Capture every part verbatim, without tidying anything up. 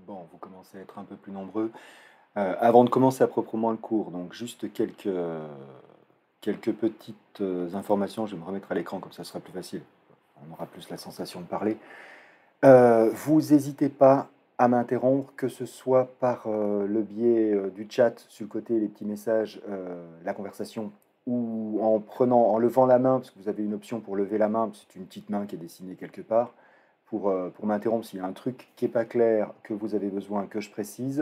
Bon, vous commencez à être un peu plus nombreux. Heu, avant de commencer à proprement le cours, donc juste quelques, heu, quelques petites, heu, informations. Je vais me remettre à l'écran comme ça ce sera plus facile. On aura plus la sensation de parler. Heu, vous hésitez pas à m'interrompre, que ce soit par, heu, le biais, heu, du chat sur le côté, les petits messages, heu, la conversation ou en prenant en levant la main, parce que vous avez une option pour lever la main, c'est une petite main qui est dessinée quelque part, pour, heu, pour m'interrompre s'il y a un truc qui est pas clair, que vous avez besoin que je précise.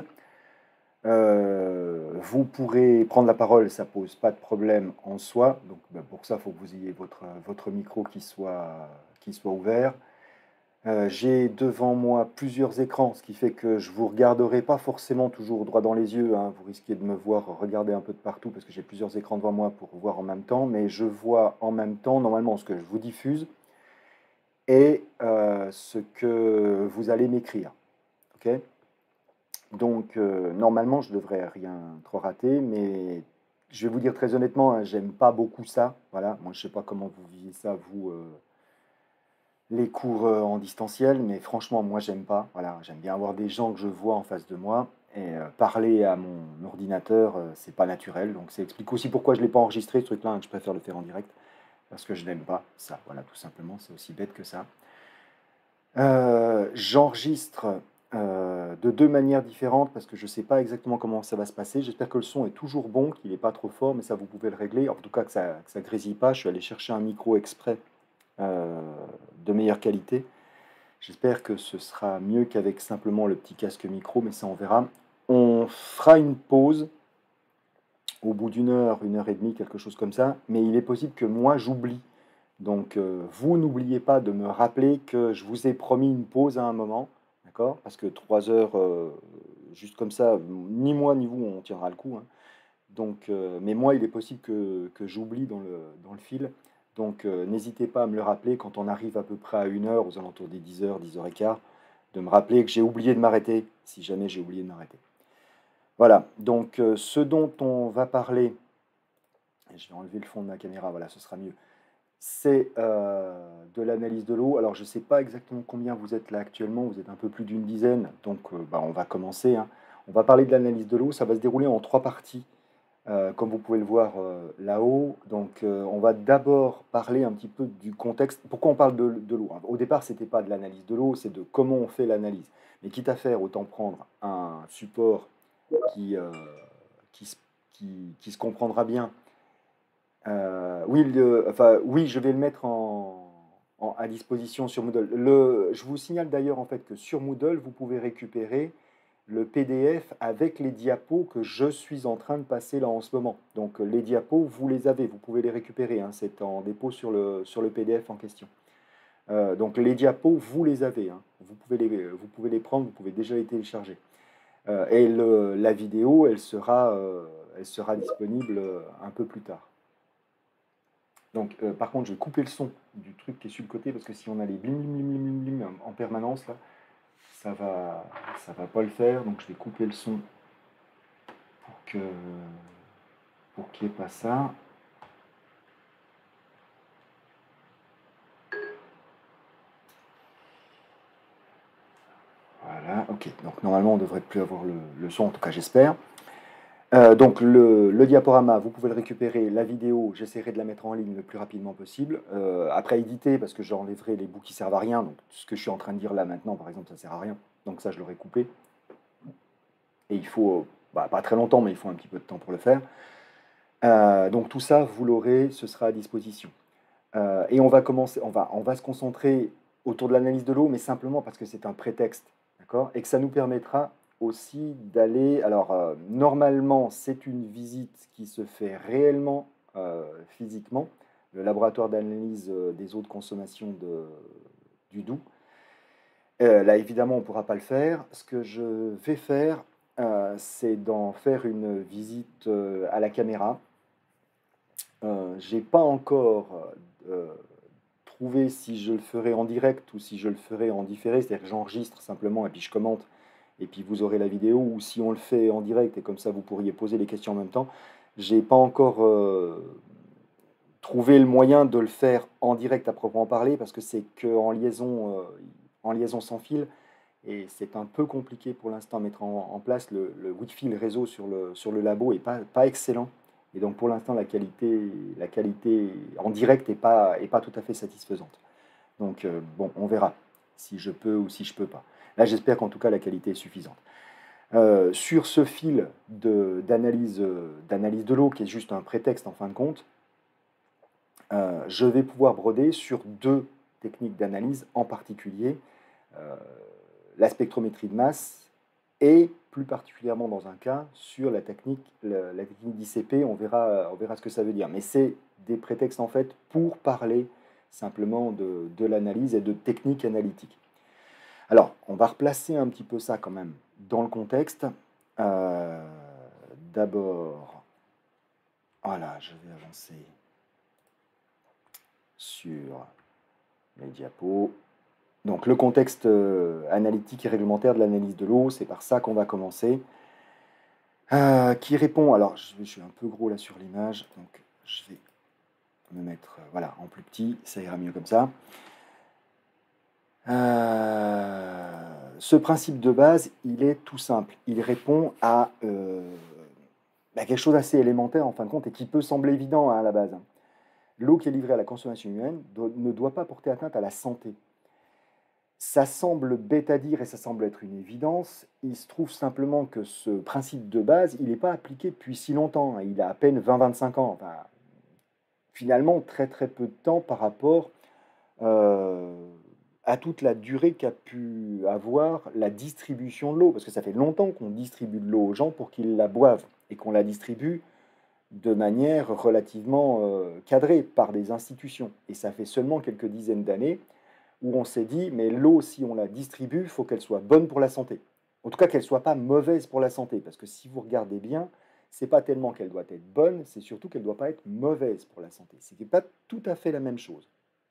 Heu, vous pourrez prendre la parole, ça pose pas de problème en soi. Donc, bah, pour ça, il faut que vous ayez votre, votre micro qui soit, qui soit ouvert. Heu, j'ai devant moi plusieurs écrans, ce qui fait que je vous regarderai pas forcément toujours droit dans les yeux, hein. Vous risquez de me voir regarder un peu de partout parce que j'ai plusieurs écrans devant moi pour voir en même temps, mais je vois en même temps, normalement, ce que je vous diffuse et heu, ce que vous allez m'écrire. OK? Donc, heu, normalement, je devrais rien trop rater, mais je vais vous dire très honnêtement, hein, j'aime pas beaucoup ça. Voilà, moi, je sais pas comment vous vivez ça, vous, heu, les cours, heu, en distanciel, mais franchement, moi, j'aime pas. Voilà, j'aime bien avoir des gens que je vois en face de moi et heu, parler à mon ordinateur, heu, c'est pas naturel. Donc ça explique aussi pourquoi je l'ai pas enregistré ce truc-là, hein, que je préfère le faire en direct, parce que je n'aime pas ça. Voilà, tout simplement, c'est aussi bête que ça. Heu, j'enregistre, heu, de deux manières différentes parce que je ne sais pas exactement comment ça va se passer. J'espère que le son est toujours bon, qu'il est pas trop fort, mais ça, vous pouvez le régler. En tout cas, que ça que ça grésille pas. Je suis allé chercher un micro exprès, heu, de meilleure qualité. J'espère que ce sera mieux qu'avec simplement le petit casque micro, mais ça, on verra. On fera une pause au bout d'une heure, une heure et demie, quelque chose comme ça, mais il est possible que moi, j'oublie. Donc, heu, vous n'oubliez pas de me rappeler que je vous ai promis une pause à un moment, d'accord? Parce que trois heures, heu, juste comme ça, ni moi ni vous, on tiendra le coup, hein. Donc, heu, mais moi, il est possible que que j'oublie dans le dans le fil. Donc, heu, n'hésitez pas à me le rappeler quand on arrive à peu près à une heure, aux alentours des dix heures, dix heures quinze, de me rappeler que j'ai oublié de m'arrêter, si jamais j'ai oublié de m'arrêter. Voilà, donc, heu, ce dont on va parler, et je vais enlever le fond de ma caméra, voilà, ce sera mieux. C'est, heu, de l'analyse de l'eau. Alors je ne sais pas exactement combien vous êtes là actuellement, vous êtes un peu plus d'une dizaine, donc heu, bah, on va commencer, hein. On va parler de l'analyse de l'eau, ça va se dérouler en trois parties, heu, comme vous pouvez le voir, heu, là-haut. Donc heu, on va d'abord parler un petit peu du contexte. Pourquoi on parle de de l'eau, hein? Au départ, ce n'était pas de l'analyse de l'eau, c'est de comment on fait l'analyse. Mais quitte à faire, autant prendre un support qui, heu, qui se qui qui se comprendra bien. Heu, oui, le enfin, oui, je vais le mettre en en à disposition sur Moodle. Le je vous signale d'ailleurs, en fait, que sur Moodle, vous pouvez récupérer le P D F avec les diapos que je suis en train de passer là, en ce moment. Donc, heu, les diapos, vous les avez, vous pouvez les récupérer, hein, c'est en dépôt sur le sur le P D F en question. Heu, donc les diapos, vous les avez, hein. Vous pouvez les vous pouvez les prendre, vous pouvez déjà les télécharger. Heu et le la vidéo, elle sera, heu, elle sera disponible, heu, un peu plus tard. Donc, heu, par contre, je vais couper le son du truc qui est sur le côté parce que si on a les blim blim blim blim blim blim en permanence là, ça va ça va pas le faire. Donc je vais couper le son pour que pour qu'il y ait pas ça. Voilà, OK. Donc normalement, on devrait plus avoir le le son, en tout cas j'espère. Heu, donc le le diaporama, vous pouvez le récupérer. La vidéo, j'essaierai de la mettre en ligne le plus rapidement possible. Heu, après éditer parce que j'enlèverai les bouts qui servent à rien. Donc ce que je suis en train de dire là maintenant, par exemple, ça sert à rien. Donc ça, je l'aurais coupé. Et il faut, bah, pas très longtemps, mais il faut un petit peu de temps pour le faire. Heu, donc tout ça, vous l'aurez, ce sera à disposition. Heu et on va commencer on va on va se concentrer autour de l'analyse de l'eau, mais simplement parce que c'est un prétexte, d'accord? Et que ça nous permettra aussi d'aller alors, heu, normalement, c'est une visite qui se fait réellement, heu, physiquement, le laboratoire d'analyse, heu, des eaux de consommation de du Doubs. Heu, là, évidemment, on ne pourra pas le faire. Ce que je vais faire, heu, c'est d'en faire une visite, heu, à la caméra. Heu, j'ai pas encore, heu, trouvé si je le ferai en direct ou si je le ferai en différé. C'est-à-dire que j'enregistre simplement et puis je commente et puis vous aurez la vidéo ou si on le fait en direct et comme ça vous pourriez poser les questions en même temps. J'ai pas encore, heu, trouvé le moyen de le faire en direct à proprement parler parce que c'est qu'en liaison, heu, en liaison sans fil. et c'est un peu compliqué pour l'instant à mettre en, en place. Le, le Wi-Fi, le réseau sur le, sur le labo n'est pas, pas excellent. Et donc pour l'instant, la qualité, la qualité en direct n'est pas, est pas tout à fait satisfaisante. Donc euh, bon, on verra si je peux ou si je peux pas. Là, j'espère qu'en tout cas, la qualité est suffisante. Euh, sur ce fil de- d'analyse euh, d'analyse de l'eau, qui est juste un prétexte en fin de compte, euh, je vais pouvoir broder sur deux techniques d'analyse en particulier, euh, la spectrométrie de masse et plus particulièrement dans un cas sur la technique, la, la technique d'I C P, on verra, on verra ce que ça veut dire. Mais c'est des prétextes en fait pour parler simplement de, de l'analyse et de techniques analytiques. Alors, on va replacer un petit peu ça quand même dans le contexte. Euh, D'abord, voilà, je vais avancer sur les diapos. Donc, le contexte euh, analytique et réglementaire de l'analyse de l'eau, c'est par ça qu'on va commencer. Euh, qui répond, alors je, je suis un peu gros là sur l'image, donc je vais me mettre euh, voilà, en plus petit, ça ira mieux comme ça. Euh, ce principe de base, il est tout simple. Il répond à, euh, à quelque chose d'assez élémentaire en fin de compte et qui peut sembler évident hein, à la base. L'eau qui est livrée à la consommation humaine do- ne doit pas porter atteinte à la santé. Ça semble bête à dire et ça semble être une évidence. Il se trouve simplement que ce principe de base, il n'est pas appliqué depuis si longtemps. Il a à peine vingt à vingt-cinq ans. Enfin, finalement, très très peu de temps par rapport euh, à toute la durée qu'a pu avoir la distribution de l'eau. Parce que ça fait longtemps qu'on distribue de l'eau aux gens pour qu'ils la boivent et qu'on la distribue de manière relativement euh, cadrée par des institutions. Et ça fait seulement quelques dizaines d'années où on s'est dit, mais l'eau, si on la distribue, il faut qu'elle soit bonne pour la santé. En tout cas, qu'elle ne soit pas mauvaise pour la santé. Parce que si vous regardez bien, c'est pas tellement qu'elle doit être bonne, c'est surtout qu'elle ne doit pas être mauvaise pour la santé. Ce n'est pas tout à fait la même chose.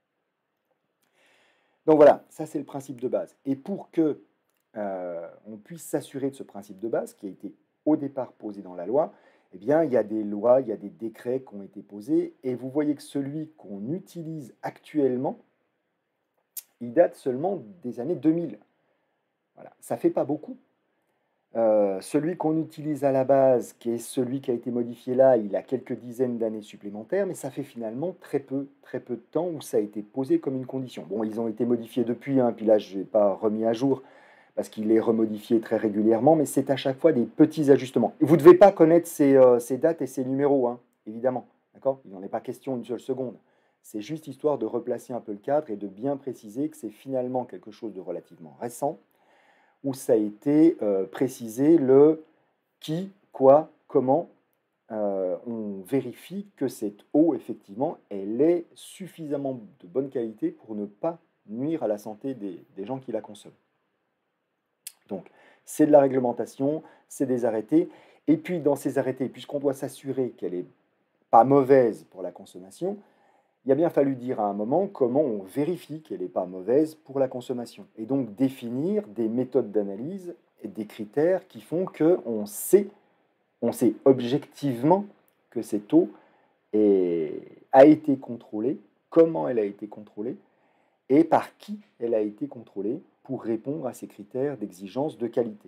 Donc voilà, ça c'est le principe de base. Et pour que euh, on puisse s'assurer de ce principe de base, qui a été au départ posé dans la loi, eh bien, il y a des lois, il y a des décrets qui ont été posés, et vous voyez que celui qu'on utilise actuellement, il date seulement des années deux mille. Voilà. Ça ne fait pas beaucoup. Euh, celui qu'on utilise à la base, qui est celui qui a été modifié là, il a quelques dizaines d'années supplémentaires, mais ça fait finalement très peu, très peu de temps où ça a été posé comme une condition. Bon, ils ont été modifiés depuis, hein, puis là, je n'ai pas remis à jour, parce qu'il est remodifié très régulièrement, mais c'est à chaque fois des petits ajustements. Vous ne devez pas connaître ces, euh, ces dates et ces numéros, hein, évidemment. D'accord? Il n'en est pas question une seule seconde. C'est juste histoire de replacer un peu le cadre et de bien préciser que c'est finalement quelque chose de relativement récent, où ça a été euh, précisé le qui, quoi, comment. Euh, on vérifie que cette eau, effectivement, elle est suffisamment de bonne qualité pour ne pas nuire à la santé des, des gens qui la consomment. Donc, c'est de la réglementation, c'est des arrêtés. Et puis, dans ces arrêtés, puisqu'on doit s'assurer qu'elle n'est pas mauvaise pour la consommation, il a bien fallu dire à un moment comment on vérifie qu'elle n'est pas mauvaise pour la consommation. Et donc, définir des méthodes d'analyse et des critères qui font qu'on sait, on sait objectivement que cette eau est- a été contrôlée, comment elle a été contrôlée, et par qui elle a été contrôlée pour répondre à ces critères d'exigence de qualité.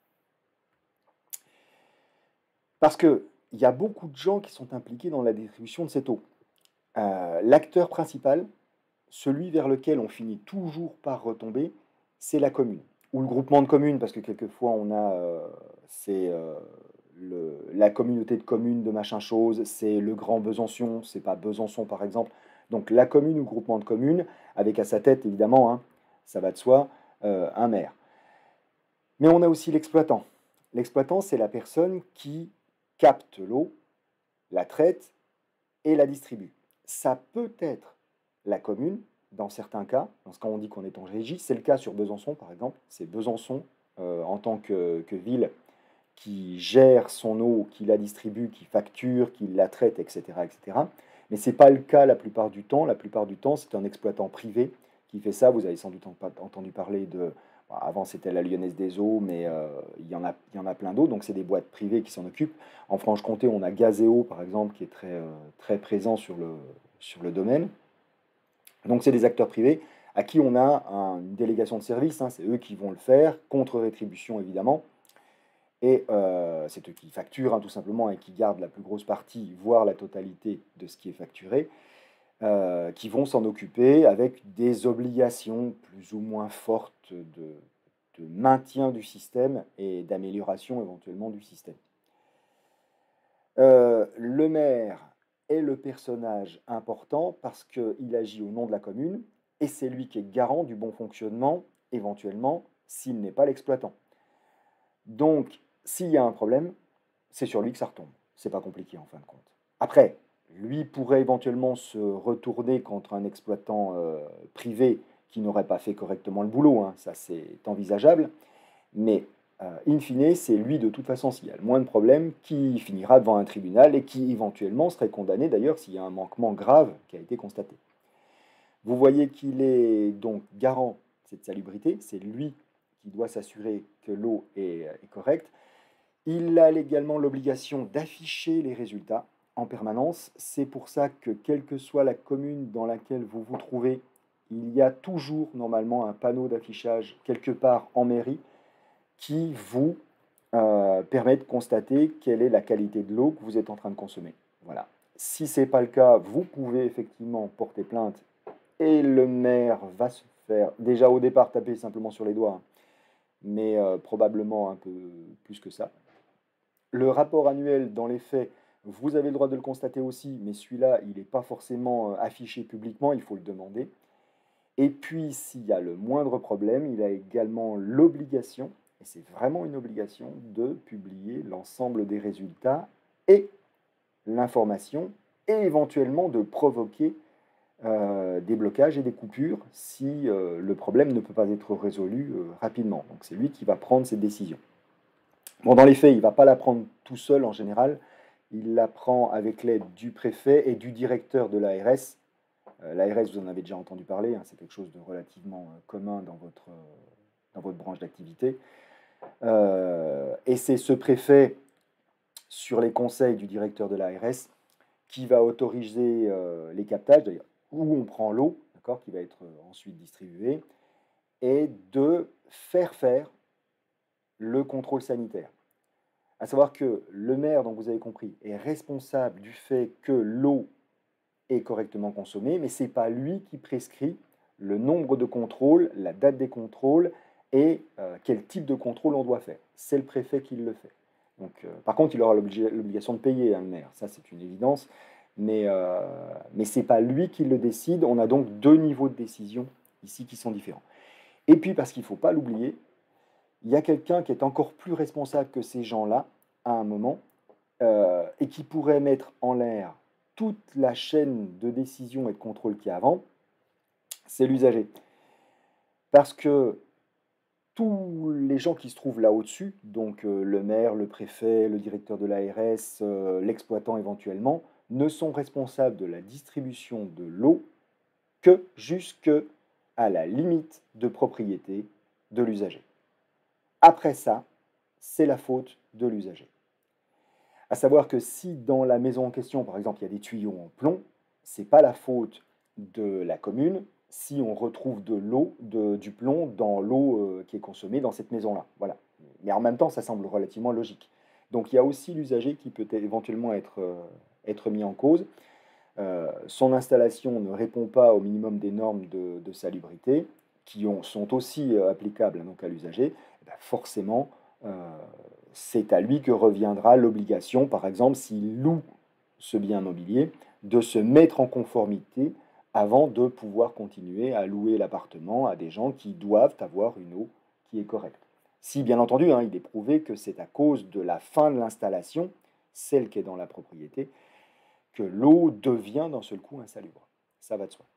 Parce qu'il y a beaucoup de gens qui sont impliqués dans la distribution de cette eau. Euh, L'acteur principal, celui vers lequel on finit toujours par retomber, c'est la commune. Ou le groupement de communes, parce que quelquefois on a euh, c'est euh, le- la communauté de communes de machin chose, c'est le Grand Besançon, c'est pas Besançon par exemple. Donc la commune ou le groupement de communes, avec à sa tête évidemment, hein, ça va de soi, euh, un maire. Mais on a aussi l'exploitant. L'exploitant, c'est la personne qui capte l'eau, la traite et la distribue. Ça peut être la commune, dans certains cas, dans ce cas on dit qu'on est en régie, c'est le cas sur Besançon par exemple, c'est Besançon euh, en tant que, que ville qui gère son eau, qui la distribue, qui facture, qui la traite, et cetera, et cetera. Mais ce n'est pas le cas la plupart du temps. La plupart du temps, c'est un exploitant privé qui fait ça. Vous avez sans doute entendu parler de... Bon, avant, c'était la Lyonnaise des Eaux, mais euh, il y en a, il y en a plein d'autres. Donc, c'est des boîtes privées qui s'en occupent. En Franche-Comté, on a Gazéo, par exemple, qui est très, euh, très présent sur le, sur le domaine. Donc, c'est des acteurs privés à qui on a un- une délégation de service, hein, c'est eux qui vont le faire, contre rétribution évidemment, et euh, c'est eux qui facturent hein, tout simplement et qui gardent la plus grosse partie, voire la totalité de ce qui est facturé, euh, qui vont s'en occuper avec des obligations plus ou moins fortes de, de maintien du système et d'amélioration éventuellement du système. Euh, le maire est le personnage important parce qu'il agit au nom de la commune et c'est lui qui est garant du bon fonctionnement, éventuellement, s'il n'est pas l'exploitant. Donc, s'il y a un problème, c'est sur lui que ça retombe. C'est pas compliqué en fin de compte. Après, lui pourrait éventuellement se retourner contre un exploitant euh, privé qui n'aurait pas fait correctement le boulot, hein, ça c'est envisageable, mais euh, in fine, c'est lui de toute façon, s'il y a le moins de problèmes, qui finira devant un tribunal et qui éventuellement serait condamné d'ailleurs s'il y a un manquement grave qui a été constaté. Vous voyez qu'il est donc garant de cette salubrité, c'est lui qui doit s'assurer que l'eau est, est correcte. Il a également l'obligation d'afficher les résultats en permanence. C'est pour ça que quelle que soit la commune dans laquelle vous vous trouvez, il y a toujours normalement un panneau d'affichage quelque part en mairie qui vous euh, permet de constater quelle est la qualité de l'eau que vous êtes en train de consommer. Voilà. Si ce n'est pas le cas, vous pouvez effectivement porter plainte et le maire va se faire, déjà au départ, taper simplement sur les doigts, hein, mais euh, probablement un peu plus que ça. Le rapport annuel, dans les faits, vous avez le droit de le constater aussi, mais celui-là, il n'est pas forcément euh, affiché publiquement, il faut le demander. Et puis, s'il y a le moindre problème, il a également l'obligation, et c'est vraiment une obligation, de publier l'ensemble des résultats et l'information, et éventuellement de provoquer euh, des blocages et des coupures si euh, le problème ne peut pas être résolu euh, rapidement. Donc c'est lui qui va prendre cette décision. Bon, dans les faits, il ne va pas la prendre tout seul en général, il la prend avec l'aide du préfet et du directeur de l'A R S. Euh, L'A R S, vous en avez déjà entendu parler, hein, c'est quelque chose de relativement euh, commun dans votre, euh, dans votre branche d'activité. Euh, et c'est ce préfet, sur les conseils du directeur de l'A R S, qui va autoriser euh, les captages, d'ailleurs, où on prend l'eau, d'accord, qui va être euh, ensuite distribuée, et de faire faire le contrôle sanitaire. À savoir que le maire, donc vous avez compris, est responsable du fait que l'eau est correctement consommée, mais ce n'est pas lui qui prescrit le nombre de contrôles, la date des contrôles et euh, quel type de contrôle on doit faire. C'est le préfet qui le fait. Donc, euh, par contre, il aura l'obligation de payer, hein, le maire, ça c'est une évidence, mais, euh, mais ce n'est pas lui qui le décide. On a donc deux niveaux de décision ici qui sont différents. Et puis, parce qu'il ne faut pas l'oublier, il y a quelqu'un qui est encore plus responsable que ces gens-là, à un moment, euh, et qui pourrait mettre en l'air toute la chaîne de décision et de contrôle qu'il y a avant, c'est l'usager. Parce que tous les gens qui se trouvent là au-dessus, donc euh, le maire, le préfet, le directeur de l'A R S, euh, l'exploitant éventuellement, ne sont responsables de la distribution de l'eau que jusque à la limite de propriété de l'usager. Après ça, c'est la faute de l'usager. À savoir que si dans la maison en question, par exemple, il y a des tuyaux en plomb, ce n'est pas la faute de la commune si on retrouve de l'eau, de, du plomb dans l'eau euh, qui est consommée dans cette maison-là. Voilà. Mais en même temps, ça semble relativement logique. Donc il y a aussi l'usager qui peut éventuellement être, euh, être mis en cause. Euh, son installation ne répond pas au minimum des normes de, de salubrité, qui ont, sont aussi euh, applicables donc, à l'usager. Eh ben, forcément, euh, c'est à lui que reviendra l'obligation, par exemple, s'il loue ce bien immobilier, de se mettre en conformité avant de pouvoir continuer à louer l'appartement à des gens qui doivent avoir une eau qui est correcte. Si, bien entendu, hein, il est prouvé que c'est à cause de la fin de l'installation, celle qui est dans la propriété, que l'eau devient d'un seul coup insalubre. Ça va de soi.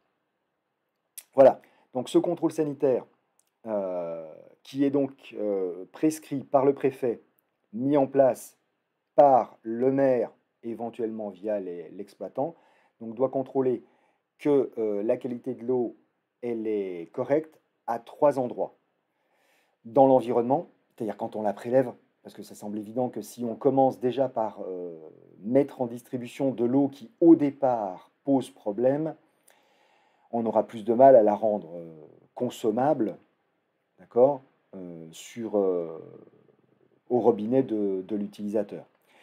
Voilà, donc ce contrôle sanitaire, euh, qui est donc euh, prescrit par le préfet, mis en place par le maire, éventuellement via l'exploitant, donc doit contrôler que euh, la qualité de l'eau elle est correcte à trois endroits. Dans l'environnement, c'est-à-dire quand on la prélève, parce que ça semble évident que si on commence déjà par euh, mettre en distribution de l'eau qui au départ pose problème, on aura plus de mal à la rendre euh, consommable, d'accord, euh, sur, euh, au robinet de, de l'utilisateur.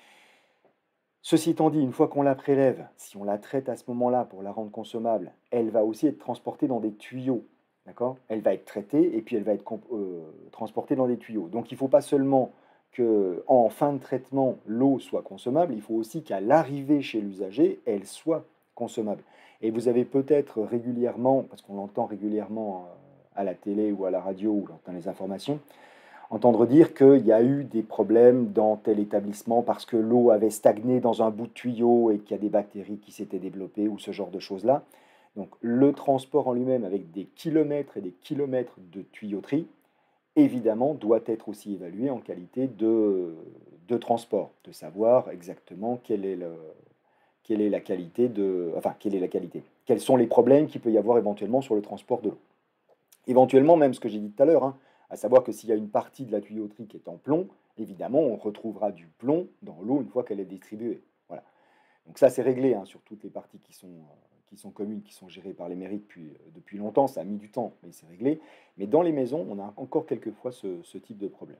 Ceci étant dit, une fois qu'on la prélève, si on la traite à ce moment-là pour la rendre consommable, elle va aussi être transportée dans des tuyaux. D'accord? Elle va être traitée et puis elle va être euh, transportée dans des tuyaux. Donc il ne faut pas seulement qu'en fin de traitement, l'eau soit consommable, il faut aussi qu'à l'arrivée chez l'usager, elle soit consommable. Et vous avez peut-être régulièrement, parce qu'on l'entend régulièrement à la télé ou à la radio ou dans les informations, entendre dire qu'il y a eu des problèmes dans tel établissement parce que l'eau avait stagné dans un bout de tuyau et qu'il y a des bactéries qui s'étaient développées ou ce genre de choses-là. Donc le transport en lui-même avec des kilomètres et des kilomètres de tuyauterie, évidemment, doit être aussi évalué en qualité de, de transport, de savoir exactement quelle est, le, quelle est la qualité de... Enfin, quelle est la qualité. Quels sont les problèmes qu'il peut y avoir éventuellement sur le transport de l'eau. Éventuellement, même ce que j'ai dit tout à l'heure, hein, à savoir que s'il y a une partie de la tuyauterie qui est en plomb, évidemment, on retrouvera du plomb dans l'eau une fois qu'elle est distribuée. Voilà. Donc ça, c'est réglé hein, sur toutes les parties qui sont, euh, qui sont communes, qui sont gérées par les mairies depuis, euh, depuis longtemps. Ça a mis du temps, mais c'est réglé. Mais dans les maisons, on a encore quelquefois ce, ce type de problème.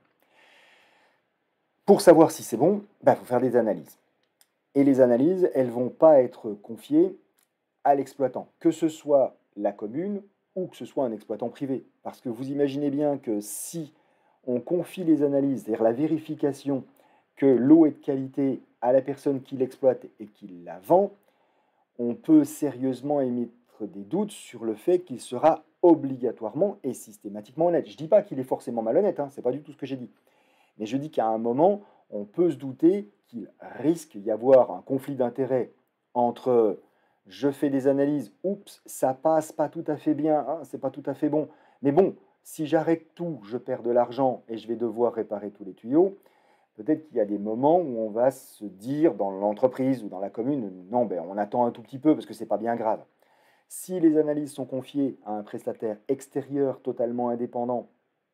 Pour savoir si c'est bon, il bah, faut faire des analyses. Et les analyses, elles ne vont pas être confiées à l'exploitant, que ce soit la commune ou que ce soit un exploitant privé. Parce que vous imaginez bien que si on confie les analyses, c'est-à-dire la vérification que l'eau est de qualité à la personne qui l'exploite et qui la vend, on peut sérieusement émettre des doutes sur le fait qu'il sera obligatoirement et systématiquement honnête. Je ne dis pas qu'il est forcément malhonnête, hein, ce n'est pas du tout ce que j'ai dit. Mais je dis qu'à un moment, on peut se douter qu'il risque d'y avoir un conflit d'intérêts entre je fais des analyses, oups, ça passe pas tout à fait bien, hein, c'est pas tout à fait bon. Mais bon, si j'arrête tout, je perds de l'argent et je vais devoir réparer tous les tuyaux. Peut-être qu'il y a des moments où on va se dire dans l'entreprise ou dans la commune, non, ben, on attend un tout petit peu parce que c'est pas bien grave. Si les analyses sont confiées à un prestataire extérieur totalement indépendant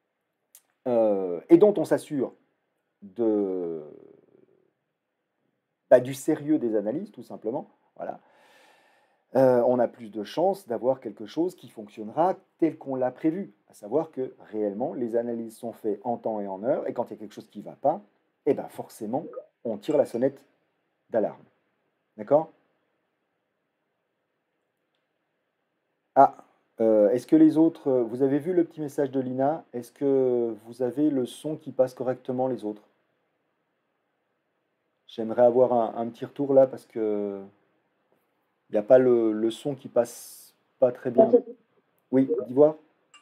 euh, et dont on s'assure de, bah, du sérieux des analyses, tout simplement, voilà, euh, on a plus de chances d'avoir quelque chose qui fonctionnera tel qu'on l'a prévu, à savoir que réellement les analyses sont faites en temps et en heure, et quand il y a quelque chose qui ne va pas, eh ben forcément, on tire la sonnette d'alarme. D'accord? Ah, euh, est-ce que les autres, vous avez vu le petit message de Lina? Est-ce que vous avez le son qui passe correctement les autres? J'aimerais avoir un, un petit retour là parce que il n'y a pas le, le son qui passe pas très bien. Oui, d'Ivoire?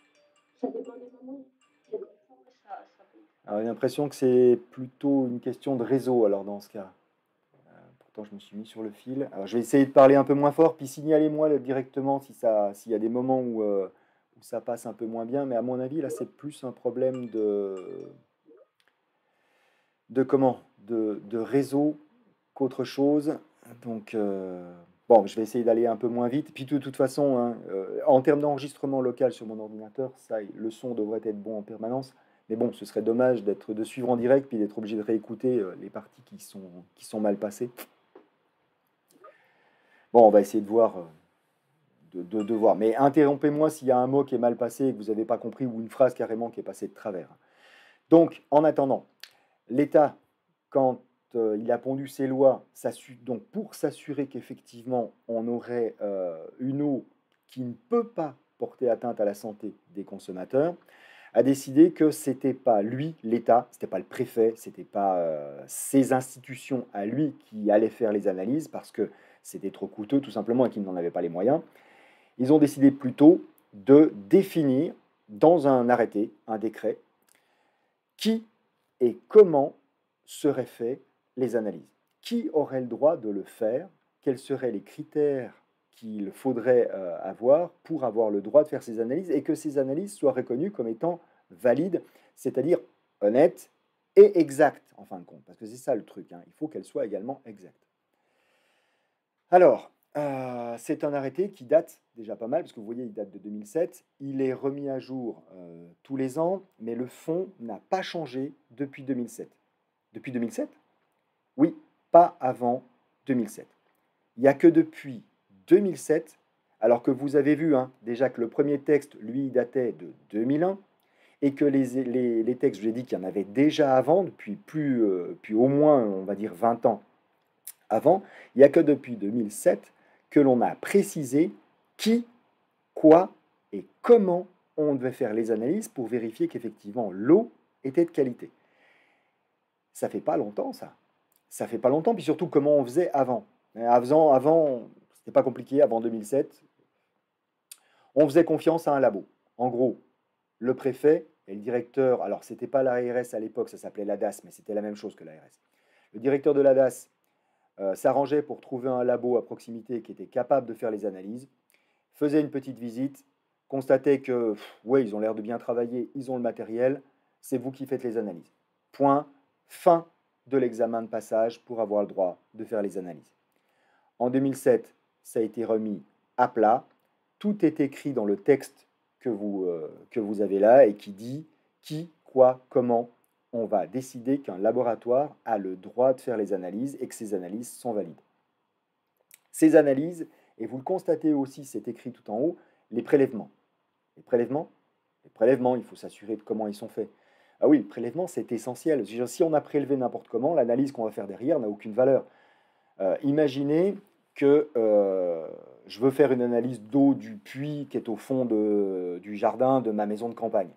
Alors, j'ai l'impression que c'est plutôt une question de réseau, alors dans ce cas. Euh, pourtant, je me suis mis sur le fil. Alors, je vais essayer de parler un peu moins fort, puis signalez-moi là, directement si ça, s'il y a des moments où, euh, où ça passe un peu moins bien. Mais à mon avis, là, c'est plus un problème de, de comment? De, de réseau qu'autre chose. Donc, euh, bon, je vais essayer d'aller un peu moins vite. Puis de toute façon, hein, euh, en termes d'enregistrement local sur mon ordinateur, ça, le son devrait être bon en permanence. Mais bon, ce serait dommage d'être de suivre en direct puis d'être obligé de réécouter euh, les parties qui sont, qui sont mal passées. Bon, on va essayer de voir, euh, de, de, de voir. Mais interrompez-moi s'il y a un mot qui est mal passé et que vous n'avez pas compris ou une phrase carrément qui est passée de travers. Donc, en attendant, l'État, quand euh, il a pondu ses lois, donc pour s'assurer qu'effectivement on aurait euh, une eau qui ne peut pas porter atteinte à la santé des consommateurs, a décidé que c'était pas lui, l'État, c'était pas le préfet, c'était pas euh, ses institutions à lui qui allaient faire les analyses parce que c'était trop coûteux tout simplement et qu'ils n'en avaient pas les moyens. Ils ont décidé plutôt de définir dans un arrêté, un décret, qui et comment seraient faites les analyses. Qui aurait le droit de le faire? Quels seraient les critères qu'il faudrait euh, avoir pour avoir le droit de faire ces analyses et que ces analyses soient reconnues comme étant valides, c'est-à-dire honnêtes et exactes en fin de compte, parce que c'est ça le truc, hein. Il faut qu'elles soient également exactes. Alors, euh, c'est un arrêté qui date déjà pas mal, parce que vous voyez, il date de deux mille sept. Il est remis à jour euh, tous les ans, mais le fond n'a pas changé depuis deux mille sept. Depuis deux mille sept? Oui, pas avant deux mille sept. Il n'y a que depuis deux mille sept, Alors que vous avez vu hein, déjà que le premier texte, lui, datait de deux mille un, et que les, les, les textes, j'ai dit qu'il y en avait déjà avant, depuis, plus, euh, depuis au moins, on va dire, vingt ans avant, il n'y a que depuis deux mille sept que l'on a précisé qui, quoi et comment on devait faire les analyses pour vérifier qu'effectivement l'eau était de qualité. Ça fait pas longtemps, ça. Ça fait pas longtemps, puis surtout comment on faisait avant. Avant, avant c'était pas compliqué, avant deux mille sept, on faisait confiance à un labo. En gros, le préfet et le directeur, alors c'était pas l'A R S à l'époque, ça s'appelait l'A D A S, mais c'était la même chose que l'A R S. Le directeur de l'A D A S euh, s'arrangeait pour trouver un labo à proximité qui était capable de faire les analyses, faisait une petite visite, constatait que, oui, ils ont l'air de bien travailler, ils ont le matériel, c'est vous qui faites les analyses. Point, fin de l'examen de passage pour avoir le droit de faire les analyses. En deux mille sept, ça a été remis à plat. Tout est écrit dans le texte que vous, euh, que vous avez là et qui dit qui, quoi, comment on va décider qu'un laboratoire a le droit de faire les analyses et que ces analyses sont valides. Ces analyses, et vous le constatez aussi, c'est écrit tout en haut, les prélèvements. Les prélèvements, les prélèvements, il faut s'assurer de comment ils sont faits. Ah oui, le prélèvement, c'est essentiel. Si on a prélevé n'importe comment, l'analyse qu'on va faire derrière n'a aucune valeur. Euh, imaginez que euh, je veux faire une analyse d'eau du puits qui est au fond de, du jardin de ma maison de campagne.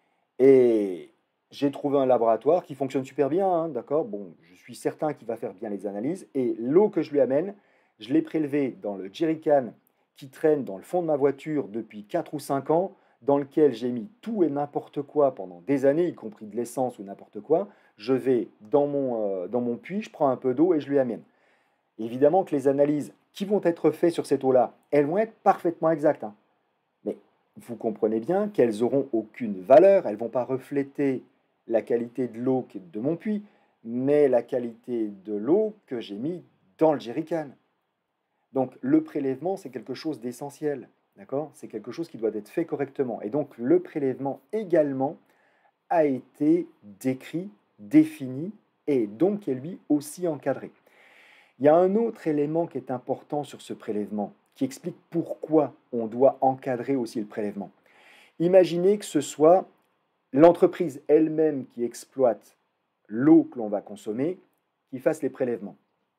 Et j'ai trouvé un laboratoire qui fonctionne super bien, hein, d'accord? Bon, je suis certain qu'il va faire bien les analyses. Et l'eau que je lui amène, je l'ai prélevée dans le jerrycan qui traîne dans le fond de ma voiture depuis quatre ou cinq ans, dans lequel j'ai mis tout et n'importe quoi pendant des années, y compris de l'essence ou n'importe quoi. Je vais dans mon, euh, dans mon puits, je prends un peu d'eau et je lui amène. Évidemment que les analyses qui vont être faites sur cette eau-là, elles vont être parfaitement exactes, hein. Mais vous comprenez bien qu'elles n'auront aucune valeur, elles ne vont pas refléter la qualité de l'eau de mon puits, mais la qualité de l'eau que j'ai mis dans le jerrycan. Donc le prélèvement, c'est quelque chose d'essentiel, d'accord? C'est quelque chose qui doit être fait correctement. Et donc le prélèvement également a été décrit, défini, et donc est lui aussi encadré. Il y a un autre élément qui est important sur ce prélèvement, qui explique pourquoi on doit encadrer aussi le prélèvement. Imaginez que ce soit l'entreprise elle-même qui exploite l'eau que l'on va consommer, qui fasse les prélèvements.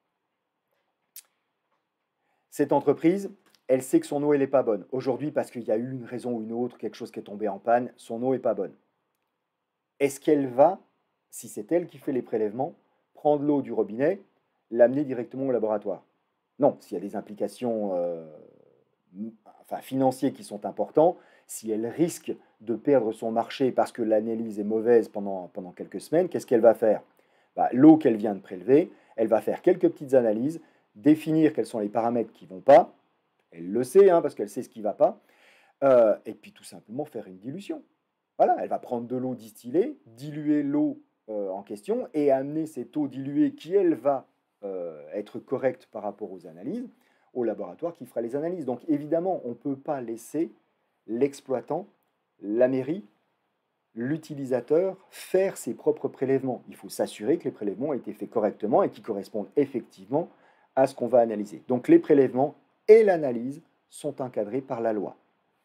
Cette entreprise, elle sait que son eau, elle n'est pas bonne. Aujourd'hui, parce qu'il y a eu une raison ou une autre, quelque chose qui est tombé en panne, son eau n'est pas bonne. Est-ce qu'elle va, si c'est elle qui fait les prélèvements, prendre l'eau du robinet, l'amener directement au laboratoire? Non, s'il y a des implications euh, enfin, financières qui sont importantes, si elle risque de perdre son marché parce que l'analyse est mauvaise pendant, pendant quelques semaines, qu'est-ce qu'elle va faire? Bah, l'eau qu'elle vient de prélever, elle va faire quelques petites analyses, définir quels sont les paramètres qui ne vont pas, elle le sait hein, parce qu'elle sait ce qui ne va pas, euh, et puis tout simplement faire une dilution. Voilà, elle va prendre de l'eau distillée, diluer l'eau euh, en question et amener cette eau diluée qui, elle, va euh, être correcte par rapport aux analyses, au laboratoire qui fera les analyses. Donc évidemment, on ne peut pas laisser l'exploitant, la mairie, l'utilisateur faire ses propres prélèvements. Il faut s'assurer que les prélèvements ont été faits correctement et qu'ils correspondent effectivement à ce qu'on va analyser. Donc les prélèvements et l'analyse sont encadrés par la loi.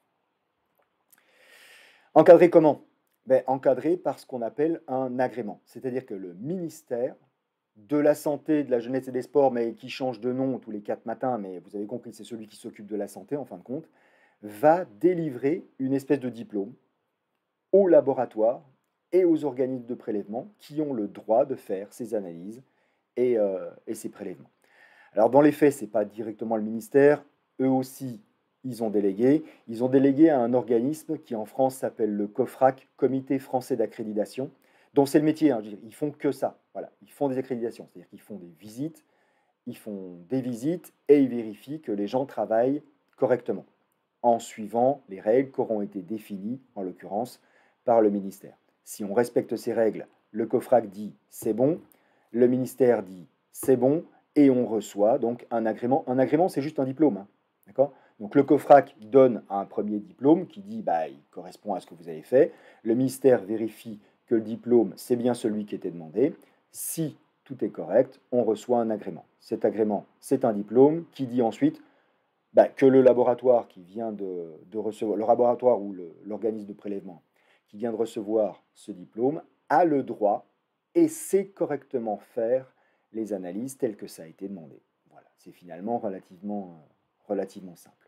Encadré comment? Ben, encadré par ce qu'on appelle un agrément. C'est-à-dire que le ministère de la Santé, de la Jeunesse et des Sports, mais qui change de nom tous les quatre matins, mais vous avez compris, c'est celui qui s'occupe de la santé en fin de compte, va délivrer une espèce de diplôme aux laboratoires et aux organismes de prélèvement qui ont le droit de faire ces analyses et, euh, et ces prélèvements. Alors dans les faits, ce n'est pas directement le ministère, eux aussi, ils ont délégué. Ils ont délégué à un organisme qui en France s'appelle le COFRAC, Comité français d'accréditation, dont c'est le métier, hein, je veux dire, ils font que ça. Voilà, ils font des accréditations, c'est-à-dire qu'ils font des visites, ils font des visites et ils vérifient que les gens travaillent correctement, en suivant les règles qui auront été définies, en l'occurrence, par le ministère. Si on respecte ces règles, le COFRAC dit c'est bon, le ministère dit c'est bon, et on reçoit donc un agrément. Un agrément, c'est juste un diplôme, hein, d'accord? Donc le COFRAC donne un premier diplôme qui dit bah, il correspond à ce que vous avez fait. Le ministère vérifie que le diplôme, c'est bien celui qui était demandé. Si tout est correct, on reçoit un agrément. Cet agrément, c'est un diplôme qui dit ensuite bah, que le laboratoire qui vient de, de recevoir, le laboratoire ou le- l'organisme de prélèvement qui vient de recevoir ce diplôme a le droit et sait correctement faire les analyses telles que ça a été demandé. Voilà, c'est finalement relativement, euh, relativement simple.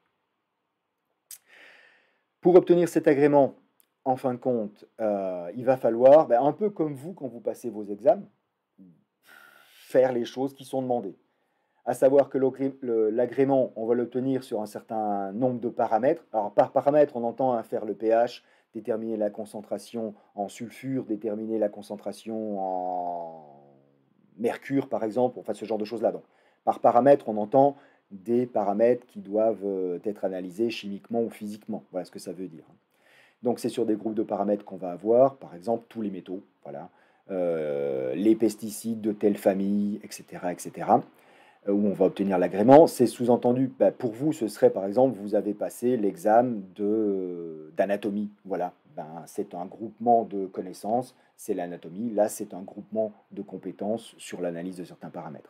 Pour obtenir cet agrément, en fin de compte, euh, il va falloir, ben, un peu comme vous quand vous passez vos examens, faire les choses qui sont demandées. À savoir que l'agrément, on va l'obtenir sur un certain nombre de paramètres. Alors par paramètre, on entend hein, faire le pH, déterminer la concentration en sulfure, déterminer la concentration en mercure, par exemple, enfin ce genre de choses-là. Donc, par paramètre, on entend des paramètres qui doivent euh, être analysés chimiquement ou physiquement. Voilà ce que ça veut dire. Donc c'est sur des groupes de paramètres qu'on va avoir, par exemple tous les métaux, voilà, euh, les pesticides de telle famille, et cetera, et cetera, euh, où on va obtenir l'agrément. C'est sous-entendu, bah, pour vous, ce serait par exemple, vous avez passé l'examen de, d'anatomie, voilà. Ben, c'est un groupement de connaissances, c'est l'anatomie. Là, c'est un groupement de compétences sur l'analyse de certains paramètres.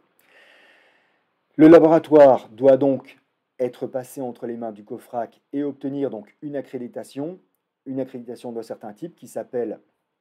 Le laboratoire doit donc être passé entre les mains du COFRAC et obtenir donc une accréditation, une accréditation d'un certain type qui s'appelle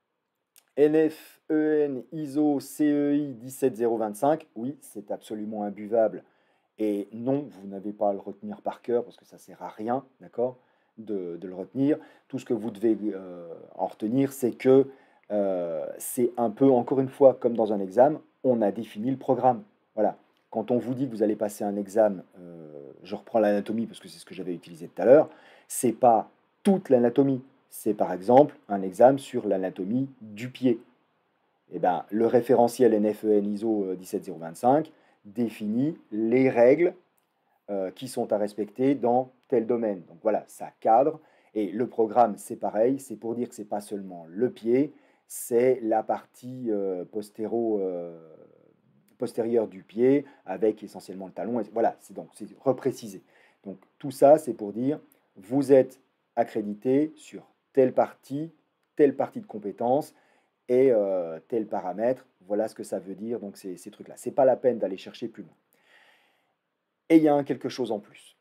N F E N I S O C E I dix-sept zéro vingt-cinq. Oui, c'est absolument imbuvable. Et non, vous n'avez pas à le retenir par cœur parce que ça ne sert à rien, d'accord, de, de le retenir. Tout ce que vous devez euh, en retenir, c'est que euh, c'est un peu, encore une fois, comme dans un examen, on a défini le programme. Voilà. Quand on vous dit que vous allez passer un examen, euh, je reprends l'anatomie parce que c'est ce que j'avais utilisé tout à l'heure, c'est pas toute l'anatomie. C'est par exemple un examen sur l'anatomie du pied. Eh ben, le référentiel N F E N I S O dix-sept zéro vingt-cinq définit les règles euh, qui sont à respecter dans tel domaine. Donc voilà, ça cadre. Et le programme, c'est pareil, c'est pour dire que c'est pas seulement le pied, c'est la partie euh, postéro, euh, postérieure du pied avec essentiellement le talon. Et voilà, c'est donc c'est reprécisé. Donc tout ça, c'est pour dire vous êtes accrédité sur telle partie, telle partie de compétences et euh, tel paramètre. Voilà ce que ça veut dire. Donc ces, ces trucs-là. C'est pas la peine d'aller chercher plus loin. Et il y a un quelque chose en plus.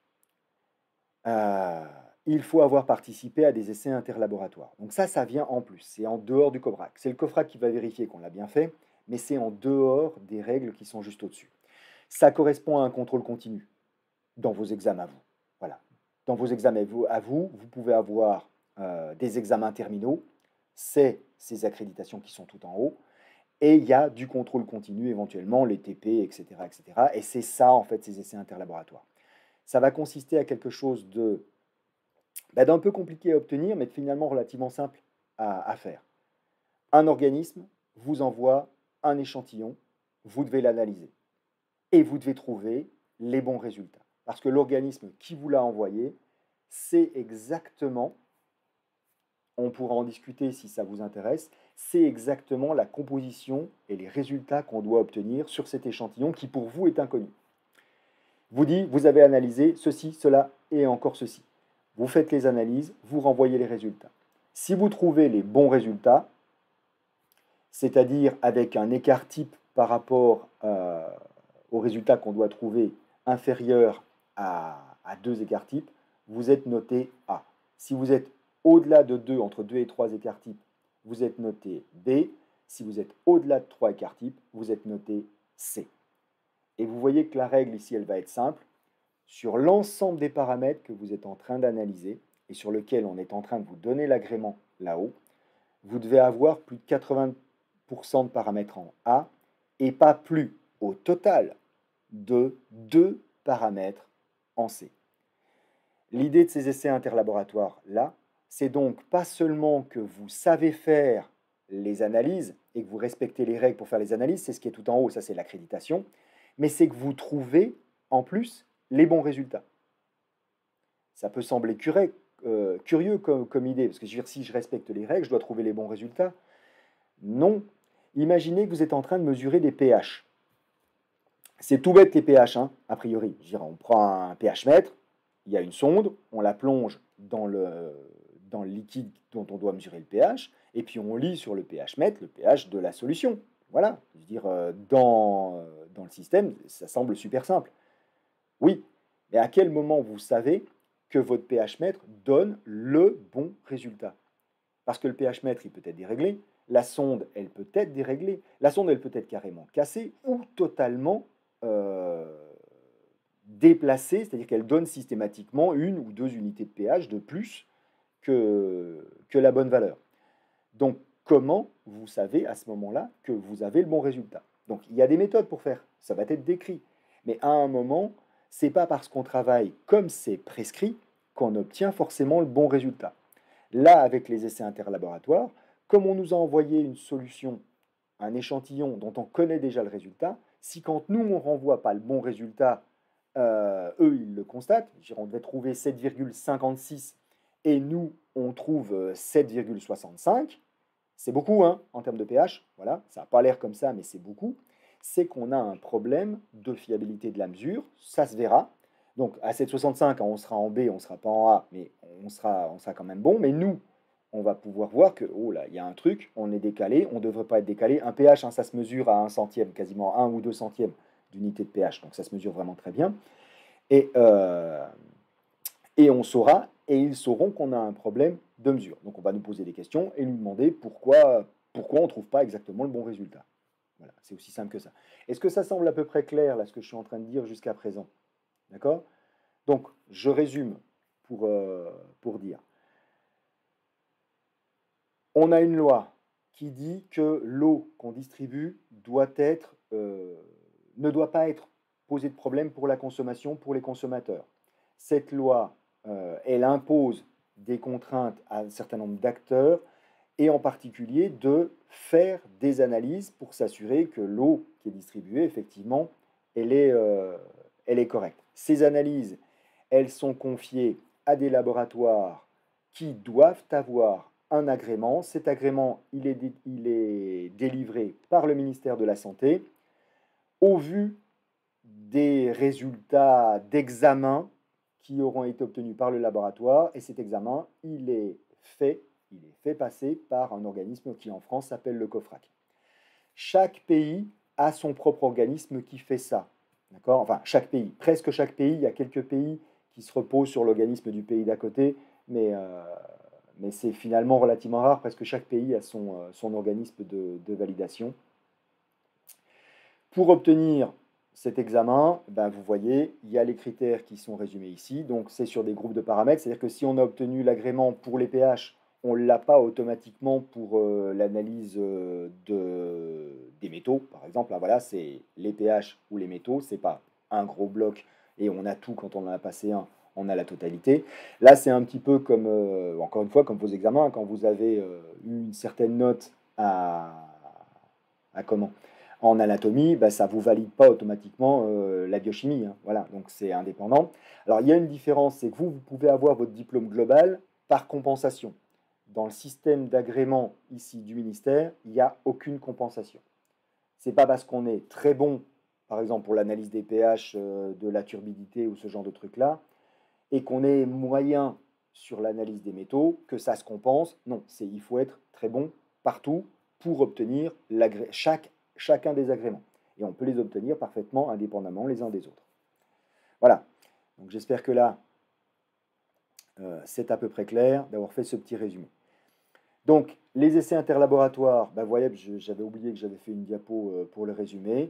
Euh, il faut avoir participé à des essais interlaboratoires. Donc ça, ça vient en plus. C'est en dehors du COFRAC. C'est le COFRAC qui va vérifier qu'on l'a bien fait, mais c'est en dehors des règles qui sont juste au-dessus. Ça correspond à un contrôle continu dans vos examens à vous. Voilà. Dans vos examens à vous, vous pouvez avoir euh, des examens terminaux. C'est ces accréditations qui sont tout en haut. Et il y a du contrôle continu, éventuellement, les T P, et cetera, et cetera. Et c'est ça, en fait, ces essais interlaboratoires. Ça va consister à quelque chose de bah, d'un peu compliqué à obtenir, mais finalement relativement simple à, à faire. Un organisme vous envoie un échantillon, vous devez l'analyser. Et vous devez trouver les bons résultats. Parce que l'organisme qui vous l'a envoyé sait exactement, on pourra en discuter si ça vous intéresse, c'est exactement la composition et les résultats qu'on doit obtenir sur cet échantillon qui pour vous est inconnu. Vous dit, vous avez analysé ceci, cela et encore ceci. Vous faites les analyses, vous renvoyez les résultats. Si vous trouvez les bons résultats, c'est-à-dire avec un écart type par rapport euh, aux résultats qu'on doit trouver inférieur à, à deux écarts types, vous êtes noté A. Si vous êtes au-delà de deux, entre deux et trois écarts types, vous êtes noté B. Si vous êtes au-delà de trois écarts types, vous êtes noté C. Et vous voyez que la règle ici, elle va être simple. Sur l'ensemble des paramètres que vous êtes en train d'analyser et sur lequel on est en train de vous donner l'agrément là-haut, vous devez avoir plus de quatre-vingts pour cent de paramètres en A et pas plus au total de deux paramètres en C. L'idée de ces essais interlaboratoires-là, c'est donc pas seulement que vous savez faire les analyses et que vous respectez les règles pour faire les analyses, c'est ce qui est tout en haut, ça c'est l'accréditation, mais c'est que vous trouvez en plus les bons résultats. Ça peut sembler curé, euh, curieux comme, comme idée, parce que je veux dire, si je respecte les règles, je dois trouver les bons résultats. Non. Imaginez que vous êtes en train de mesurer des pH. C'est tout bête les pH, hein, a priori. Je veux dire, on prend un pH mètre, il y a une sonde, on la plonge dans le, dans le liquide dont on doit mesurer le pH, et puis on lit sur le pH mètre le pH de la solution. Voilà. Je veux dire, dans, dans le système, ça semble super simple. Oui, Et à quel moment vous savez que votre pH-mètre donne le bon résultat? Parce que le pH-mètre, il peut être déréglé, la sonde, elle peut être déréglée, la sonde, elle peut être carrément cassée ou totalement euh, déplacée, c'est-à-dire qu'elle donne systématiquement une ou deux unités de pH de plus que, que la bonne valeur. Donc, comment vous savez à ce moment-là que vous avez le bon résultat? Donc, il y a des méthodes pour faire, ça va être décrit. Mais à un moment, c'est pas parce qu'on travaille comme c'est prescrit qu'on obtient forcément le bon résultat. Là, avec les essais interlaboratoires, comme on nous a envoyé une solution, un échantillon dont on connaît déjà le résultat, si quand nous, on ne renvoie pas le bon résultat, euh, eux, ils le constatent, on devait trouver sept virgule cinquante-six et nous, on trouve sept virgule soixante-cinq, c'est beaucoup hein, en termes de pH, voilà, ça n'a pas l'air comme ça, mais c'est beaucoup, c'est qu'on a un problème de fiabilité de la mesure, ça se verra. Donc à sept virgule soixante-cinq, on sera en B, on ne sera pas en A, mais on sera, on sera quand même bon. Mais nous, on va pouvoir voir que, oh là, il y a un truc, on est décalé, on ne devrait pas être décalé. Un pH, hein, ça se mesure à un centième, quasiment un ou deux centièmes d'unité de pH, donc ça se mesure vraiment très bien. Et, euh, et on saura, et ils sauront qu'on a un problème de mesure. Donc on va nous poser des questions et nous demander pourquoi, pourquoi on ne trouve pas exactement le bon résultat. Voilà, c'est aussi simple que ça. Est-ce que ça semble à peu près clair, là, ce que je suis en train de dire jusqu'à présent? D'accord? Donc, je résume pour, euh, pour dire. On a une loi qui dit que l'eau qu'on distribue doit être, euh, ne doit pas être posée de problème pour la consommation, pour les consommateurs. Cette loi, euh, elle impose des contraintes à un certain nombre d'acteurs et en particulier de faire des analyses pour s'assurer que l'eau qui est distribuée, effectivement, elle est, euh, elle est correcte. Ces analyses, elles sont confiées à des laboratoires qui doivent avoir un agrément. Cet agrément, il est, il est délivré par le ministère de la Santé au vu des résultats d'examen qui auront été obtenus par le laboratoire. Et cet examen, il est fait, il est fait passer par un organisme qui en France s'appelle le COFRAC. Chaque pays a son propre organisme qui fait ça. D'accord? Enfin, chaque pays, presque chaque pays, il y a quelques pays qui se reposent sur l'organisme du pays d'à côté, mais, euh, mais c'est finalement relativement rare parce que chaque pays a son, euh, son organisme de, de validation. Pour obtenir cet examen, ben vous voyez, il y a les critères qui sont résumés ici. Donc, c'est sur des groupes de paramètres. C'est-à-dire que si on a obtenu l'agrément pour les pH, on ne l'a pas automatiquement pour euh, l'analyse euh, de, des métaux, par exemple. Là, voilà, c'est les pH ou les métaux. Ce n'est pas un gros bloc et on a tout quand on en a passé un, on a la totalité. Là, c'est un petit peu comme, euh, encore une fois, comme vos examens. Quand vous avez euh, eu une certaine note à, à comment en anatomie, bah, ça ne vous valide pas automatiquement euh, la biochimie. Hein. Voilà, donc c'est indépendant. Alors, il y a une différence, c'est que vous, vous pouvez avoir votre diplôme global par compensation. Dans le système d'agrément ici du ministère, il n'y a aucune compensation. Ce n'est pas parce qu'on est très bon, par exemple pour l'analyse des pH, euh, de la turbidité ou ce genre de trucs-là, et qu'on est moyen sur l'analyse des métaux, que ça se compense. Non, c'est il faut être très bon partout pour obtenir chaque chacun des agréments. Et on peut les obtenir parfaitement indépendamment les uns des autres. Voilà. Donc j'espère que là, euh, c'est à peu près clair d'avoir fait ce petit résumé. Donc, les essais interlaboratoires, ben, vous voyez, j'avais oublié que j'avais fait une diapo euh, pour le résumer.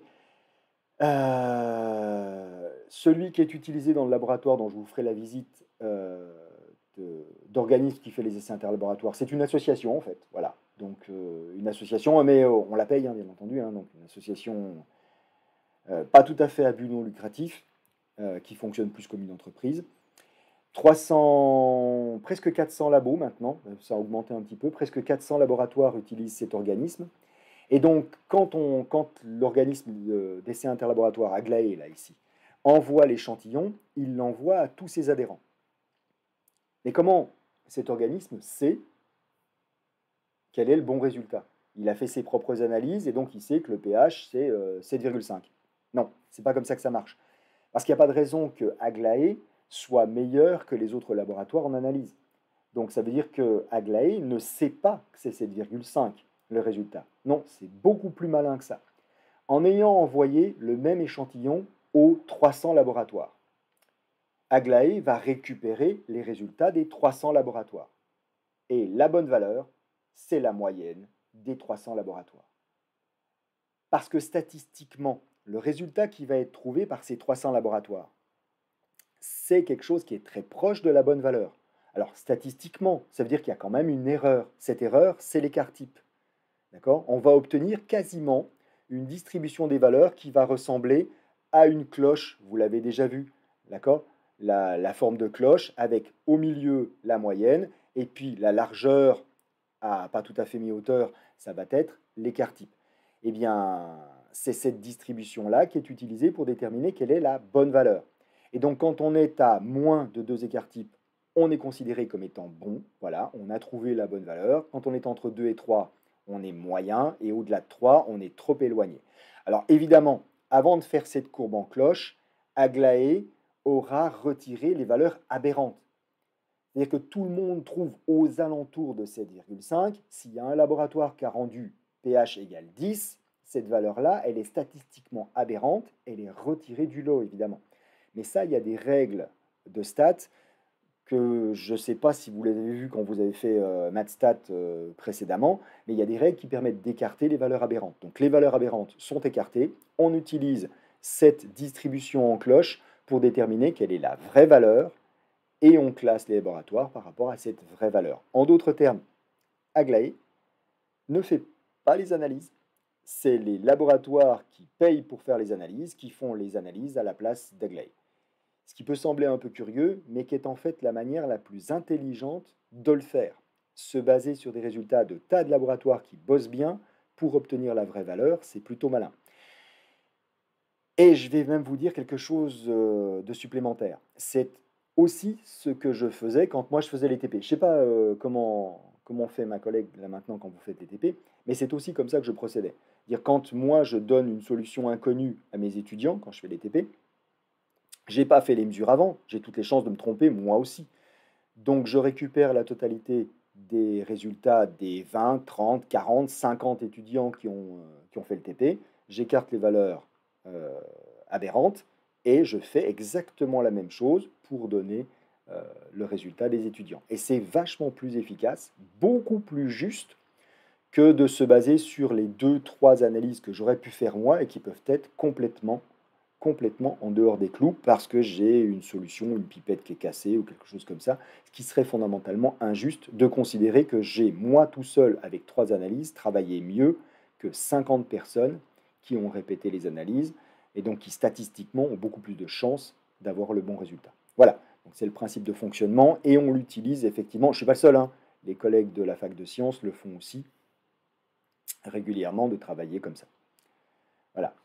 Euh, celui qui est utilisé dans le laboratoire, dont je vous ferai la visite euh, d'organismes qui fait les essais interlaboratoires, c'est une association en fait. Voilà. Donc euh, une association, mais euh, on la paye hein, bien entendu, hein, donc une association euh, pas tout à fait à but non lucratif, euh, qui fonctionne plus comme une entreprise. trois cents, presque quatre cents labos maintenant, ça a augmenté un petit peu, presque quatre cents laboratoires utilisent cet organisme. Et donc, quand, on, quand l'organisme d'essai interlaboratoire Aglaé, là, ici, envoie l'échantillon, il l'envoie à tous ses adhérents. Mais comment cet organisme sait quel est le bon résultat? Il a fait ses propres analyses et donc il sait que le pH, c'est euh, sept virgule cinq. Non, c'est pas comme ça que ça marche. Parce qu'il n'y a pas de raison que Aglaé soit meilleur que les autres laboratoires en analyse. Donc ça veut dire que Aglaé ne sait pas que c'est sept virgule cinq le résultat. Non, c'est beaucoup plus malin que ça. En ayant envoyé le même échantillon aux trois cents laboratoires. Aglaé va récupérer les résultats des trois cents laboratoires. Et la bonne valeur, c'est la moyenne des trois cents laboratoires. Parce que statistiquement, le résultat qui va être trouvé par ces trois cents laboratoires, c'est quelque chose qui est très proche de la bonne valeur. Alors, statistiquement, ça veut dire qu'il y a quand même une erreur. Cette erreur, c'est l'écart type. D'accord? On va obtenir quasiment une distribution des valeurs qui va ressembler à une cloche. Vous l'avez déjà vu, d'accord? La, la forme de cloche avec au milieu la moyenne et puis la largeur à pas tout à fait mi-hauteur, ça va être l'écart type. Eh bien, c'est cette distribution-là qui est utilisée pour déterminer quelle est la bonne valeur. Et donc, quand on est à moins de deux écarts types, on est considéré comme étant bon. Voilà, on a trouvé la bonne valeur. Quand on est entre deux et trois, on est moyen. Et au-delà de trois, on est trop éloigné. Alors, évidemment, avant de faire cette courbe en cloche, Aglaé aura retiré les valeurs aberrantes. C'est-à-dire que tout le monde trouve aux alentours de sept virgule cinq. S'il y a un laboratoire qui a rendu pH égale dix, cette valeur-là, elle est statistiquement aberrante, elle est retirée du lot, évidemment. Mais ça, il y a des règles de stats que je ne sais pas si vous l'avez vu quand vous avez fait euh, MathStat euh, précédemment, mais il y a des règles qui permettent d'écarter les valeurs aberrantes. Donc les valeurs aberrantes sont écartées. On utilise cette distribution en cloche pour déterminer quelle est la vraie valeur et on classe les laboratoires par rapport à cette vraie valeur. En d'autres termes, Aglaé ne fait pas les analyses. C'est les laboratoires qui payent pour faire les analyses, qui font les analyses à la place d'Aglaé. Ce qui peut sembler un peu curieux, mais qui est en fait la manière la plus intelligente de le faire. Se baser sur des résultats de tas de laboratoires qui bossent bien pour obtenir la vraie valeur, c'est plutôt malin. Et je vais même vous dire quelque chose euh, de supplémentaire. C'est aussi ce que je faisais quand moi je faisais les T P. Je ne sais pas euh, comment, comment fait ma collègue là maintenant quand vous faites les T P, mais c'est aussi comme ça que je procédais. Dire quand moi je donne une solution inconnue à mes étudiants quand je fais les T P, j'ai pas fait les mesures avant, j'ai toutes les chances de me tromper moi aussi. Donc je récupère la totalité des résultats des vingt, trente, quarante, cinquante étudiants qui ont, euh, qui ont fait le T P, j'écarte les valeurs euh, aberrantes et je fais exactement la même chose pour donner euh, le résultat des étudiants. Et c'est vachement plus efficace, beaucoup plus juste que de se baser sur les deux, trois analyses que j'aurais pu faire moi et qui peuvent être complètement complètement en dehors des clous parce que j'ai une solution, une pipette qui est cassée ou quelque chose comme ça, ce qui serait fondamentalement injuste de considérer que j'ai, moi tout seul, avec trois analyses, travaillé mieux que cinquante personnes qui ont répété les analyses et donc qui statistiquement ont beaucoup plus de chances d'avoir le bon résultat. Voilà, donc c'est le principe de fonctionnement et on l'utilise effectivement, je ne suis pas le seul, hein, les collègues de la fac de sciences le font aussi régulièrement de travailler comme ça. Voilà.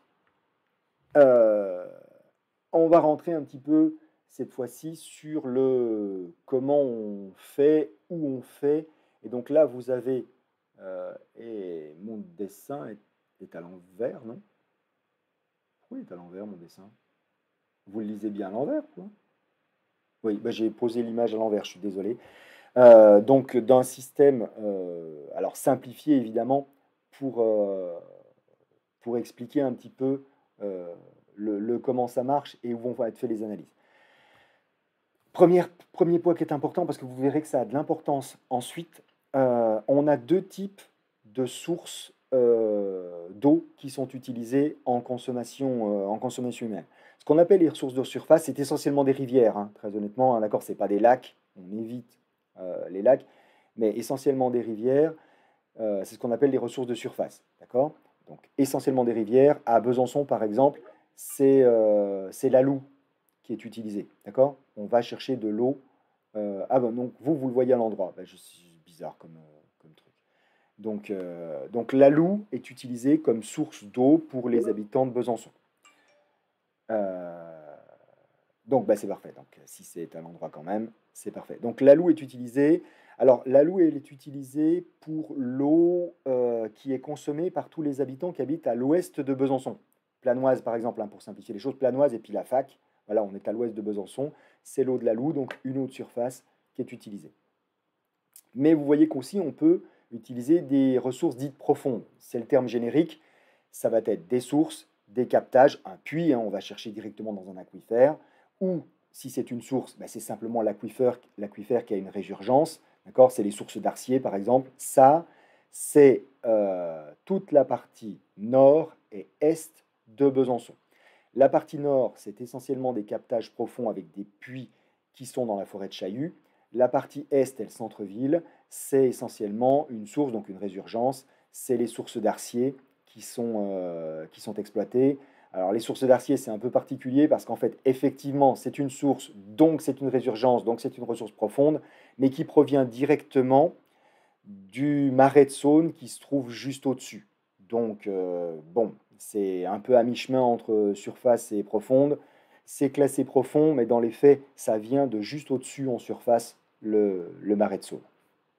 Euh, on va rentrer un petit peu cette fois-ci sur le comment on fait, où on fait. Et donc là, vous avez, euh, et mon dessin est, est à l'envers, non? Pourquoi il est à l'envers, mon dessin? Vous le lisez bien à l'envers, quoi? Oui, bah, j'ai posé l'image à l'envers, je suis désolé. Euh, donc d'un système, euh, alors simplifié évidemment, pour, euh, pour expliquer un petit peu euh, le, le comment ça marche et où vont être faites les analyses. Premier, premier point qui est important parce que vous verrez que ça a de l'importance. Ensuite, euh, on a deux types de sources euh, d'eau qui sont utilisées en consommation, euh, en consommation humaine. Ce qu'on appelle les ressources d'eau surface, c'est essentiellement des rivières, hein, très honnêtement. Hein, d'accord, c'est pas des lacs, on évite euh, les lacs, mais essentiellement des rivières. Euh, c'est ce qu'on appelle les ressources de surface, d'accord? Donc essentiellement des rivières. À Besançon, par exemple, c'est euh, c'est la Loue qui est utilisée, d'accord? On va chercher de l'eau. euh, ah ben donc vous, vous le voyez à l'endroit. Ben, je suis bizarre comme, euh, comme truc. Donc, euh, donc la Loue est utilisée comme source d'eau pour les habitants de Besançon. Euh, donc bah, c'est parfait. Donc si c'est à l'endroit quand même, c'est parfait. Donc la Loue est utilisée. Alors la Loue elle est utilisée pour l'eau euh, qui est consommée par tous les habitants qui habitent à l'ouest de Besançon. Planoise par exemple, hein, pour simplifier les choses, Planoise et puis la fac. Voilà, on est à l'ouest de Besançon. C'est l'eau de la Loue, donc une eau de surface qui est utilisée. Mais vous voyez qu'aussi on peut utiliser des ressources dites profondes. C'est le terme générique. Ça va être des sources, des captages, un puits, hein, on va chercher directement dans un aquifère, ou si c'est une source, ben, c'est simplement l'aquifère, l'aquifère qui a une résurgence. D'accord? C'est les sources d'Arcier, par exemple. Ça, c'est euh, toute la partie nord et est de Besançon. La partie nord, c'est essentiellement des captages profonds avec des puits qui sont dans la forêt de Chaillu. La partie est et le centre-ville, c'est essentiellement une source, donc une résurgence. C'est les sources d'Arcier qui sont, euh, qui sont exploitées. Alors les sources d'Arcier, c'est un peu particulier parce qu'en fait, effectivement, c'est une source, donc c'est une résurgence, donc c'est une ressource profonde, mais qui provient directement du marais de Saône qui se trouve juste au-dessus. Donc, euh, bon, c'est un peu à mi-chemin entre surface et profonde. C'est classé profond, mais dans les faits, ça vient de juste au-dessus en surface, le, le marais de Saône.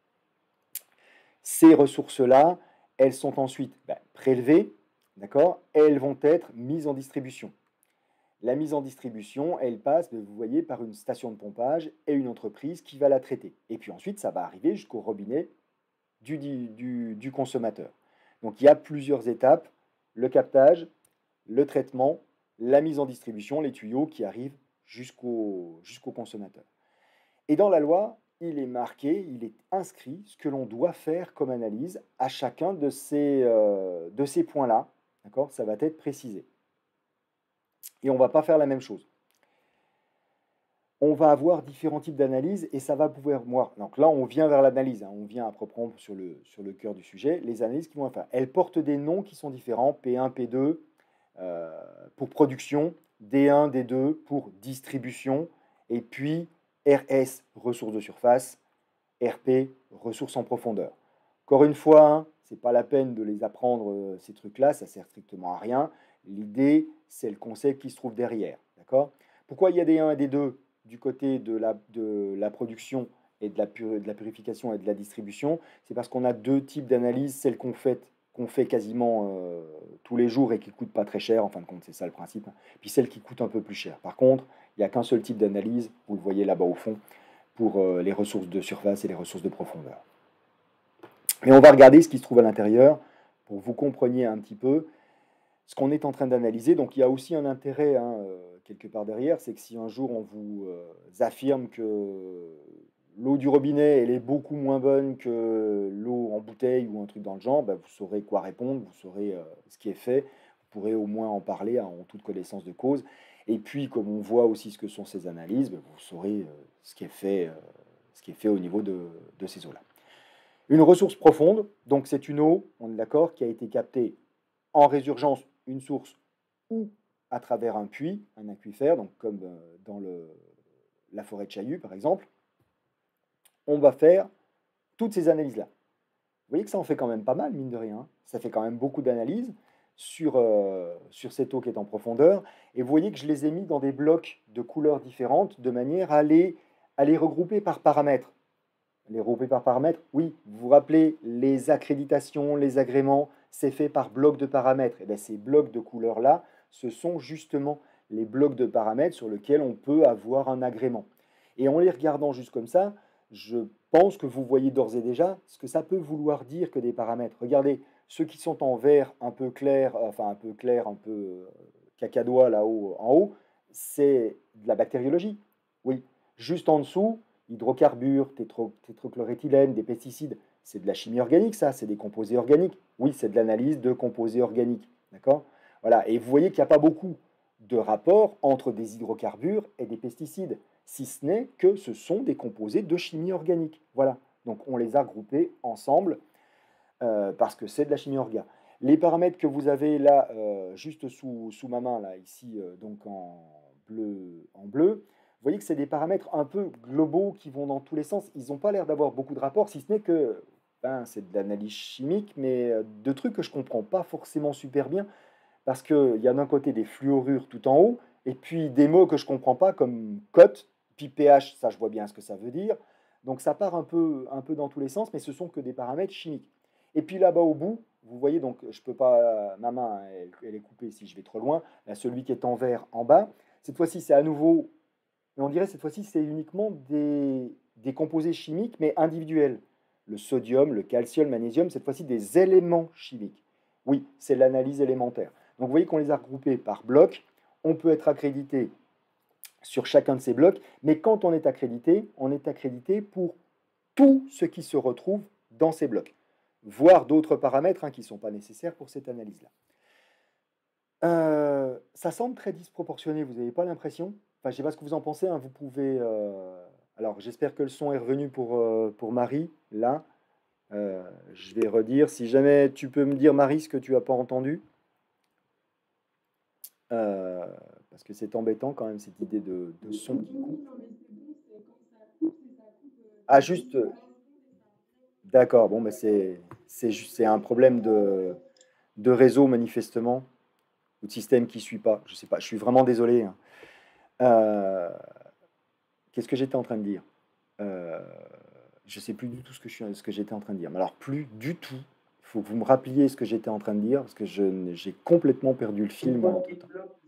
Ces ressources-là, elles sont ensuite ben, prélevées, d'accord, et elles vont être mises en distribution. La mise en distribution, elle passe, vous voyez, par une station de pompage et une entreprise qui va la traiter. Et puis ensuite, ça va arriver jusqu'au robinet du, du, du consommateur. Donc il y a plusieurs étapes, le captage, le traitement, la mise en distribution, les tuyaux qui arrivent jusqu'au jusqu'au consommateur. Et dans la loi, il est marqué, il est inscrit ce que l'on doit faire comme analyse à chacun de ces, euh, de ces points-là. D'accord? Ça va être précisé. Et on ne va pas faire la même chose. On va avoir différents types d'analyses et ça va pouvoir voir. Donc là, on vient vers l'analyse, hein, on vient à proprement sur le, sur le cœur du sujet. Les analyses qui vont faire. Elles portent des noms qui sont différents, P un, P deux euh, pour production, D un, D deux pour distribution, et puis R S, ressources de surface, R P, ressources en profondeur. Encore une fois, hein, ce n'est pas la peine de les apprendre, euh, ces trucs-là, ça sert strictement à rien. L'idée, c'est le concept qui se trouve derrière. D'accord? Pourquoi il y a des un et des deux du côté de la, de la production et de la, pur, de la purification et de la distribution? C'est parce qu'on a deux types d'analyses, celle qu'on fait, qu'on fait quasiment euh, tous les jours et qui ne coûte pas très cher, en fin de compte, c'est ça le principe, hein. Puis celle qui coûte un peu plus cher. Par contre, il n'y a qu'un seul type d'analyse, vous le voyez là-bas au fond, pour euh, les ressources de surface et les ressources de profondeur. Et on va regarder ce qui se trouve à l'intérieur pour que vous compreniez un petit peu ce qu'on est en train d'analyser. Donc il y a aussi un intérêt hein, quelque part derrière, c'est que si un jour on vous euh, affirme que l'eau du robinet elle est beaucoup moins bonne que l'eau en bouteille ou un truc dans le genre, bah, vous saurez quoi répondre, vous saurez euh, ce qui est fait, vous pourrez au moins en parler hein, en toute connaissance de cause. Et puis comme on voit aussi ce que sont ces analyses, bah, vous saurez euh, ce, qui est fait, euh, ce qui est fait au niveau de, de ces eaux-là. Une ressource profonde, donc c'est une eau, on est d'accord, qui a été captée en résurgence, une source ou à travers un puits, un aquifère, donc comme dans le, la forêt de Chaillu par exemple. On va faire toutes ces analyses-là. Vous voyez que ça en fait quand même pas mal, mine de rien. Ça fait quand même beaucoup d'analyses sur, euh, sur cette eau qui est en profondeur. Et vous voyez que je les ai mis dans des blocs de couleurs différentes de manière à les, à les regrouper par paramètres. Les regrouper par paramètres, oui, vous vous rappelez, les accréditations, les agréments, c'est fait par blocs de paramètres. Et bien, ces blocs de couleurs-là, ce sont justement les blocs de paramètres sur lesquels on peut avoir un agrément. Et en les regardant juste comme ça, je pense que vous voyez d'ores et déjà ce que ça peut vouloir dire que des paramètres. Regardez, ceux qui sont en vert un peu clair, enfin un peu clair, un peu cacadois là-haut, en haut, c'est de la bactériologie. Oui, juste en dessous, hydrocarbures, tétro, tétrachloréthylène, des pesticides, c'est de la chimie organique, ça, c'est des composés organiques. Oui, c'est de l'analyse de composés organiques. D'accord? Voilà, et vous voyez qu'il n'y a pas beaucoup de rapports entre des hydrocarbures et des pesticides, si ce n'est que ce sont des composés de chimie organique. Voilà, donc on les a groupés ensemble euh, parce que c'est de la chimie organique. Les paramètres que vous avez là, euh, juste sous, sous ma main, là, ici, euh, donc en bleu, en bleu, vous voyez que c'est des paramètres un peu globaux qui vont dans tous les sens. Ils n'ont pas l'air d'avoir beaucoup de rapports, si ce n'est que ben, c'est de l'analyse chimique, mais de trucs que je ne comprends pas forcément super bien, parce qu'il y a d'un côté des fluorures tout en haut, et puis des mots que je ne comprends pas, comme cote, puis pH, ça je vois bien ce que ça veut dire. Donc ça part un peu, un peu dans tous les sens, mais ce sont que des paramètres chimiques. Et puis là-bas au bout, vous voyez, donc je peux pas, ma main, elle, elle est coupée si je vais trop loin, là, celui qui est en vert en bas, cette fois-ci c'est à nouveau. Mais on dirait cette fois-ci, c'est uniquement des, des composés chimiques, mais individuels. Le sodium, le calcium, le magnésium, cette fois-ci des éléments chimiques. Oui, c'est l'analyse élémentaire. Donc vous voyez qu'on les a regroupés par bloc. On peut être accrédité sur chacun de ces blocs. Mais quand on est accrédité, on est accrédité pour tout ce qui se retrouve dans ces blocs, voire d'autres paramètres hein, qui ne sont pas nécessaires pour cette analyse-là. Euh, ça semble très disproportionné, vous n'avez pas l'impression? Enfin, je ne sais pas ce que vous en pensez, hein, vous pouvez... euh, Alors, j'espère que le son est revenu pour, euh, pour Marie, là. Euh, je vais redire, si jamais tu peux me dire, Marie, ce que tu n'as pas entendu, euh, parce que c'est embêtant quand même, cette idée de, de son qui coupe. Ah, juste... euh, D'accord, bon, bah, c'est c'est ju- c'est un problème de, de réseau, manifestement, ou de système qui ne suit pas. Je sais pas, je suis vraiment désolé, hein. Euh, Qu'est-ce que j'étais en train de dire? Euh, je ne sais plus du tout ce que je suis, ce que j'étais en train de dire. Mais alors, plus du tout. Il faut que vous me rappeliez ce que j'étais en train de dire, parce que je n- j'ai complètement perdu le film en entre-temps.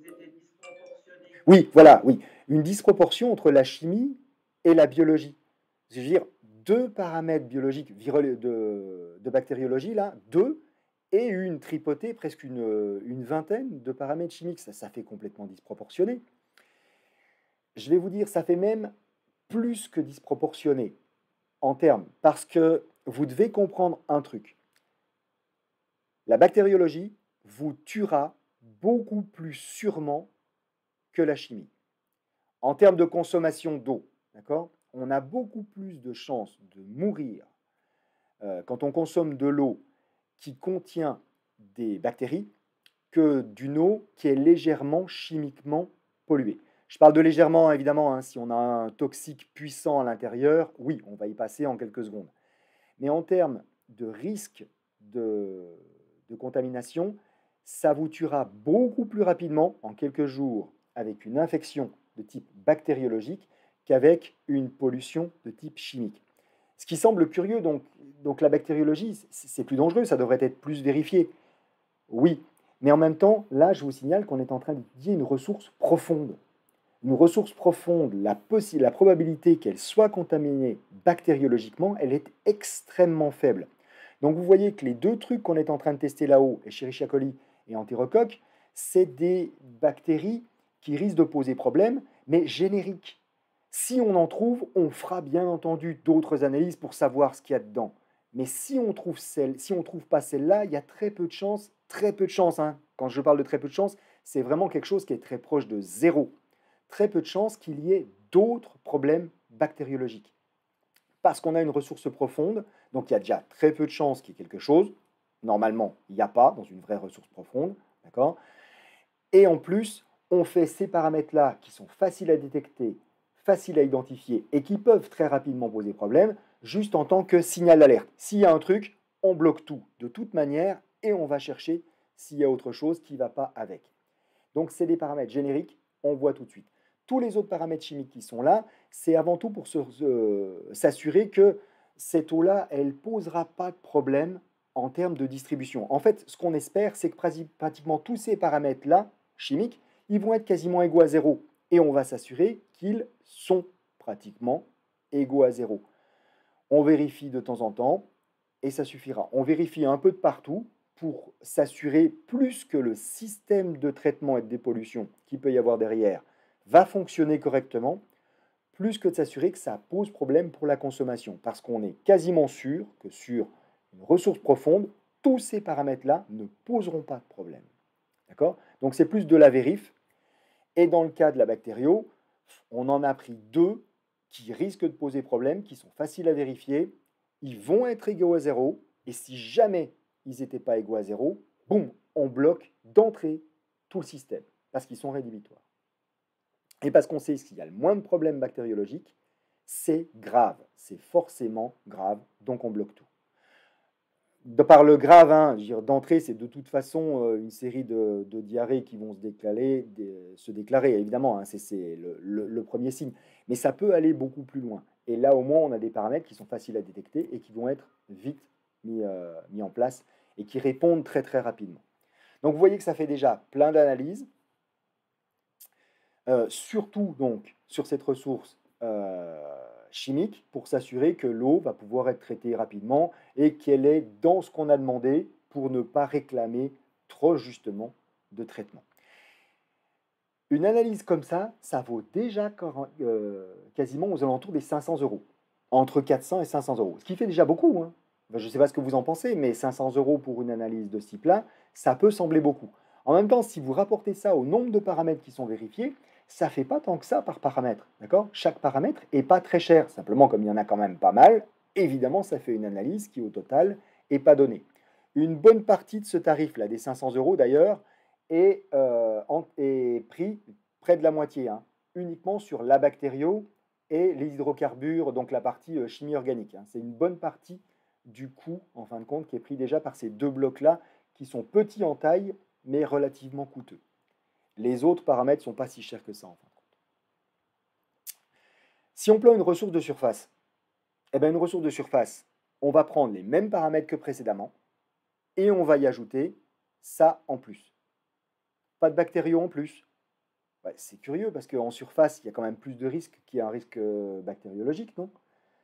Oui, voilà, oui. Une disproportion entre la chimie et la biologie. C'est-à-dire deux paramètres biologiques virolo- de, de bactériologie, là, deux, et une tripotée, presque une, une vingtaine de paramètres chimiques. Ça, ça fait complètement disproportionné. Je vais vous dire, ça fait même plus que disproportionné en termes, parce que vous devez comprendre un truc. La bactériologie vous tuera beaucoup plus sûrement que la chimie. En termes de consommation d'eau, d'accord? On a beaucoup plus de chances de mourir euh, quand on consomme de l'eau qui contient des bactéries que d'une eau qui est légèrement chimiquement polluée. Je parle de légèrement, évidemment, hein, si on a un toxique puissant à l'intérieur, oui, on va y passer en quelques secondes. Mais en termes de risque de, de contamination, ça vous tuera beaucoup plus rapidement, en quelques jours, avec une infection de type bactériologique qu'avec une pollution de type chimique. Ce qui semble curieux, donc, donc la bactériologie, c'est plus dangereux, ça devrait être plus vérifié. Oui, mais en même temps, là, je vous signale qu'on est en train d'étudier une ressource profonde. Une ressource profonde, la, la probabilité qu'elle soit contaminée bactériologiquement, elle est extrêmement faible. Donc vous voyez que les deux trucs qu'on est en train de tester là-haut, Escherichia coli et Enterocoque, c'est des bactéries qui risquent de poser problème, mais génériques. Si on en trouve, on fera bien entendu d'autres analyses pour savoir ce qu'il y a dedans. Mais si on trouve celle, si on trouve pas celle-là, il y a très peu de chances, très peu de chances, hein. Quand je parle de très peu de chances, c'est vraiment quelque chose qui est très proche de zéro. Très peu de chances qu'il y ait d'autres problèmes bactériologiques. Parce qu'on a une ressource profonde, donc il y a déjà très peu de chances qu'il y ait quelque chose. Normalement, il n'y a pas dans une vraie ressource profonde, d'accord? Et en plus, on fait ces paramètres-là qui sont faciles à détecter, faciles à identifier et qui peuvent très rapidement poser problème, juste en tant que signal d'alerte. S'il y a un truc, on bloque tout de toute manière et on va chercher s'il y a autre chose qui ne va pas avec. Donc c'est des paramètres génériques, on voit tout de suite. Tous les autres paramètres chimiques qui sont là, c'est avant tout pour s'assurer que cette eau-là, elle ne posera pas de problème en termes de distribution. En fait, ce qu'on espère, c'est que pratiquement tous ces paramètres-là, chimiques, ils vont être quasiment égaux à zéro. Et on va s'assurer qu'ils sont pratiquement égaux à zéro. On vérifie de temps en temps et ça suffira. On vérifie un peu de partout pour s'assurer plus que le système de traitement et de dépollution qu'il peut y avoir derrière va fonctionner correctement, plus que de s'assurer que ça pose problème pour la consommation. Parce qu'on est quasiment sûr que sur une ressource profonde, tous ces paramètres-là ne poseront pas de problème. D'accord? Donc c'est plus de la vérif. Et dans le cas de la bactério, on en a pris deux qui risquent de poser problème, qui sont faciles à vérifier. Ils vont être égaux à zéro. Et si jamais ils n'étaient pas égaux à zéro, boum, on bloque d'entrée tout le système, parce qu'ils sont rédhibitoires. Et parce qu'on sait qu'il y a le moins de problèmes bactériologiques, c'est grave, c'est forcément grave, donc on bloque tout. De par le grave, hein, d'entrée, c'est de toute façon euh, une série de, de diarrhées qui vont se déclarer, de, se déclarer évidemment, hein, c'est le, le, le premier signe. Mais ça peut aller beaucoup plus loin. Et là, au moins, on a des paramètres qui sont faciles à détecter et qui vont être vite mis, euh, mis en place et qui répondent très très rapidement. Donc, vous voyez que ça fait déjà plein d'analyses. Euh, surtout donc sur cette ressource euh, chimique pour s'assurer que l'eau va pouvoir être traitée rapidement et qu'elle est dans ce qu'on a demandé pour ne pas réclamer trop justement de traitement. Une analyse comme ça, ça vaut déjà quar- euh, quasiment aux alentours des cinq cents euros. Entre quatre cents et cinq cents euros. Ce qui fait déjà beaucoup, hein. Enfin, je ne sais pas ce que vous en pensez, mais cinq cents euros pour une analyse de ce type-là, ça peut sembler beaucoup. En même temps, si vous rapportez ça au nombre de paramètres qui sont vérifiés, ça ne fait pas tant que ça par paramètre. D'accord? Chaque paramètre n'est pas très cher. Simplement, comme il y en a quand même pas mal, évidemment, ça fait une analyse qui, au total, n'est pas donnée. Une bonne partie de ce tarif-là, des cinq cents euros d'ailleurs, est, euh, en- est pris près de la moitié, hein, uniquement sur la bactério et les hydrocarbures, donc la partie euh, chimie organique, hein. C'est une bonne partie du coût, en fin de compte, qui est pris déjà par ces deux blocs-là, qui sont petits en taille, mais relativement coûteux. Les autres paramètres ne sont pas si chers que ça, en fin de compte. Si on prend une ressource de surface, eh bien une ressource de surface, on va prendre les mêmes paramètres que précédemment, et on va y ajouter ça en plus. Pas de bactériaux en plus. Ouais, c'est curieux parce qu'en surface, il y a quand même plus de risques qu'il y a un risque euh, bactériologique, non?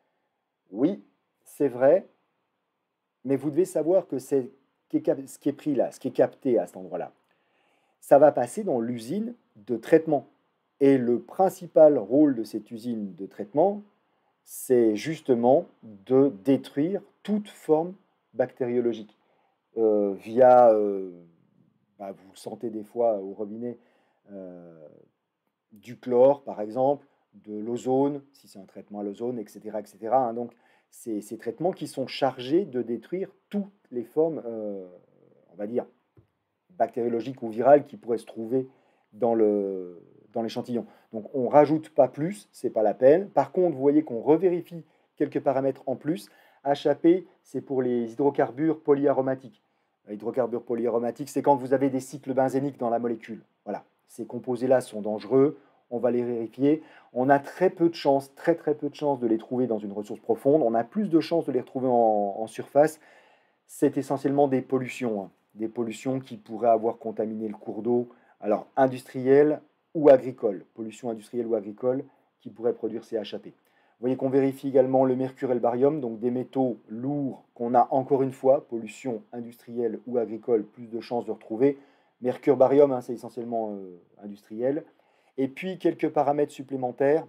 Oui, c'est vrai, mais vous devez savoir que c'est ce qui est pris là, ce qui est capté à cet endroit-là, ça va passer dans l'usine de traitement. Et le principal rôle de cette usine de traitement, c'est justement de détruire toute forme bactériologique euh, via, euh, bah, vous le sentez des fois au robinet, euh, du chlore par exemple, de l'ozone, si c'est un traitement à l'ozone, et cetera, et cetera, hein. Donc, c'est ces traitements qui sont chargés de détruire toutes les formes, euh, on va dire, bactériologiques ou virales qui pourraient se trouver dans le, dans l'échantillon. Donc, on ne rajoute pas plus, c'est pas la peine. Par contre, vous voyez qu'on revérifie quelques paramètres en plus. H A P, c'est pour les hydrocarbures polyaromatiques. Les hydrocarbures polyaromatiques, c'est quand vous avez des cycles benzéniques dans la molécule. Voilà, ces composés-là sont dangereux, on va les vérifier. On a très peu de chances, très très peu de chances de les trouver dans une ressource profonde. On a plus de chances de les retrouver en, en surface. C'est essentiellement des pollutions, hein. Des pollutions qui pourraient avoir contaminé le cours d'eau, alors industriel ou agricole, pollution industrielle ou agricole qui pourrait produire ces H A P. Vous voyez qu'on vérifie également le mercure et le barium, donc des métaux lourds qu'on a encore une fois, pollution industrielle ou agricole, plus de chances de retrouver. Mercure, barium, hein, c'est essentiellement euh, industriel. Et puis quelques paramètres supplémentaires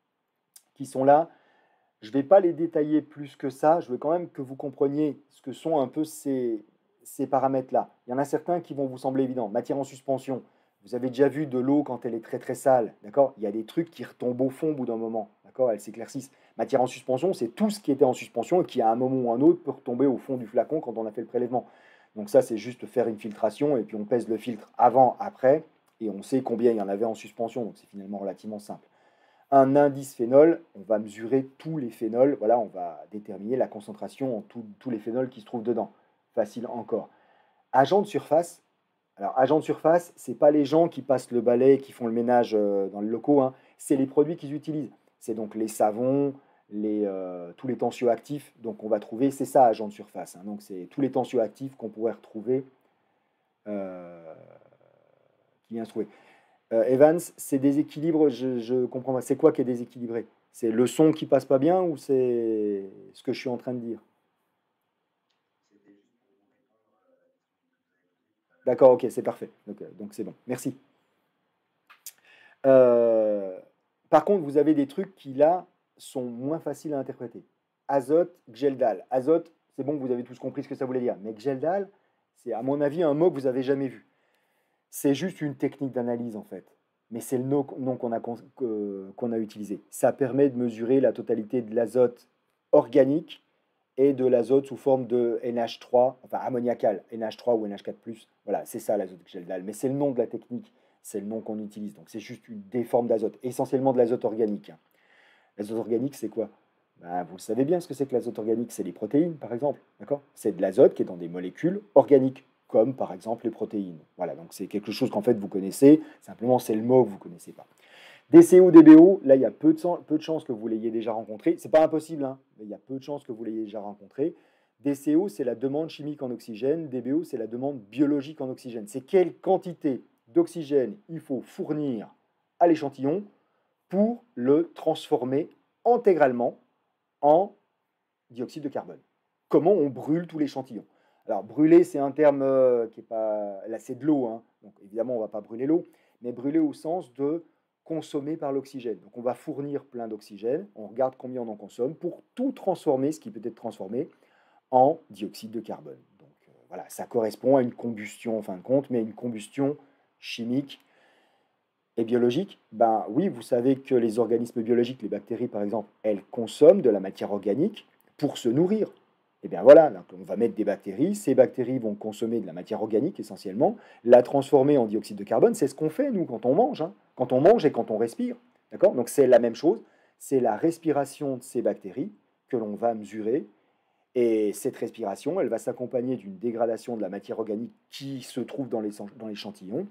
qui sont là. Je ne vais pas les détailler plus que ça, je veux quand même que vous compreniez ce que sont un peu ces, ces paramètres-là. Il y en a certains qui vont vous sembler évidents. Matière en suspension, vous avez déjà vu de l'eau quand elle est très très sale, d'accord? Il y a des trucs qui retombent au fond au bout d'un moment, d'accord? Elles s'éclaircissent. Matière en suspension, c'est tout ce qui était en suspension et qui à un moment ou un autre peut retomber au fond du flacon quand on a fait le prélèvement. Donc ça, c'est juste faire une filtration et puis on pèse le filtre avant, après, et on sait combien il y en avait en suspension, donc c'est finalement relativement simple. Un indice phénol, on va mesurer tous les phénols, voilà, on va déterminer la concentration en tout- tous les phénols qui se trouvent dedans. Facile encore. Agent de surface. Alors, agent de surface, c'est pas les gens qui passent le balai, qui font le ménage euh, dans le locaux, hein. C'est les produits qu'ils utilisent. C'est donc les savons, les, euh, tous les tensioactifs. Donc, on va trouver, c'est ça, agent de surface, hein. Donc, c'est tous les tensioactifs qu'on pourrait retrouver, euh, qui viennent se trouver. Euh, Evans, c'est déséquilibre, je, je comprends pas. C'est quoi qui est déséquilibré? C'est le son qui passe pas bien ou c'est ce que je suis en train de dire? D'accord, ok, c'est parfait. Donc, euh, donc c'est bon. Merci. Euh, Par contre, vous avez des trucs qui là sont moins faciles à interpréter. Azote, Ggeldal. Azote, c'est bon, vous avez tous compris ce que ça voulait dire. Mais Ggeldal, c'est à mon avis un mot que vous avez jamais vu. C'est juste une technique d'analyse en fait. Mais c'est le nom qu'on a, qu'on a utilisé. Ça permet de mesurer la totalité de l'azote organique et de l'azote sous forme de N H trois, enfin ammoniacal, N H trois ou N H quatre plus. Voilà, c'est ça l'azote Ggeldal. Mais c'est le nom de la technique, c'est le nom qu'on utilise. Donc c'est juste une, des formes d'azote, essentiellement de l'azote organique. L'azote organique, c'est quoi? Ben, vous le savez bien ce que c'est que l'azote organique, c'est les protéines, par exemple. D'accord? C'est de l'azote qui est dans des molécules organiques, comme par exemple les protéines. Voilà, donc c'est quelque chose qu'en fait vous connaissez, simplement c'est le mot que vous ne connaissez pas. D C O, D B O, là il y a peu de, peu de chances que vous l'ayez déjà rencontré. C'est pas impossible, hein, mais il y a peu de chances que vous l'ayez déjà rencontré. D C O, c'est la demande chimique en oxygène. D B O, c'est la demande biologique en oxygène. C'est quelle quantité d'oxygène il faut fournir à l'échantillon pour le transformer intégralement en dioxyde de carbone. Comment on brûle tout l'échantillon? Alors brûler, c'est un terme euh, qui est pas... Là, c'est de l'eau, hein. Donc évidemment, on ne va pas brûler l'eau. mais brûler au sens de consommer par l'oxygène. Donc on va fournir plein d'oxygène, on regarde combien on en consomme pour tout transformer, ce qui peut être transformé, en dioxyde de carbone. Donc euh, voilà, ça correspond à une combustion en fin de compte, mais une combustion chimique et biologique. Ben oui, vous savez que les organismes biologiques, les bactéries par exemple, elles consomment de la matière organique pour se nourrir. Et bien voilà, donc on va mettre des bactéries, ces bactéries vont consommer de la matière organique essentiellement, la transformer en dioxyde de carbone, c'est ce qu'on fait nous quand on mange, hein, quand on mange et quand on respire. D'accord? Donc c'est la même chose, c'est la respiration de ces bactéries que l'on va mesurer. Et cette respiration, elle va s'accompagner d'une dégradation de la matière organique qui se trouve dans l'échantillon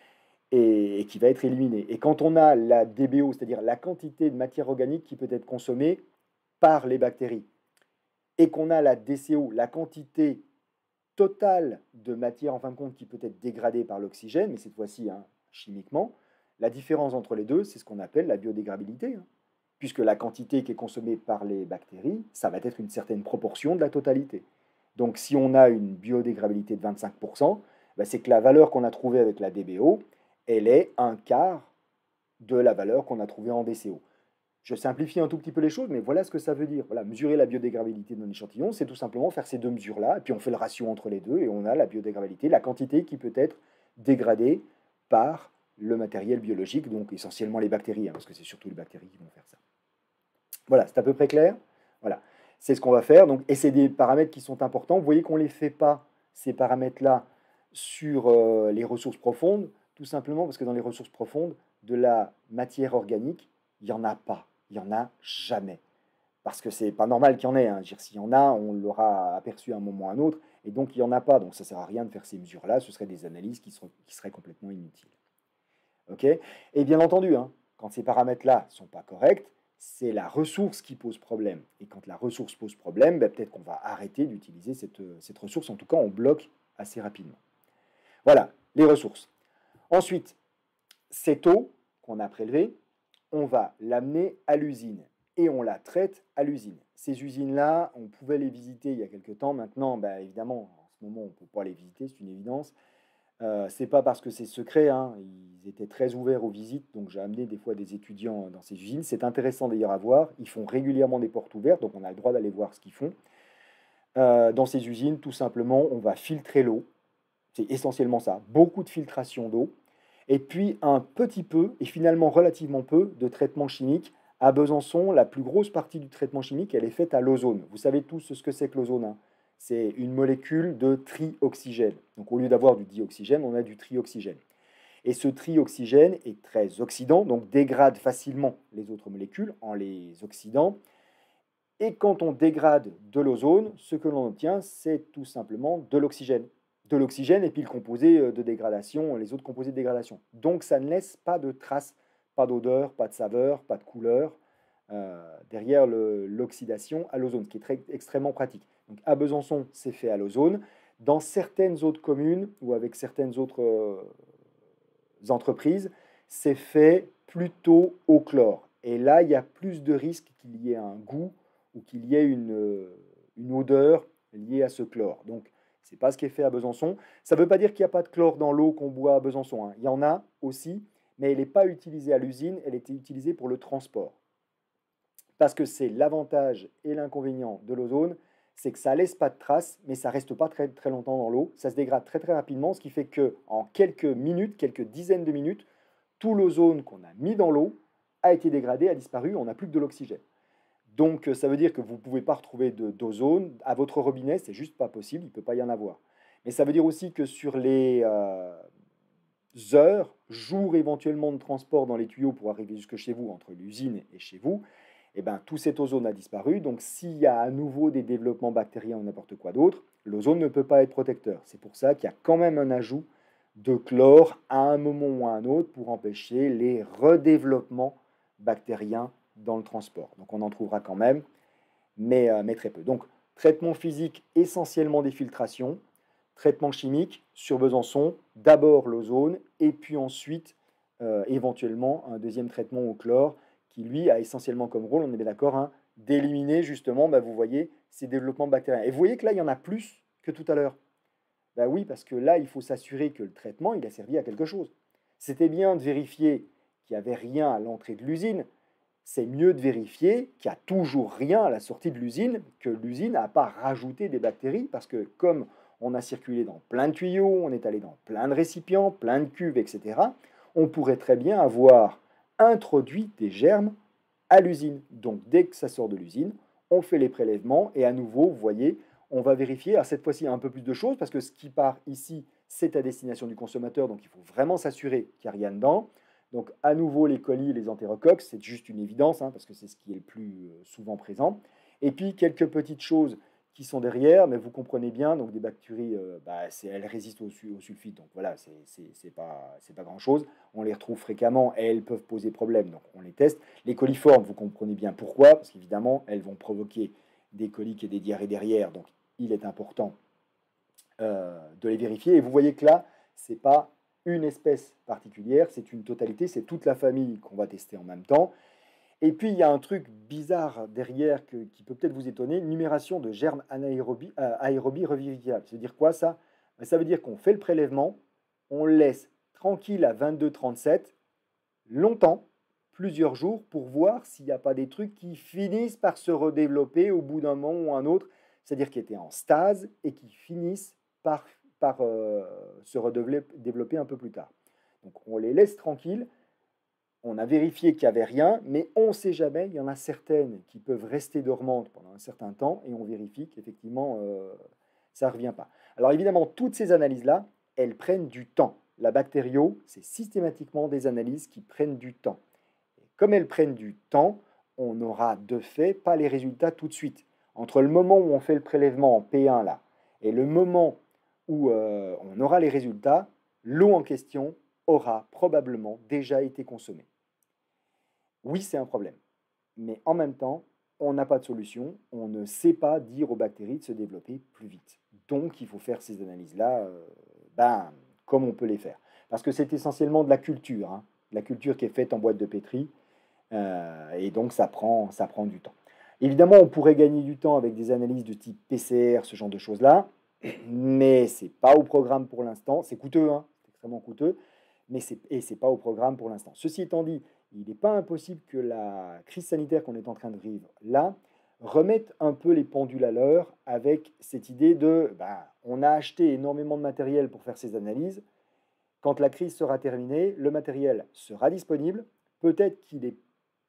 et, et qui va être éliminée. Et quand on a la D B O, c'est-à-dire la quantité de matière organique qui peut être consommée par les bactéries, et qu'on a la D C O, la quantité totale de matière en fin de compte qui peut être dégradée par l'oxygène, mais cette fois-ci hein, chimiquement, la différence entre les deux, c'est ce qu'on appelle la biodégradabilité. Hein, puisque la quantité qui est consommée par les bactéries, ça va être une certaine proportion de la totalité. Donc si on a une biodégradabilité de vingt-cinq pour cent, ben, c'est que la valeur qu'on a trouvée avec la D B O, elle est un quart de la valeur qu'on a trouvée en D C O. Je simplifie un tout petit peu les choses, mais voilà ce que ça veut dire. Voilà, mesurer la biodégradabilité d'un échantillon, c'est tout simplement faire ces deux mesures-là, et puis on fait le ratio entre les deux, et on a la biodégradabilité, la quantité qui peut être dégradée par le matériel biologique, donc essentiellement les bactéries, hein, parce que c'est surtout les bactéries qui vont faire ça. Voilà, c'est à peu près clair. Voilà, c'est ce qu'on va faire. Donc, et c'est des paramètres qui sont importants. Vous voyez qu'on ne les fait pas, ces paramètres-là, sur euh, les ressources profondes, tout simplement parce que dans les ressources profondes, de la matière organique, il n'y en a pas. Il n'y en a jamais. Parce que c'est pas normal qu'il y en ait. Hein. S'il y en a, on l'aura aperçu à un moment ou à un autre. Et donc, il n'y en a pas. Donc, ça ne sert à rien de faire ces mesures-là. Ce seraient des analyses qui, seront, qui seraient complètement inutiles. OK? Et bien entendu, hein, quand ces paramètres-là ne sont pas corrects, c'est la ressource qui pose problème. Et quand la ressource pose problème, ben peut-être qu'on va arrêter d'utiliser cette, cette ressource. En tout cas, on bloque assez rapidement. Voilà, les ressources. Ensuite, cette eau qu'on a prélevée, on va l'amener à l'usine et on la traite à l'usine. Ces usines-là, on pouvait les visiter il y a quelques temps. Maintenant, ben, évidemment, en ce moment, on ne peut pas les visiter, c'est une évidence. Euh, c'est pas parce que c'est secret, hein, ils étaient très ouverts aux visites, donc j'ai amené des fois des étudiants dans ces usines. C'est intéressant d'ailleurs à voir, ils font régulièrement des portes ouvertes, donc on a le droit d'aller voir ce qu'ils font. Euh, dans ces usines, tout simplement, on va filtrer l'eau, c'est essentiellement ça, beaucoup de filtration d'eau, et puis un petit peu, et finalement relativement peu, de traitement chimique. À Besançon, la plus grosse partie du traitement chimique, elle est faite à l'ozone. Vous savez tous ce que c'est que l'ozone, hein. C'est une molécule de trioxygène. Donc au lieu d'avoir du dioxygène, on a du trioxygène. Et ce trioxygène est très oxydant, donc dégrade facilement les autres molécules en les oxydant. Et quand on dégrade de l'ozone, ce que l'on obtient, c'est tout simplement de l'oxygène. De l'oxygène et puis le composé de dégradation, les autres composés de dégradation. Donc ça ne laisse pas de traces, pas d'odeur, pas de saveur, pas de couleur euh, derrière l'oxydation à l'ozone, ce qui est très, extrêmement pratique. Donc à Besançon, c'est fait à l'ozone. Dans certaines autres communes ou avec certaines autres euh, entreprises, c'est fait plutôt au chlore. Et là, il y a plus de risques qu'il y ait un goût ou qu'il y ait une, une odeur liée à ce chlore. Donc, ce n'est pas ce qui est fait à Besançon. Ça ne veut pas dire qu'il n'y a pas de chlore dans l'eau qu'on boit à Besançon, hein. Il y en a aussi, mais elle n'est pas utilisée à l'usine, elle était utilisée pour le transport. Parce que c'est l'avantage et l'inconvénient de l'ozone, c'est que ça ne laisse pas de traces, mais ça ne reste pas très, très longtemps dans l'eau. Ça se dégrade très très rapidement, ce qui fait qu'en quelques minutes, quelques dizaines de minutes, tout l'ozone qu'on a mis dans l'eau a été dégradé, a disparu, on n'a plus que de l'oxygène. Donc ça veut dire que vous ne pouvez pas retrouver d'ozone à votre robinet, c'est juste pas possible, il ne peut pas y en avoir. Mais ça veut dire aussi que sur les euh, heures, jours éventuellement de transport dans les tuyaux pour arriver jusque chez vous, entre l'usine et chez vous, eh ben, tout cet ozone a disparu. Donc s'il y a à nouveau des développements bactériens ou n'importe quoi d'autre, l'ozone ne peut pas être protecteur. C'est pour ça qu'il y a quand même un ajout de chlore à un moment ou à un autre pour empêcher les redéveloppements bactériens dans le transport. Donc on en trouvera quand même, mais, euh, mais très peu. Donc traitement physique, essentiellement des filtrations. Traitement chimique sur Besançon, d'abord l'ozone, et puis ensuite euh, éventuellement un deuxième traitement au chlore qui lui a essentiellement comme rôle, on est bien d'accord, hein, d'éliminer justement, bah, vous voyez, ces développements bactériens. Et vous voyez que là, il y en a plus que tout à l'heure. Ben oui, parce que là, il faut s'assurer que le traitement, il a servi à quelque chose. C'était bien de vérifier qu'il n'y avait rien à l'entrée de l'usine. C'est mieux de vérifier qu'il n'y a toujours rien à la sortie de l'usine, que l'usine n'a pas rajouté des bactéries, parce que comme on a circulé dans plein de tuyaux, on est allé dans plein de récipients, plein de cuves, et cetera, on pourrait très bien avoir introduit des germes à l'usine. Donc dès que ça sort de l'usine, on fait les prélèvements et à nouveau, vous voyez, on va vérifier. Alors cette fois-ci, un peu plus de choses parce que ce qui part ici, c'est à destination du consommateur, donc il faut vraiment s'assurer qu'il n'y a rien dedans. Donc à nouveau, les colis, les entérocoques, c'est juste une évidence hein, parce que c'est ce qui est le plus euh, souvent présent. Et puis quelques petites choses qui sont derrière, mais vous comprenez bien, donc des bactéries, euh, bah, elles résistent au, au sulfite, donc voilà, c'est pas, pas grand-chose. On les retrouve fréquemment et elles peuvent poser problème, donc on les teste. Les coliformes, vous comprenez bien pourquoi, parce qu'évidemment, elles vont provoquer des coliques et des diarrhées derrière, donc il est important euh, de les vérifier. Et vous voyez que là, ce n'est pas une espèce particulière, c'est une totalité, c'est toute la famille qu'on va tester en même temps. Et puis, il y a un truc bizarre derrière que, qui peut peut-être vous étonner, numération de germes anaérobie, euh, aérobie revivifiables. Ça veut dire quoi ça? Ça veut dire qu'on fait le prélèvement, on le laisse tranquille à vingt-deux trente-sept, longtemps, plusieurs jours, pour voir s'il n'y a pas des trucs qui finissent par se redévelopper au bout d'un moment ou un autre, c'est-à-dire qui étaient en stase et qui finissent par, par euh, se redévelopper un peu plus tard. Donc on les laisse tranquilles. On a vérifié qu'il n'y avait rien, mais on ne sait jamais. Il y en a certaines qui peuvent rester dormantes pendant un certain temps et on vérifie qu'effectivement, euh, ça ne revient pas. Alors évidemment, toutes ces analyses-là, elles prennent du temps. La bactério, c'est systématiquement des analyses qui prennent du temps. Et comme elles prennent du temps, on n'aura de fait pas les résultats tout de suite. Entre le moment où on fait le prélèvement en P un là et le moment où euh, on aura les résultats, l'eau en question aura probablement déjà été consommée. Oui, c'est un problème. Mais en même temps, on n'a pas de solution. On ne sait pas dire aux bactéries de se développer plus vite. Donc, il faut faire ces analyses-là euh, ben, comme on peut les faire. Parce que c'est essentiellement de la culture. Hein, la culture qui est faite en boîte de pétri. Euh, et donc, ça prend, ça prend du temps. Évidemment, on pourrait gagner du temps avec des analyses de type P C R, ce genre de choses-là. Mais ce n'est pas au programme pour l'instant. C'est coûteux, hein, c'est extrêmement coûteux. Mais et ce n'est pas au programme pour l'instant. Ceci étant dit, il n'est pas impossible que la crise sanitaire qu'on est en train de vivre là remette un peu les pendules à l'heure avec cette idée de ben, on a acheté énormément de matériel pour faire ces analyses. Quand la crise sera terminée, le matériel sera disponible. Peut-être qu'il est,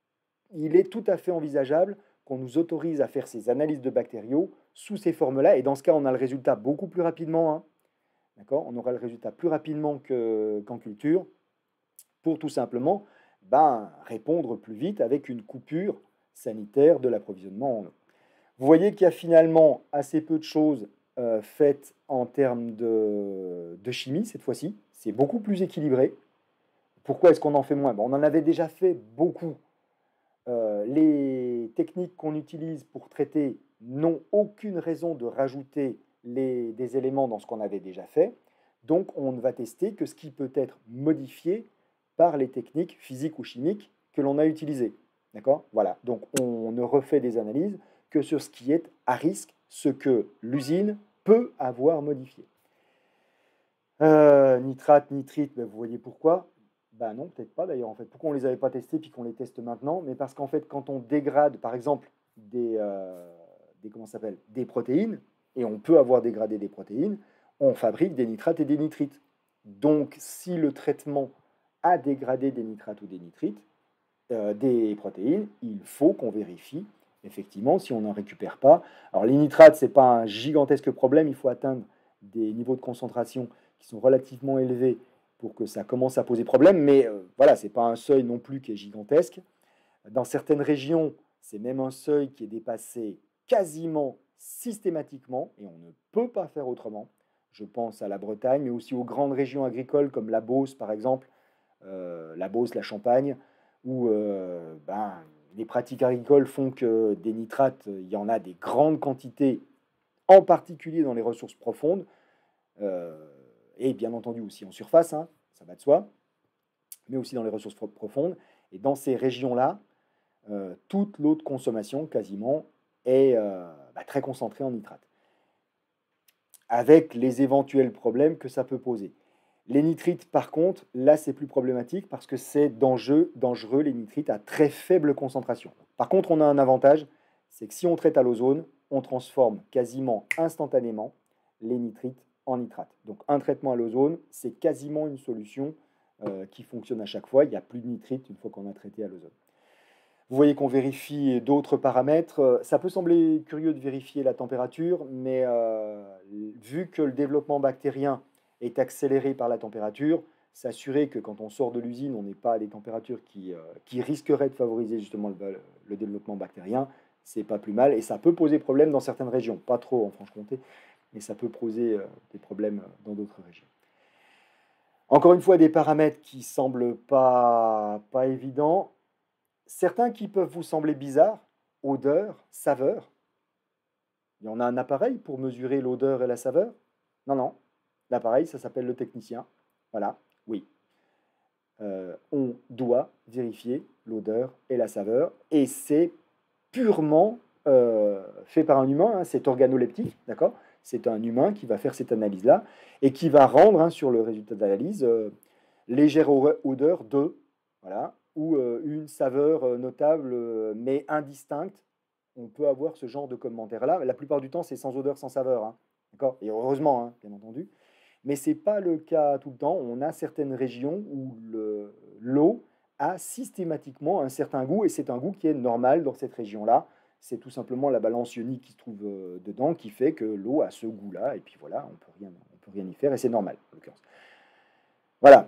il est tout à fait envisageable qu'on nous autorise à faire ces analyses de bactériaux sous ces formes-là. Et dans ce cas, on a le résultat beaucoup plus rapidement. Hein. D'accord ? On aura le résultat plus rapidement que, qu'en culture pour tout simplement ben, répondre plus vite avec une coupure sanitaire de l'approvisionnement en eau. Vous voyez qu'il y a finalement assez peu de choses euh, faites en termes de, de chimie cette fois-ci. C'est beaucoup plus équilibré. Pourquoi est-ce qu'on en fait moins? Ben, on en avait déjà fait beaucoup. Euh, les techniques qu'on utilise pour traiter n'ont aucune raison de rajouter les, des éléments dans ce qu'on avait déjà fait. Donc on ne va tester que ce qui peut être modifié par les techniques physiques ou chimiques que l'on a utilisées. D'accord? Voilà. Donc on ne refait des analyses que sur ce qui est à risque, ce que l'usine peut avoir modifié. Euh, nitrate, nitrite, ben vous voyez pourquoi? Ben non, peut-être pas d'ailleurs en fait. Pourquoi on ne les avait pas testés puis qu'on les teste maintenant? Mais parce qu'en fait, quand on dégrade, par exemple, des, euh, des, comment ça s'appelle, des protéines, et on peut avoir dégradé des protéines, on fabrique des nitrates et des nitrites. Donc, si le traitement a dégradé des nitrates ou des nitrites, euh, des protéines, il faut qu'on vérifie effectivement si on n'en récupère pas. Alors, les nitrates, ce n'est pas un gigantesque problème, il faut atteindre des niveaux de concentration qui sont relativement élevés pour que ça commence à poser problème, mais euh, voilà, ce n'est pas un seuil non plus qui est gigantesque. Dans certaines régions, c'est même un seuil qui est dépassé quasiment systématiquement, et on ne peut pas faire autrement. Je pense à la Bretagne, mais aussi aux grandes régions agricoles comme la Beauce, par exemple, euh, la Beauce, la Champagne, où euh, ben, les pratiques agricoles font que des nitrates, il y en a des grandes quantités, en particulier dans les ressources profondes, euh, et bien entendu aussi en surface, hein, ça va de soi, mais aussi dans les ressources profondes. Et dans ces régions-là, euh, toute l'eau de consommation, quasiment, est euh, bah, très concentrée en nitrate, avec les éventuels problèmes que ça peut poser. Les nitrites, par contre, là, c'est plus problématique parce que c'est dangereux, dangereux, les nitrites à très faible concentration. Par contre, on a un avantage, c'est que si on traite à l'ozone, on transforme quasiment instantanément les nitrites en nitrates. Donc un traitement à l'ozone, c'est quasiment une solution euh, qui fonctionne à chaque fois. Il n'y a plus de nitrites une fois qu'on a traité à l'ozone. Vous voyez qu'on vérifie d'autres paramètres. Ça peut sembler curieux de vérifier la température, mais euh, vu que le développement bactérien est accéléré par la température, s'assurer que quand on sort de l'usine, on n'est pas à des températures qui, euh, qui risqueraient de favoriser justement le, le développement bactérien, c'est pas plus mal. Et ça peut poser problème dans certaines régions, pas trop en Franche-Comté, mais ça peut poser euh, des problèmes dans d'autres régions. Encore une fois, des paramètres qui ne semblent pas, pas évidents. Certains qui peuvent vous sembler bizarres, odeur, saveur. Il y en a un appareil pour mesurer l'odeur et la saveur? Non, non. L'appareil, ça s'appelle le technicien. Voilà, oui. Euh, on doit vérifier l'odeur et la saveur. Et c'est purement euh, fait par un humain, hein, c'est organoleptique, d'accord? C'est un humain qui va faire cette analyse-là et qui va rendre hein, sur le résultat d'analyse euh, légère odeur de, voilà, ou euh, une saveur euh, notable euh, mais indistincte. On peut avoir ce genre de commentaire-là. La plupart du temps, c'est sans odeur, sans saveur, hein, d'accord? Et heureusement, hein, bien entendu. Mais ce n'est pas le cas tout le temps. On a certaines régions où l'eau a systématiquement un certain goût, et c'est un goût qui est normal dans cette région-là. C'est tout simplement la balance ionique qui se trouve euh, dedans qui fait que l'eau a ce goût-là, et puis voilà, on peut rien, on peut rien y faire, et c'est normal, en l'occurrence. Voilà.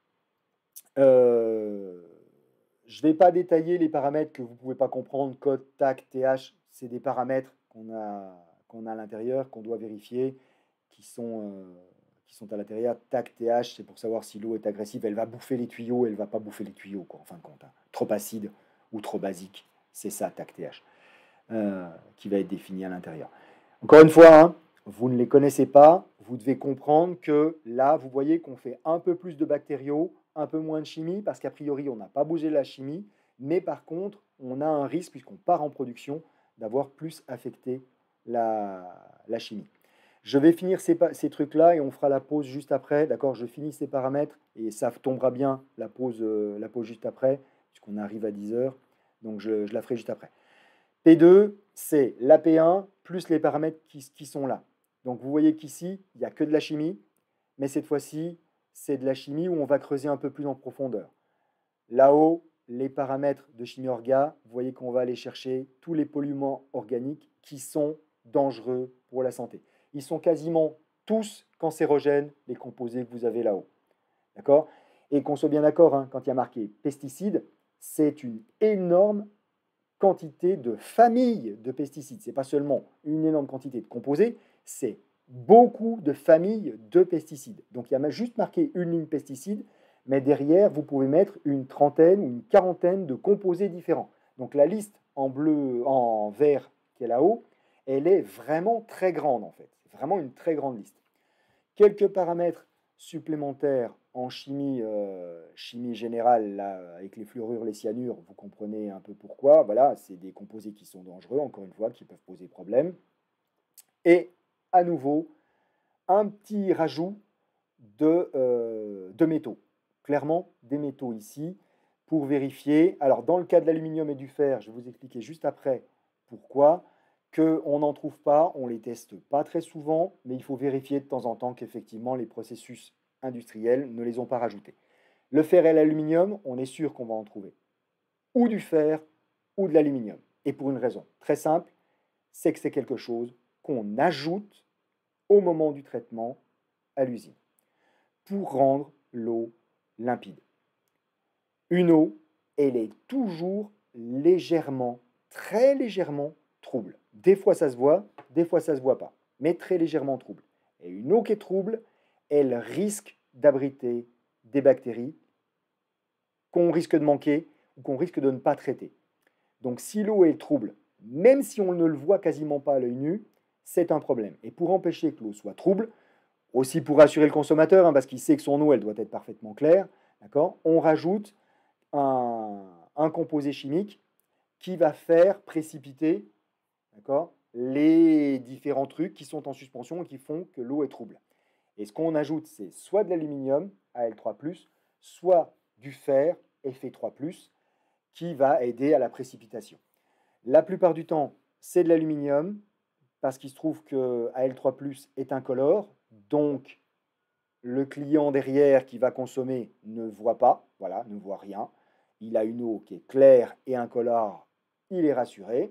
Euh, je ne vais pas détailler les paramètres que vous ne pouvez pas comprendre, code, T A C, T H, c'est des paramètres qu'on a, qu'on a à l'intérieur, qu'on doit vérifier, qui sont... Euh, qui sont à l'intérieur, T A C, T H, c'est pour savoir si l'eau est agressive, elle va bouffer les tuyaux, elle ne va pas bouffer les tuyaux, quoi, en fin de compte. Hein. Trop acide ou trop basique, c'est ça, T A C, T H, euh, qui va être défini à l'intérieur. Encore une fois, hein, vous ne les connaissez pas, vous devez comprendre que là, vous voyez qu'on fait un peu plus de bactériaux, un peu moins de chimie, parce qu'a priori, on n'a pas bougé la chimie, mais par contre, on a un risque, puisqu'on part en production, d'avoir plus affecté la, la chimie. Je vais finir ces, ces trucs-là et on fera la pause juste après. D'accord? Je finis ces paramètres et ça tombera bien la pause, euh, la pause juste après, puisqu'on arrive à dix heures. Donc je, je la ferai juste après. P deux, c'est l'A P un plus les paramètres qui, qui sont là. Donc vous voyez qu'ici, il n'y a que de la chimie, mais cette fois-ci, c'est de la chimie où on va creuser un peu plus en profondeur. Là-haut, les paramètres de chimie orga, vous voyez qu'on va aller chercher tous les polluants organiques qui sont dangereux pour la santé. Ils sont quasiment tous cancérogènes, les composés que vous avez là-haut. D'accord? Et qu'on soit bien d'accord, hein, quand il y a marqué pesticides, c'est une énorme quantité de familles de pesticides. Ce n'est pas seulement une énorme quantité de composés, c'est beaucoup de familles de pesticides. Donc il y a juste marqué une ligne pesticide, mais derrière, vous pouvez mettre une trentaine ou une quarantaine de composés différents. Donc la liste en bleu, en vert qui est là-haut, elle est vraiment très grande en fait. C'est vraiment une très grande liste. Quelques paramètres supplémentaires en chimie, euh, chimie générale, là, avec les fluorures, les cyanures, vous comprenez un peu pourquoi. Voilà, c'est des composés qui sont dangereux, encore une fois, qui peuvent poser problème. Et à nouveau, un petit rajout de, euh, de métaux. Clairement, des métaux ici, pour vérifier. Alors, dans le cas de l'aluminium et du fer, je vais vous expliquer juste après pourquoi. Qu'on n'en trouve pas, on ne les teste pas très souvent, mais il faut vérifier de temps en temps qu'effectivement les processus industriels ne les ont pas rajoutés. Le fer et l'aluminium, on est sûr qu'on va en trouver ou du fer ou de l'aluminium. Et pour une raison très simple, c'est que c'est quelque chose qu'on ajoute au moment du traitement à l'usine pour rendre l'eau limpide. Une eau, elle est toujours légèrement, très légèrement trouble. Des fois, ça se voit, des fois, ça ne se voit pas, mais très légèrement trouble. Et une eau qui est trouble, elle risque d'abriter des bactéries qu'on risque de manquer ou qu'on risque de ne pas traiter. Donc, si l'eau est trouble, même si on ne le voit quasiment pas à l'œil nu, c'est un problème. Et pour empêcher que l'eau soit trouble, aussi pour rassurer le consommateur, hein, parce qu'il sait que son eau, elle doit être parfaitement claire, d'accord, on rajoute un, un composé chimique qui va faire précipiter, d'accord, les différents trucs qui sont en suspension et qui font que l'eau est trouble. Et ce qu'on ajoute, c'est soit de l'aluminium, A L trois plus, soit du fer, F E trois plus, qui va aider à la précipitation. La plupart du temps, c'est de l'aluminium, parce qu'il se trouve que A L trois plus est incolore, donc le client derrière qui va consommer ne voit pas, voilà, ne voit rien. Il a une eau qui est claire et incolore, il est rassuré.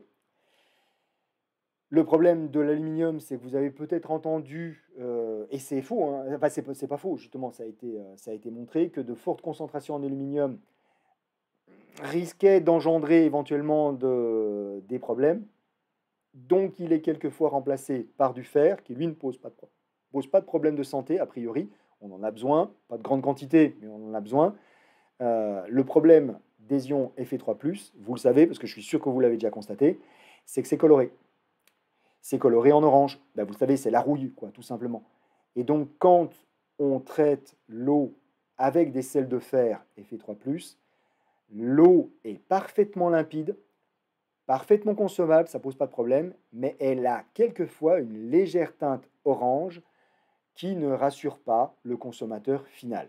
Le problème de l'aluminium, c'est que vous avez peut-être entendu, euh, et c'est faux, hein, enfin c'est pas, c'est pas faux, justement, ça a, été, euh, ça a été montré, que de fortes concentrations en aluminium risquaient d'engendrer éventuellement de, des problèmes. Donc il est quelquefois remplacé par du fer, qui lui ne pose pas de, pose pas de problème de santé, a priori. On en a besoin, pas de grande quantité, mais on en a besoin. Euh, le problème des ions F E trois plus, vous le savez, parce que je suis sûr que vous l'avez déjà constaté, c'est que c'est coloré. C'est coloré en orange. Ben, vous le savez, c'est la rouille, quoi, tout simplement. Et donc, quand on traite l'eau avec des sels de fer F E trois plus, l'eau est parfaitement limpide, parfaitement consommable, ça ne pose pas de problème, mais elle a quelquefois une légère teinte orange qui ne rassure pas le consommateur final.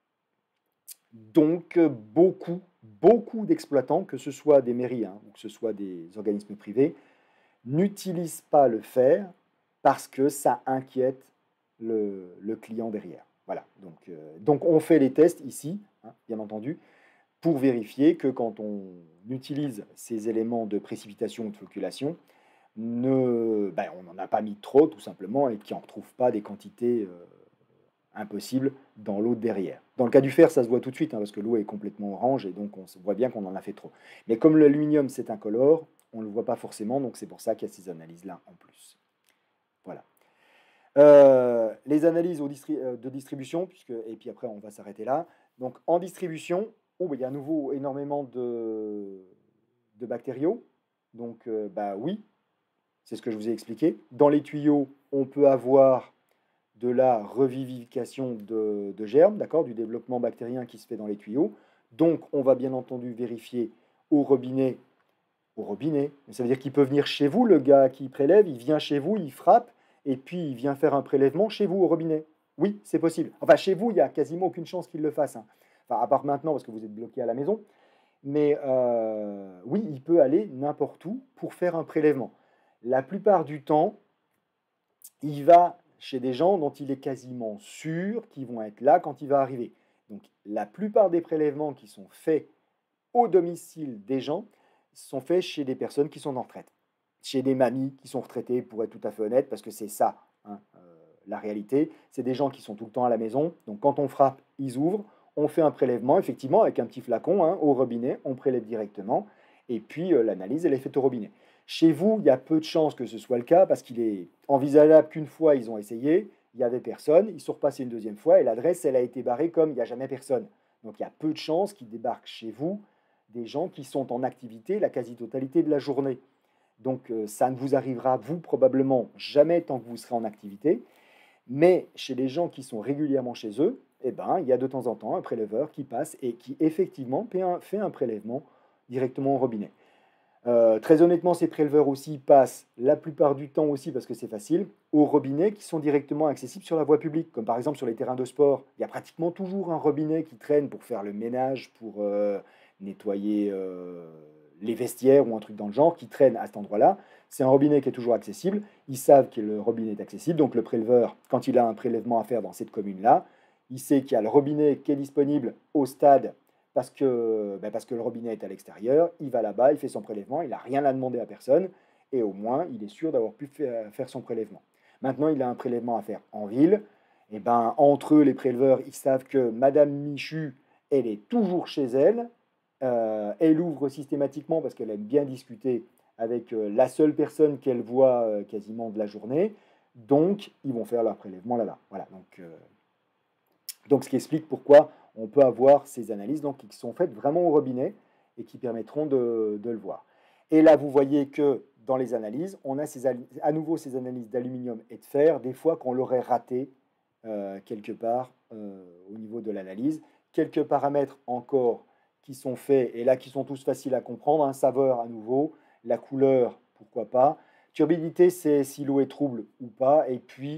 Donc, beaucoup, beaucoup d'exploitants, que ce soit des mairies hein, ou que ce soit des organismes privés, n'utilisent pas le fer parce que ça inquiète le, le client derrière. Voilà, donc, euh, donc on fait les tests ici, hein, bien entendu, pour vérifier que quand on utilise ces éléments de précipitation ou de flocculation, ne, ben, on n'en a pas mis trop tout simplement et qu'on ne retrouve pas des quantités euh, impossibles dans l'eau derrière. Dans le cas du fer, ça se voit tout de suite hein, parce que l'eau est complètement orange et donc on voit bien qu'on en a fait trop. Mais comme l'aluminium c'est incolore, on ne le voit pas forcément, donc c'est pour ça qu'il y a ces analyses-là en plus. Voilà. Euh, les analyses au distri de distribution, puisque, et puis après on va s'arrêter là. Donc en distribution, oh, il y a à nouveau énormément de, de bactériaux. Donc euh, bah oui, c'est ce que je vous ai expliqué. Dans les tuyaux, on peut avoir de la revivification de, de germes, d'accord, du développement bactérien qui se fait dans les tuyaux. Donc on va bien entendu vérifier au robinet au robinet. Ça veut dire qu'il peut venir chez vous, le gars qui prélève, il vient chez vous, il frappe, et puis il vient faire un prélèvement chez vous au robinet. Oui, c'est possible. Enfin, chez vous, il n'y a quasiment aucune chance qu'il le fasse. Hein. Enfin, à part maintenant, parce que vous êtes bloqué à la maison. Mais euh, oui, il peut aller n'importe où pour faire un prélèvement. La plupart du temps, il va chez des gens dont il est quasiment sûr qu'ils vont être là quand il va arriver. Donc, la plupart des prélèvements qui sont faits au domicile des gens, sont faits chez des personnes qui sont en retraite, chez des mamies qui sont retraitées, pour être tout à fait honnête, parce que c'est ça, hein, euh, la réalité. C'est des gens qui sont tout le temps à la maison, donc quand on frappe, ils ouvrent, on fait un prélèvement, effectivement, avec un petit flacon hein, au robinet, on prélève directement, et puis euh, l'analyse, elle est faite au robinet. Chez vous, il y a peu de chances que ce soit le cas, parce qu'il est envisageable qu'une fois, ils ont essayé, il n'y avait personne, ils sont repassés une deuxième fois, et l'adresse, elle a été barrée comme il n'y a jamais personne. Donc il y a peu de chances qu'ils débarquent chez vous des gens qui sont en activité la quasi-totalité de la journée. Donc euh, ça ne vous arrivera, vous, probablement jamais tant que vous serez en activité, mais chez les gens qui sont régulièrement chez eux, eh ben, il y a de temps en temps un préleveur qui passe et qui effectivement fait un, fait un prélèvement directement au robinet. Euh, très honnêtement, ces préleveurs aussi passent la plupart du temps aussi, parce que c'est facile, aux robinets qui sont directement accessibles sur la voie publique, comme par exemple sur les terrains de sport. Il y a pratiquement toujours un robinet qui traîne pour faire le ménage, pour euh, nettoyer euh, les vestiaires ou un truc dans le genre, qui traîne à cet endroit-là. C'est un robinet qui est toujours accessible. Ils savent que le robinet est accessible, donc le préleveur, quand il a un prélèvement à faire dans cette commune-là, il sait qu'il y a le robinet qui est disponible au stade parce que, ben parce que le robinet est à l'extérieur, il va là-bas, il fait son prélèvement, il n'a rien à demander à personne, et au moins, il est sûr d'avoir pu faire son prélèvement. Maintenant, il a un prélèvement à faire en ville, et ben entre eux, les préleveurs, ils savent que Madame Michu, elle est toujours chez elle, euh, elle ouvre systématiquement parce qu'elle aime bien discuter avec euh, la seule personne qu'elle voit euh, quasiment de la journée, donc ils vont faire leur prélèvement là-bas. Voilà, donc... Euh, donc, ce qui explique pourquoi on peut avoir ces analyses donc, qui sont faites vraiment au robinet et qui permettront de, de le voir. Et là, vous voyez que dans les analyses, on a ces, à nouveau ces analyses d'aluminium et de fer, des fois qu'on l'aurait raté euh, quelque part euh, au niveau de l'analyse. Quelques paramètres encore qui sont faits, et là qui sont tous faciles à comprendre, un saveur à nouveau, la couleur, pourquoi pas. Turbidité, c'est si l'eau est trouble ou pas, et puis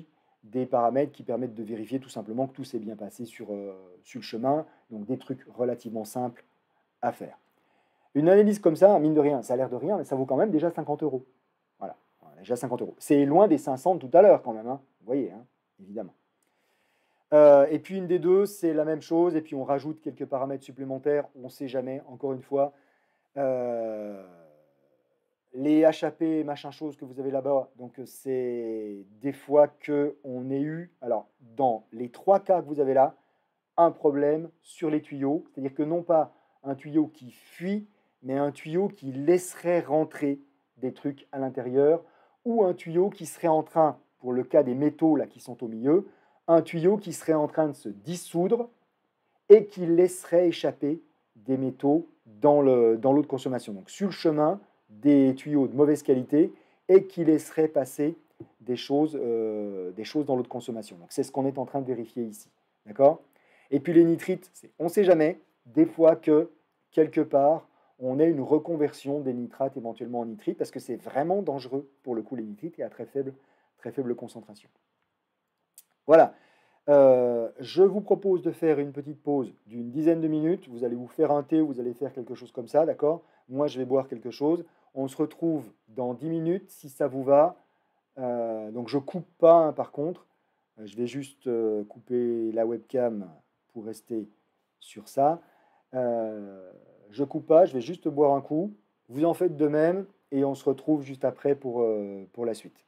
des paramètres qui permettent de vérifier tout simplement que tout s'est bien passé sur, euh, sur le chemin. Donc des trucs relativement simples à faire. Une analyse comme ça, mine de rien, ça a l'air de rien, mais ça vaut quand même déjà cinquante euros. Voilà, déjà cinquante euros. C'est loin des cinq cents de tout à l'heure quand même, hein. Vous voyez, hein, évidemment. Euh, et puis une des deux, c'est la même chose, et puis on rajoute quelques paramètres supplémentaires, on ne sait jamais, encore une fois. Euh, les H A P, machin chose que vous avez là-bas, donc c'est des fois qu'on ait eu, alors dans les trois cas que vous avez là, un problème sur les tuyaux, c'est-à-dire que non pas un tuyau qui fuit, mais un tuyau qui laisserait rentrer des trucs à l'intérieur, ou un tuyau qui serait en train, pour le cas des métaux là qui sont au milieu, un tuyau qui serait en train de se dissoudre et qui laisserait échapper des métaux dans le, dans l'eau de consommation. Donc sur le chemin, des tuyaux de mauvaise qualité et qui laisseraient passer des choses, euh, des choses dans l'eau de consommation. Donc c'est ce qu'on est en train de vérifier ici. D'accord ? Et puis les nitrites, c'est, on ne sait jamais, des fois que quelque part, on ait une reconversion des nitrates éventuellement en nitrites, parce que c'est vraiment dangereux pour le coup les nitrites et à très faible, très faible concentration. Voilà. Euh, je vous propose de faire une petite pause d'une dizaine de minutes. Vous allez vous faire un thé, vous allez faire quelque chose comme ça, d'accord? Moi, je vais boire quelque chose. On se retrouve dans dix minutes, si ça vous va. Euh, donc, je ne coupe pas, hein, par contre. Euh, Je vais juste euh, couper la webcam pour rester sur ça. Euh, je ne coupe pas, je vais juste boire un coup. Vous en faites de même et on se retrouve juste après pour, euh, pour la suite.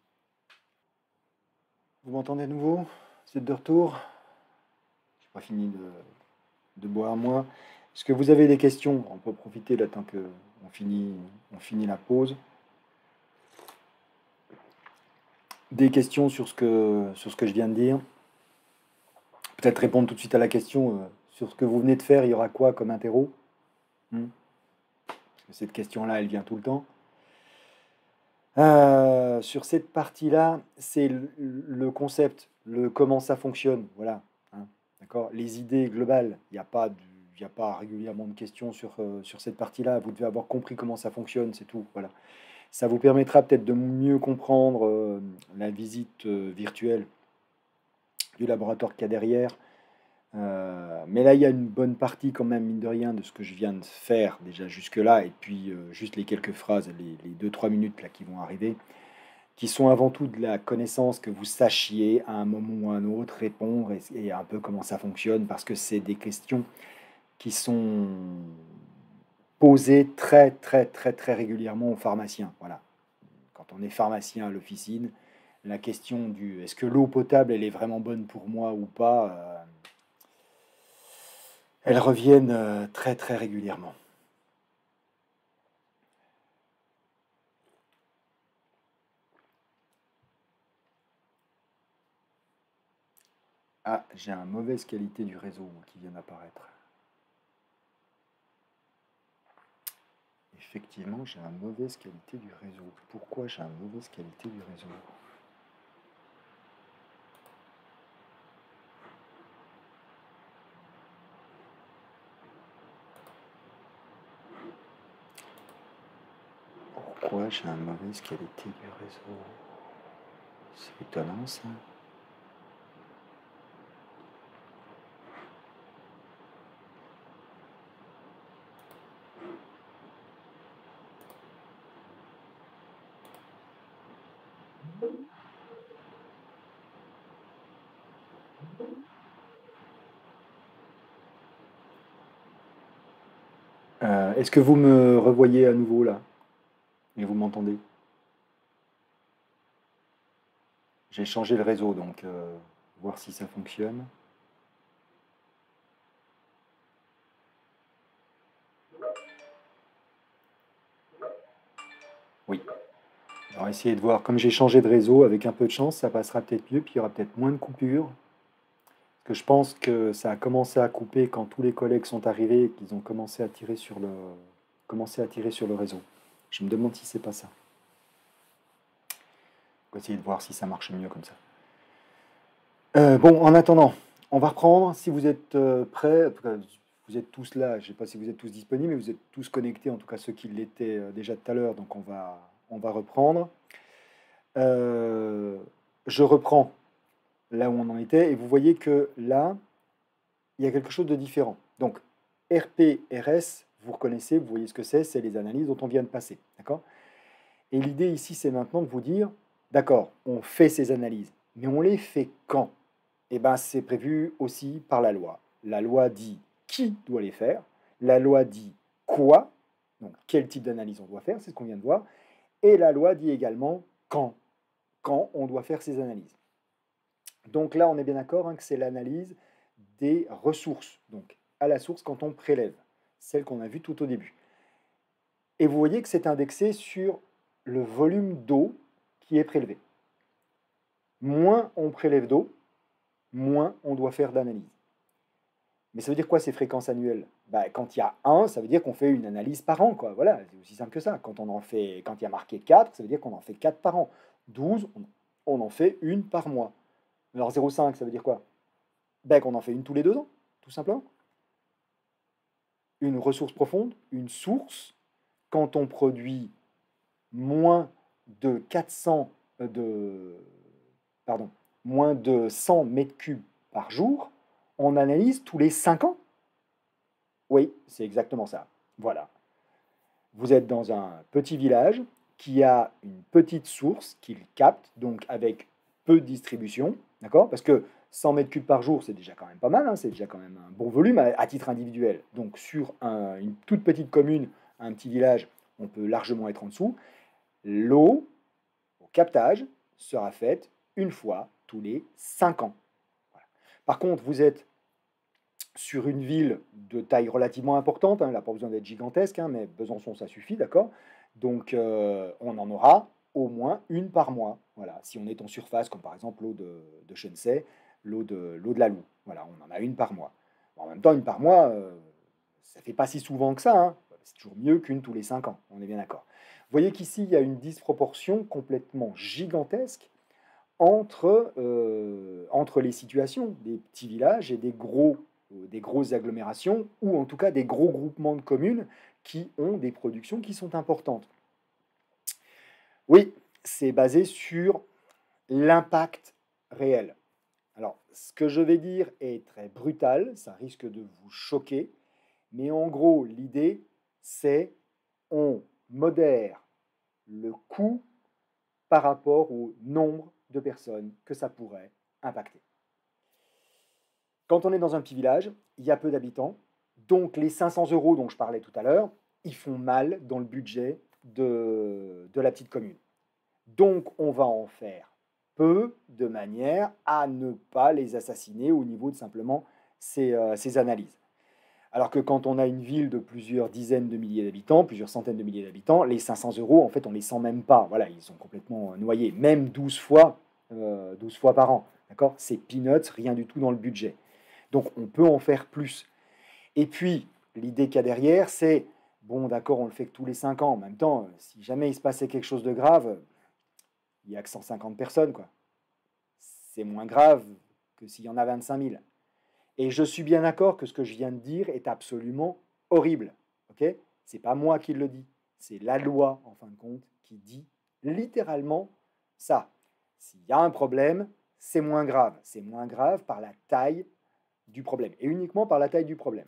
Vous m'entendez à nouveau? Vous êtes de retour? Je n'ai pas fini de, de boire moi. Est-ce que vous avez des questions? On peut profiter là tant qu'on finit, on finit la pause. Des questions sur ce que, sur ce que je viens de dire? Peut-être répondre tout de suite à la question euh, sur ce que vous venez de faire, il y aura quoi comme interro? Hmm. Parce que cette question-là, elle vient tout le temps. Euh, sur cette partie-là, c'est le, le concept, le comment ça fonctionne, voilà. Hein, d'accord? Les idées globales, il n'y a pas du- il n'y a pas régulièrement de questions sur, euh, sur cette partie-là. Vous devez avoir compris comment ça fonctionne, c'est tout. Voilà. Ça vous permettra peut-être de mieux comprendre euh, la visite euh, virtuelle du laboratoire qu'il y a derrière. Euh, mais là, il y a une bonne partie quand même, mine de rien, de ce que je viens de faire déjà jusque-là, et puis euh, juste les quelques phrases, les, les deux trois minutes là qui vont arriver, qui sont avant tout de la connaissance, que vous sachiez à un moment ou à un autre répondre et, et un peu comment ça fonctionne, parce que c'est des questions qui sont posées très très très très régulièrement aux pharmaciens. Voilà. Quand on est pharmacien à l'officine, la question du est-ce que l'eau potable elle est vraiment bonne pour moi ou pas, euh, elles reviennent euh, très très régulièrement. Ah, j'ai une mauvaise qualité du réseau qui vient d'apparaître. Effectivement, j'ai une mauvaise qualité du réseau. Pourquoi j'ai une mauvaise qualité du réseau? Pourquoi j'ai une mauvaise qualité du réseau? C'est étonnant ça. Euh, Est-ce que vous me revoyez à nouveau là? Et vous m'entendez? J'ai changé le réseau, donc euh, voir si ça fonctionne. Oui. Alors essayez de voir, comme j'ai changé de réseau, avec un peu de chance, ça passera peut-être mieux, puis il y aura peut-être moins de coupures. Parce que je pense que ça a commencé à couper quand tous les collègues sont arrivés et qu'ils ont commencé à tirer sur le, commencé à tirer sur le réseau. Je me demande si c'est pas ça. On va essayer de voir si ça marche mieux comme ça. Euh, bon, en attendant, on va reprendre. Si vous êtes euh, prêts, en tout cas, vous êtes tous là. Je ne sais pas si vous êtes tous disponibles, mais vous êtes tous connectés, en tout cas ceux qui l'étaient euh, déjà tout à l'heure. Donc on va, on va reprendre. Euh, je reprends là où on en était, et vous voyez que là, il y a quelque chose de différent. Donc, R P, R S, vous reconnaissez, vous voyez ce que c'est, c'est les analyses dont on vient de passer, d'accord? Et l'idée ici, c'est maintenant de vous dire, d'accord, on fait ces analyses, mais on les fait quand? Eh bien, c'est prévu aussi par la loi. La loi dit qui doit les faire, la loi dit quoi, donc quel type d'analyse on doit faire, c'est ce qu'on vient de voir, et la loi dit également quand, quand on doit faire ces analyses. Donc là, on est bien d'accord hein, que c'est l'analyse des ressources, donc à la source quand on prélève, celle qu'on a vue tout au début. Et vous voyez que c'est indexé sur le volume d'eau qui est prélevé. Moins on prélève d'eau, moins on doit faire d'analyse. Mais ça veut dire quoi ces fréquences annuelles? Bah, quand il y a un, ça veut dire qu'on fait une analyse par an, quoi. Voilà, c'est aussi simple que ça. Quand on en fait, quand il y a marqué quatre, ça veut dire qu'on en fait quatre par an. douze, on, on en fait une par mois. Alors zéro virgule cinq, ça veut dire quoi? Ben, qu'on en fait une tous les deux ans, tout simplement. Une ressource profonde, une source, quand on produit moins de quatre cents euh, de pardon, moins de cent mètres cubes par jour, on analyse tous les cinq ans. Oui, c'est exactement ça. Voilà. Vous êtes dans un petit village qui a une petite source qu'il capte, donc avec peu de distribution, d'accord? Parce que cent mètres cubes par jour, c'est déjà quand même pas mal, hein, c'est déjà quand même un bon volume à, à titre individuel. Donc sur un- une toute petite commune, un petit village, on peut largement être en dessous. L'eau, au captage, sera faite une fois tous les cinq ans. Voilà. Par contre, vous êtes sur une ville de taille relativement importante, hein, elle n'a pas besoin d'être gigantesque, hein, mais Besançon, ça suffit, d'accord? Donc, euh, on en aura au moins une par mois. Voilà. Si on est en surface, comme par exemple l'eau de, de Chensey, l'eau de, l'eau de la Loue. Voilà, on en a une par mois. Bon, en même temps, une par mois, euh, ça ne fait pas si souvent que ça. Hein. C'est toujours mieux qu'une tous les cinq ans, on est bien d'accord. Vous voyez qu'ici, il y a une disproportion complètement gigantesque entre, euh, entre les situations des petits villages et des, gros, euh, des grosses agglomérations, ou en tout cas des gros groupements de communes qui ont des productions qui sont importantes. Oui, c'est basé sur l'impact réel. Alors, ce que je vais dire est très brutal, ça risque de vous choquer, mais en gros, l'idée, c'est on modère le coût par rapport au nombre de personnes que ça pourrait impacter. Quand on est dans un petit village, il y a peu d'habitants, donc les cinq cents euros dont je parlais tout à l'heure, ils font mal dans le budget de, de la petite commune. Donc on va en faire peu de manière à ne pas les assassiner au niveau de simplement ces, euh, ces analyses. Alors que quand on a une ville de plusieurs dizaines de milliers d'habitants, plusieurs centaines de milliers d'habitants, les cinq cents euros, en fait, on les sent même pas. Voilà, ils sont complètement noyés, même douze fois, euh, douze fois par an. D'accord? C'est peanuts, rien du tout dans le budget. Donc, on peut en faire plus. Et puis, l'idée qu'il y a derrière, c'est, bon, d'accord, on le fait que tous les cinq ans. En même temps, si jamais il se passait quelque chose de grave, il n'y a que cent cinquante personnes, quoi. C'est moins grave que s'il y en a vingt-cinq mille. Et je suis bien d'accord que ce que je viens de dire est absolument horrible. Ok? C'est pas moi qui le dis, c'est la loi en fin de compte qui dit littéralement ça. S'il y a un problème, c'est moins grave. C'est moins grave par la taille du problème et uniquement par la taille du problème.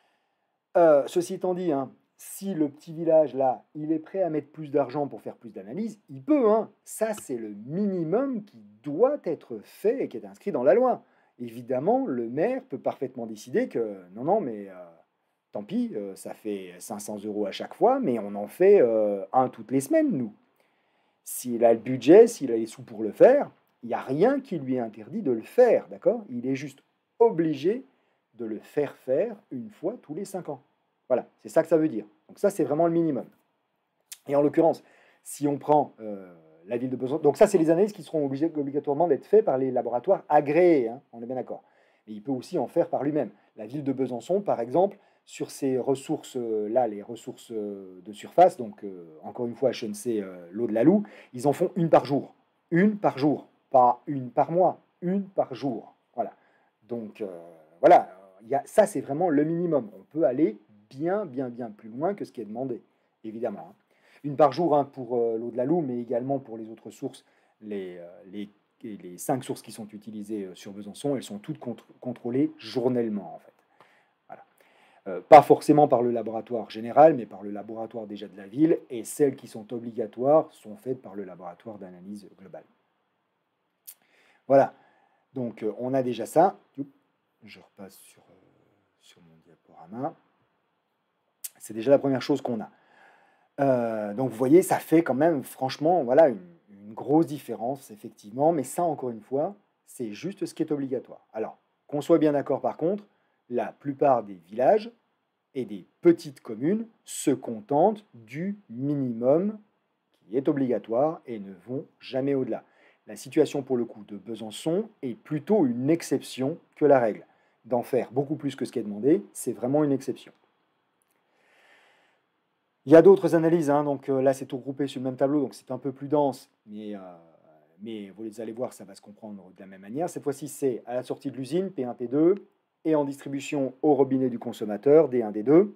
Euh, ceci étant dit, hein, si le petit village là, il est prêt à mettre plus d'argent pour faire plus d'analyses, il peut. Hein. Ça, c'est le minimum qui doit être fait et qui est inscrit dans la loi. Évidemment, le maire peut parfaitement décider que non, non, mais euh, tant pis, euh, ça fait cinq cents euros à chaque fois, mais on en fait euh, un toutes les semaines, nous. S'il a le budget, s'il a les sous pour le faire, il n'y a rien qui lui interdit de le faire, d'accord? Il est juste obligé de le faire faire une fois tous les cinq ans. Voilà, c'est ça que ça veut dire. Donc ça, c'est vraiment le minimum. Et en l'occurrence, si on prend euh, la ville de Besançon, donc ça, c'est les analyses qui seront obligées, obligatoirement d'être faites par les laboratoires agréés, hein, on est bien d'accord. Mais il peut aussi en faire par lui-même. La ville de Besançon, par exemple, sur ces ressources-là, les ressources euh, de surface, donc euh, encore une fois, H N C, euh, l'eau de la Loue, ils en font une par jour. Une par jour, pas une par mois, une par jour. Voilà. Donc euh, voilà, y a, ça c'est vraiment le minimum. On peut aller bien, bien, bien plus loin que ce qui est demandé, évidemment. Hein. Une par jour hein, pour euh, l'eau de la Loue, mais également pour les autres sources, les, euh, les et les cinq sources qui sont utilisées euh, sur Besançon, elles sont toutes contr- contrôlées journellement en fait. Voilà. Euh, pas forcément par le laboratoire général, mais par le laboratoire déjà de la ville, et celles qui sont obligatoires sont faites par le laboratoire d'analyse globale. Voilà, donc euh, on a déjà ça. Je repasse sur, euh, sur mon diaporama. C'est déjà la première chose qu'on a. Euh, donc vous voyez, ça fait quand même franchement voilà, une, une grosse différence, effectivement, mais ça, encore une fois, c'est juste ce qui est obligatoire. Alors, qu'on soit bien d'accord par contre, la plupart des villages et des petites communes se contentent du minimum qui est obligatoire et ne vont jamais au-delà. La situation pour le coup de Besançon est plutôt une exception que la règle. D'en faire beaucoup plus que ce qui est demandé, c'est vraiment une exception. Il y a d'autres analyses, hein, donc euh, là c'est tout regroupé sur le même tableau, donc c'est un peu plus dense, mais, euh, mais vous allez voir, ça va se comprendre de la même manière. Cette fois-ci, c'est à la sortie de l'usine, P un, P deux, et en distribution au robinet du consommateur, D un, D deux.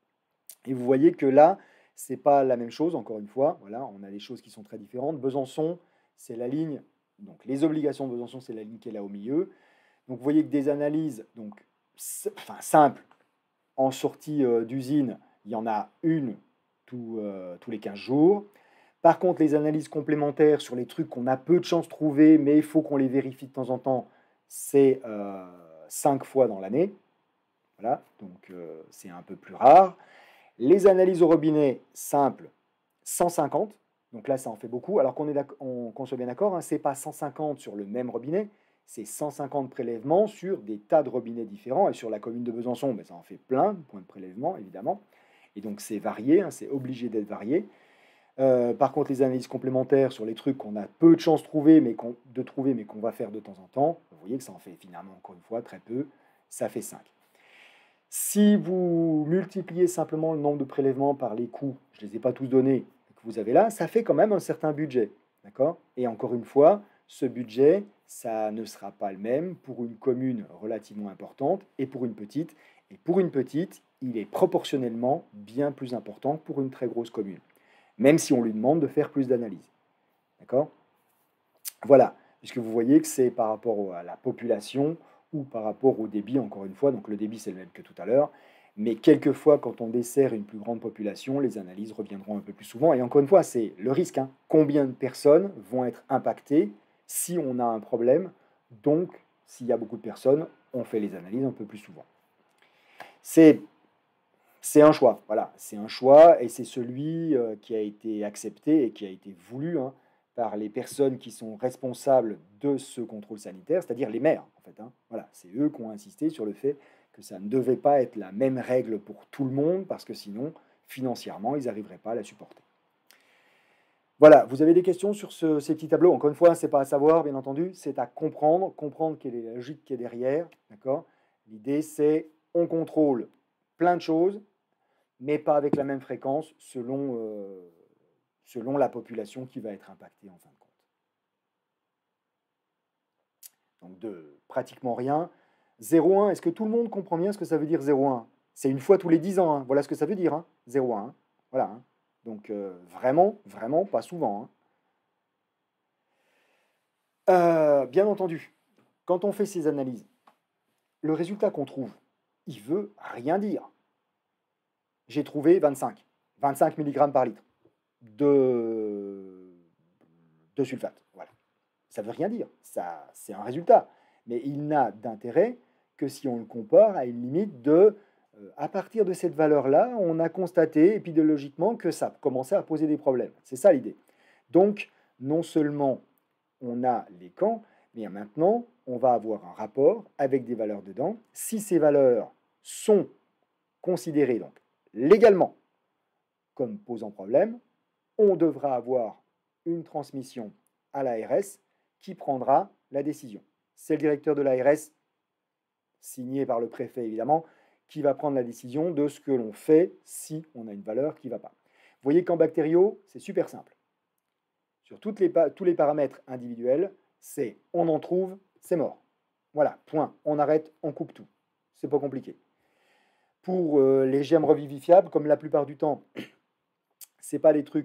Et vous voyez que là, c'est pas la même chose, encore une fois. Voilà, on a des choses qui sont très différentes. Besançon, c'est la ligne, donc les obligations de Besançon, c'est la ligne qui est là au milieu. Donc vous voyez que des analyses donc, enfin, simples, en sortie euh, d'usine, il y en a une tous, euh, tous les quinze jours. Par contre, les analyses complémentaires sur les trucs qu'on a peu de chance de trouver, mais il faut qu'on les vérifie de temps en temps, c'est euh, cinq fois dans l'année. Voilà, donc euh, c'est un peu plus rare. Les analyses au robinet simples, cent cinquante. Donc là, ça en fait beaucoup. Alors qu'on est on, qu'on soit bien d'accord, hein, ce n'est pas cent cinquante sur le même robinet, c'est cent cinquante prélèvements sur des tas de robinets différents. Et sur la commune de Besançon, ben, ça en fait plein de points de prélèvement, évidemment. Et donc c'est varié, hein, c'est obligé d'être varié. Euh, par contre, les analyses complémentaires sur les trucs qu'on a peu de chance de trouver, mais qu'on, de trouver, mais qu'on va faire de temps en temps, vous voyez que ça en fait finalement, encore une fois, très peu. Ça fait cinq. Si vous multipliez simplement le nombre de prélèvements par les coûts, je ne les ai pas tous donnés, que vous avez là, ça fait quand même un certain budget. D'accord? Et encore une fois, ce budget, ça ne sera pas le même pour une commune relativement importante et pour une petite. Et pour une petite, il est proportionnellement bien plus important que pour une très grosse commune, même si on lui demande de faire plus d'analyses. D'accord? Voilà, puisque vous voyez que c'est par rapport à la population ou par rapport au débit, encore une fois, donc le débit c'est le même que tout à l'heure, mais quelquefois quand on dessert une plus grande population, les analyses reviendront un peu plus souvent, et encore une fois, c'est le risque, hein. Combien de personnes vont être impactées si on a un problème, donc s'il y a beaucoup de personnes, on fait les analyses un peu plus souvent. C'est c'est un choix, voilà, c'est un choix, et c'est celui euh, qui a été accepté et qui a été voulu, hein, par les personnes qui sont responsables de ce contrôle sanitaire, c'est-à-dire les maires, en fait, hein. Voilà, c'est eux qui ont insisté sur le fait que ça ne devait pas être la même règle pour tout le monde, parce que sinon, financièrement, ils n'arriveraient pas à la supporter. Voilà, vous avez des questions sur ce, ces petits tableaux? Encore une fois, ce n'est pas à savoir, bien entendu, c'est à comprendre, comprendre quelle est la logique qui est derrière, d'accord? L'idée, c'est on contrôle plein de choses, mais pas avec la même fréquence selon, euh, selon la population qui va être impactée en fin de compte. Donc de pratiquement rien. zéro virgule un, est-ce que tout le monde comprend bien ce que ça veut dire zéro virgule un? C'est une fois tous les dix ans, hein. Voilà ce que ça veut dire, hein. zéro virgule un. Voilà, hein. Donc euh, vraiment, vraiment pas souvent, hein. Euh, bien entendu, quand on fait ces analyses, le résultat qu'on trouve, il veut rien dire. J'ai trouvé vingt-cinq, vingt-cinq milligrammes par litre de, de sulfate. Voilà. Ça ne veut rien dire. Ça, c'est un résultat. Mais il n'a d'intérêt que si on le compare à une limite de, euh, à partir de cette valeur-là, on a constaté épidémiologiquement que ça commençait à poser des problèmes. C'est ça l'idée. Donc, non seulement on a les camps, mais maintenant, on va avoir un rapport avec des valeurs dedans. Si ces valeurs sont considérées donc légalement comme posant problème, on devra avoir une transmission à l'A R S qui prendra la décision. C'est le directeur de l'A R S, signé par le préfet évidemment, qui va prendre la décision de ce que l'on fait si on a une valeur qui ne va pas. Vous voyez qu'en bactériaux, c'est super simple. Sur toutes les, tous les paramètres individuels, c'est on en trouve, c'est mort. Voilà, point. On arrête, on coupe tout. C'est pas compliqué. Pour euh, les germes revivifiables, comme la plupart du temps, c'est pas des trucs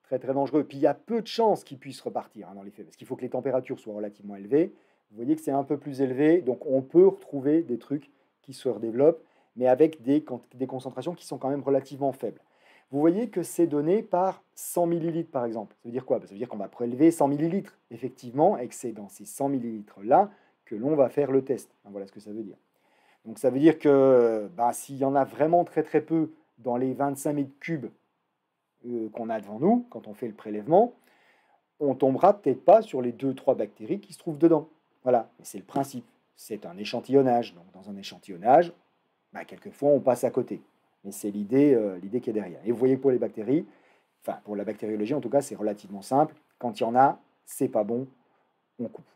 très très dangereux. Puis il y a peu de chances qu'ils puissent repartir hein, dans les faits, parce qu'il faut que les températures soient relativement élevées. Vous voyez que c'est un peu plus élevé, donc on peut retrouver des trucs qui se redéveloppent, mais avec des, des concentrations qui sont quand même relativement faibles. Vous voyez que c'est donné par cent millilitres par exemple. Ça veut dire quoi? Ça veut dire qu'on va prélever cent millilitres, effectivement, et que c'est dans ces cent millilitres-là que l'on va faire le test. Voilà ce que ça veut dire. Donc ça veut dire que bah, s'il y en a vraiment très très peu dans les vingt-cinq mètres cubes euh, qu'on a devant nous, quand on fait le prélèvement, on tombera peut-être pas sur les deux trois bactéries qui se trouvent dedans. Voilà, c'est le principe. C'est un échantillonnage. Donc dans un échantillonnage, bah, quelquefois on passe à côté. Mais c'est l'idée euh, l'idée qui est derrière. Et vous voyez que pour les bactéries, enfin pour la bactériologie en tout cas, c'est relativement simple. Quand il y en a, c'est pas bon, on coupe.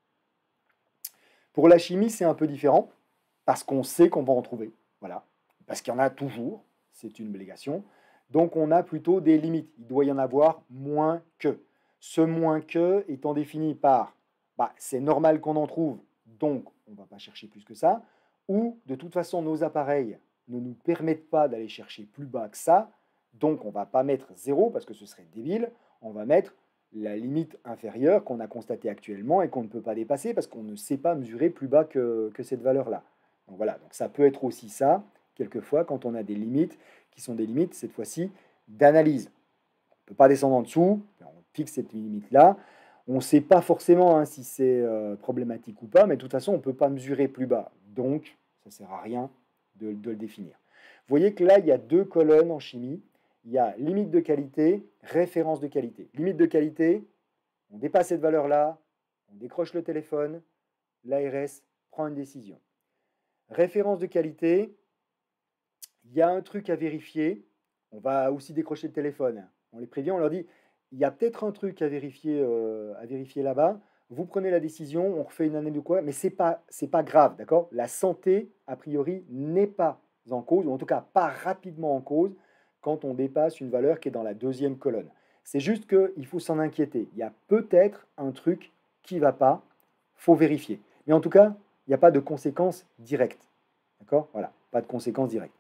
Pour la chimie, c'est un peu différent, parce qu'on sait qu'on va en trouver. Voilà. Parce qu'il y en a toujours, c'est une obligation. Donc on a plutôt des limites. Il doit y en avoir moins que. Ce moins que étant défini par bah, c'est normal qu'on en trouve, donc on ne va pas chercher plus que ça, ou de toute façon nos appareils ne nous permettent pas d'aller chercher plus bas que ça, donc on ne va pas mettre zéro parce que ce serait débile, on va mettre la limite inférieure qu'on a constatée actuellement et qu'on ne peut pas dépasser parce qu'on ne sait pas mesurer plus bas que, que cette valeur-là. Donc voilà, donc ça peut être aussi ça, quelquefois, quand on a des limites qui sont des limites, cette fois-ci, d'analyse. On ne peut pas descendre en dessous, on fixe cette limite-là. On ne sait pas forcément hein, si c'est euh, problématique ou pas, mais de toute façon, on ne peut pas mesurer plus bas. Donc, ça ne sert à rien de, de le définir. Vous voyez que là, il y a deux colonnes en chimie. Il y a limite de qualité, référence de qualité. Limite de qualité, on dépasse cette valeur-là, on décroche le téléphone, l'A R S prend une décision. Référence de qualité, il y a un truc à vérifier. On va aussi décrocher le téléphone. On les prévient, on leur dit, il y a peut-être un truc à vérifier, euh, à vérifier là-bas. Vous prenez la décision, on refait une année de quoi, mais c'est pas, c'est pas grave, d'accord? La santé, a priori, n'est pas en cause, ou en tout cas pas rapidement en cause, quand on dépasse une valeur qui est dans la deuxième colonne. C'est juste qu'il faut s'en inquiéter. Il y a peut-être un truc qui ne va pas, il faut vérifier. Mais en tout cas, il n'y a pas de conséquences directes. D'accord? Voilà, pas de conséquences directes.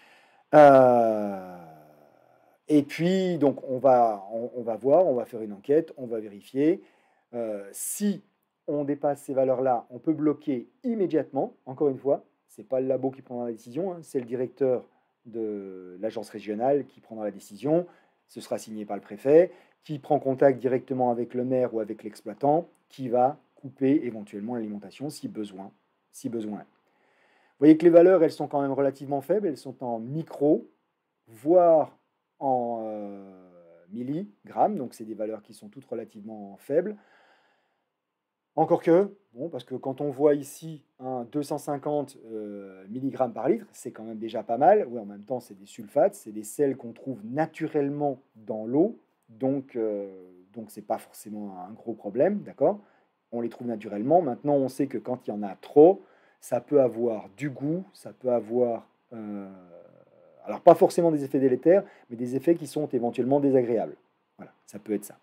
Euh, et puis, donc, on va, on, on va voir, on va faire une enquête, on va vérifier. Euh, si on dépasse ces valeurs-là, on peut bloquer immédiatement. Encore une fois, ce n'est pas le labo qui prendra la décision, hein, c'est le directeur de l'agence régionale qui prendra la décision. Ce sera signé par le préfet, qui prend contact directement avec le maire ou avec l'exploitant, qui va couper éventuellement l'alimentation si besoin. Si besoin. Vous voyez que les valeurs, elles sont quand même relativement faibles, elles sont en micro, voire en euh, milligrammes, donc c'est des valeurs qui sont toutes relativement faibles. Encore que, bon, parce que quand on voit ici un deux cent cinquante euh, milligrammes par litre, c'est quand même déjà pas mal. Oui, en même temps, c'est des sulfates, c'est des sels qu'on trouve naturellement dans l'eau, donc euh, donc c'est pas forcément un gros problème, d'accord? On les trouve naturellement. Maintenant, on sait que quand il y en a trop, ça peut avoir du goût, ça peut avoir, euh, alors pas forcément des effets délétères, mais des effets qui sont éventuellement désagréables. Voilà, ça peut être ça.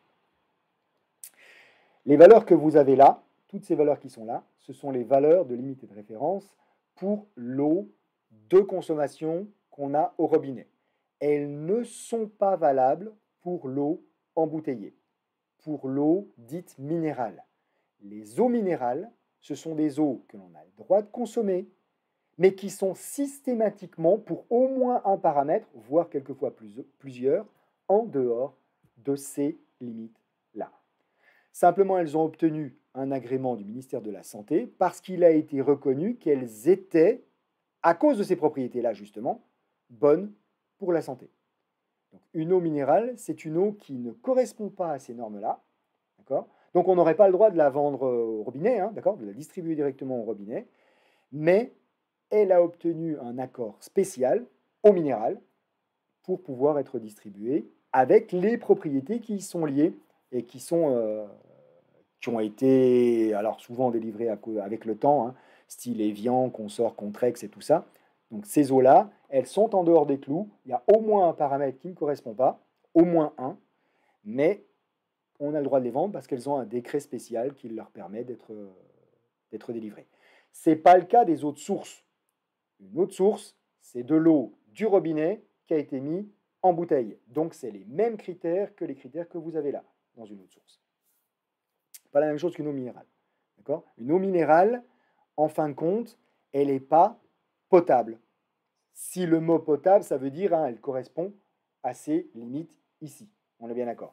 Les valeurs que vous avez là, toutes ces valeurs qui sont là, ce sont les valeurs de limite et de référence pour l'eau de consommation qu'on a au robinet. Elles ne sont pas valables pour l'eau embouteillée, pour l'eau dite minérale. Les eaux minérales, ce sont des eaux que l'on a le droit de consommer, mais qui sont systématiquement, pour au moins un paramètre, voire quelquefois plus, plusieurs, en dehors de ces limites-là. Simplement, elles ont obtenu un agrément du ministère de la Santé parce qu'il a été reconnu qu'elles étaient, à cause de ces propriétés-là justement, bonnes pour la santé. Donc, une eau minérale, c'est une eau qui ne correspond pas à ces normes-là, d'accord? Donc on n'aurait pas le droit de la vendre au robinet, hein, d'accord, de la distribuer directement au robinet, mais elle a obtenu un accord spécial au minéral pour pouvoir être distribuée avec les propriétés qui y sont liées et qui, sont, euh, qui ont été alors souvent délivrées avec le temps, hein, style Evian, Consort, Contrex et tout ça. Donc ces eaux-là, elles sont en dehors des clous. Il y a au moins un paramètre qui ne correspond pas, au moins un, mais on a le droit de les vendre parce qu'elles ont un décret spécial qui leur permet d'être d'être délivrées. Ce n'est pas le cas des eaux de source. Une eau de source, c'est de l'eau du robinet qui a été mise en bouteille. Donc, c'est les mêmes critères que les critères que vous avez là, dans une autre source. Pas la même chose qu'une eau minérale. D'accord? Une eau minérale, en fin de compte, elle n'est pas potable. Si le mot potable, ça veut dire, hein, elle correspond à ces limites ici. On est bien d'accord.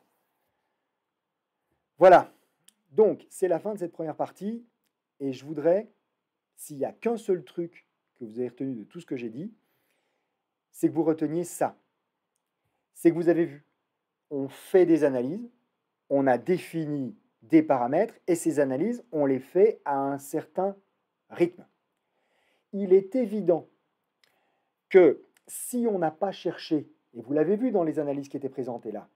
Voilà. Donc, c'est la fin de cette première partie. Et je voudrais, s'il n'y a qu'un seul truc que vous avez retenu de tout ce que j'ai dit, c'est que vous reteniez ça. C'est que vous avez vu, on fait des analyses, on a défini des paramètres, et ces analyses, on les fait à un certain rythme. Il est évident que si on n'a pas cherché, et vous l'avez vu dans les analyses qui étaient présentées là,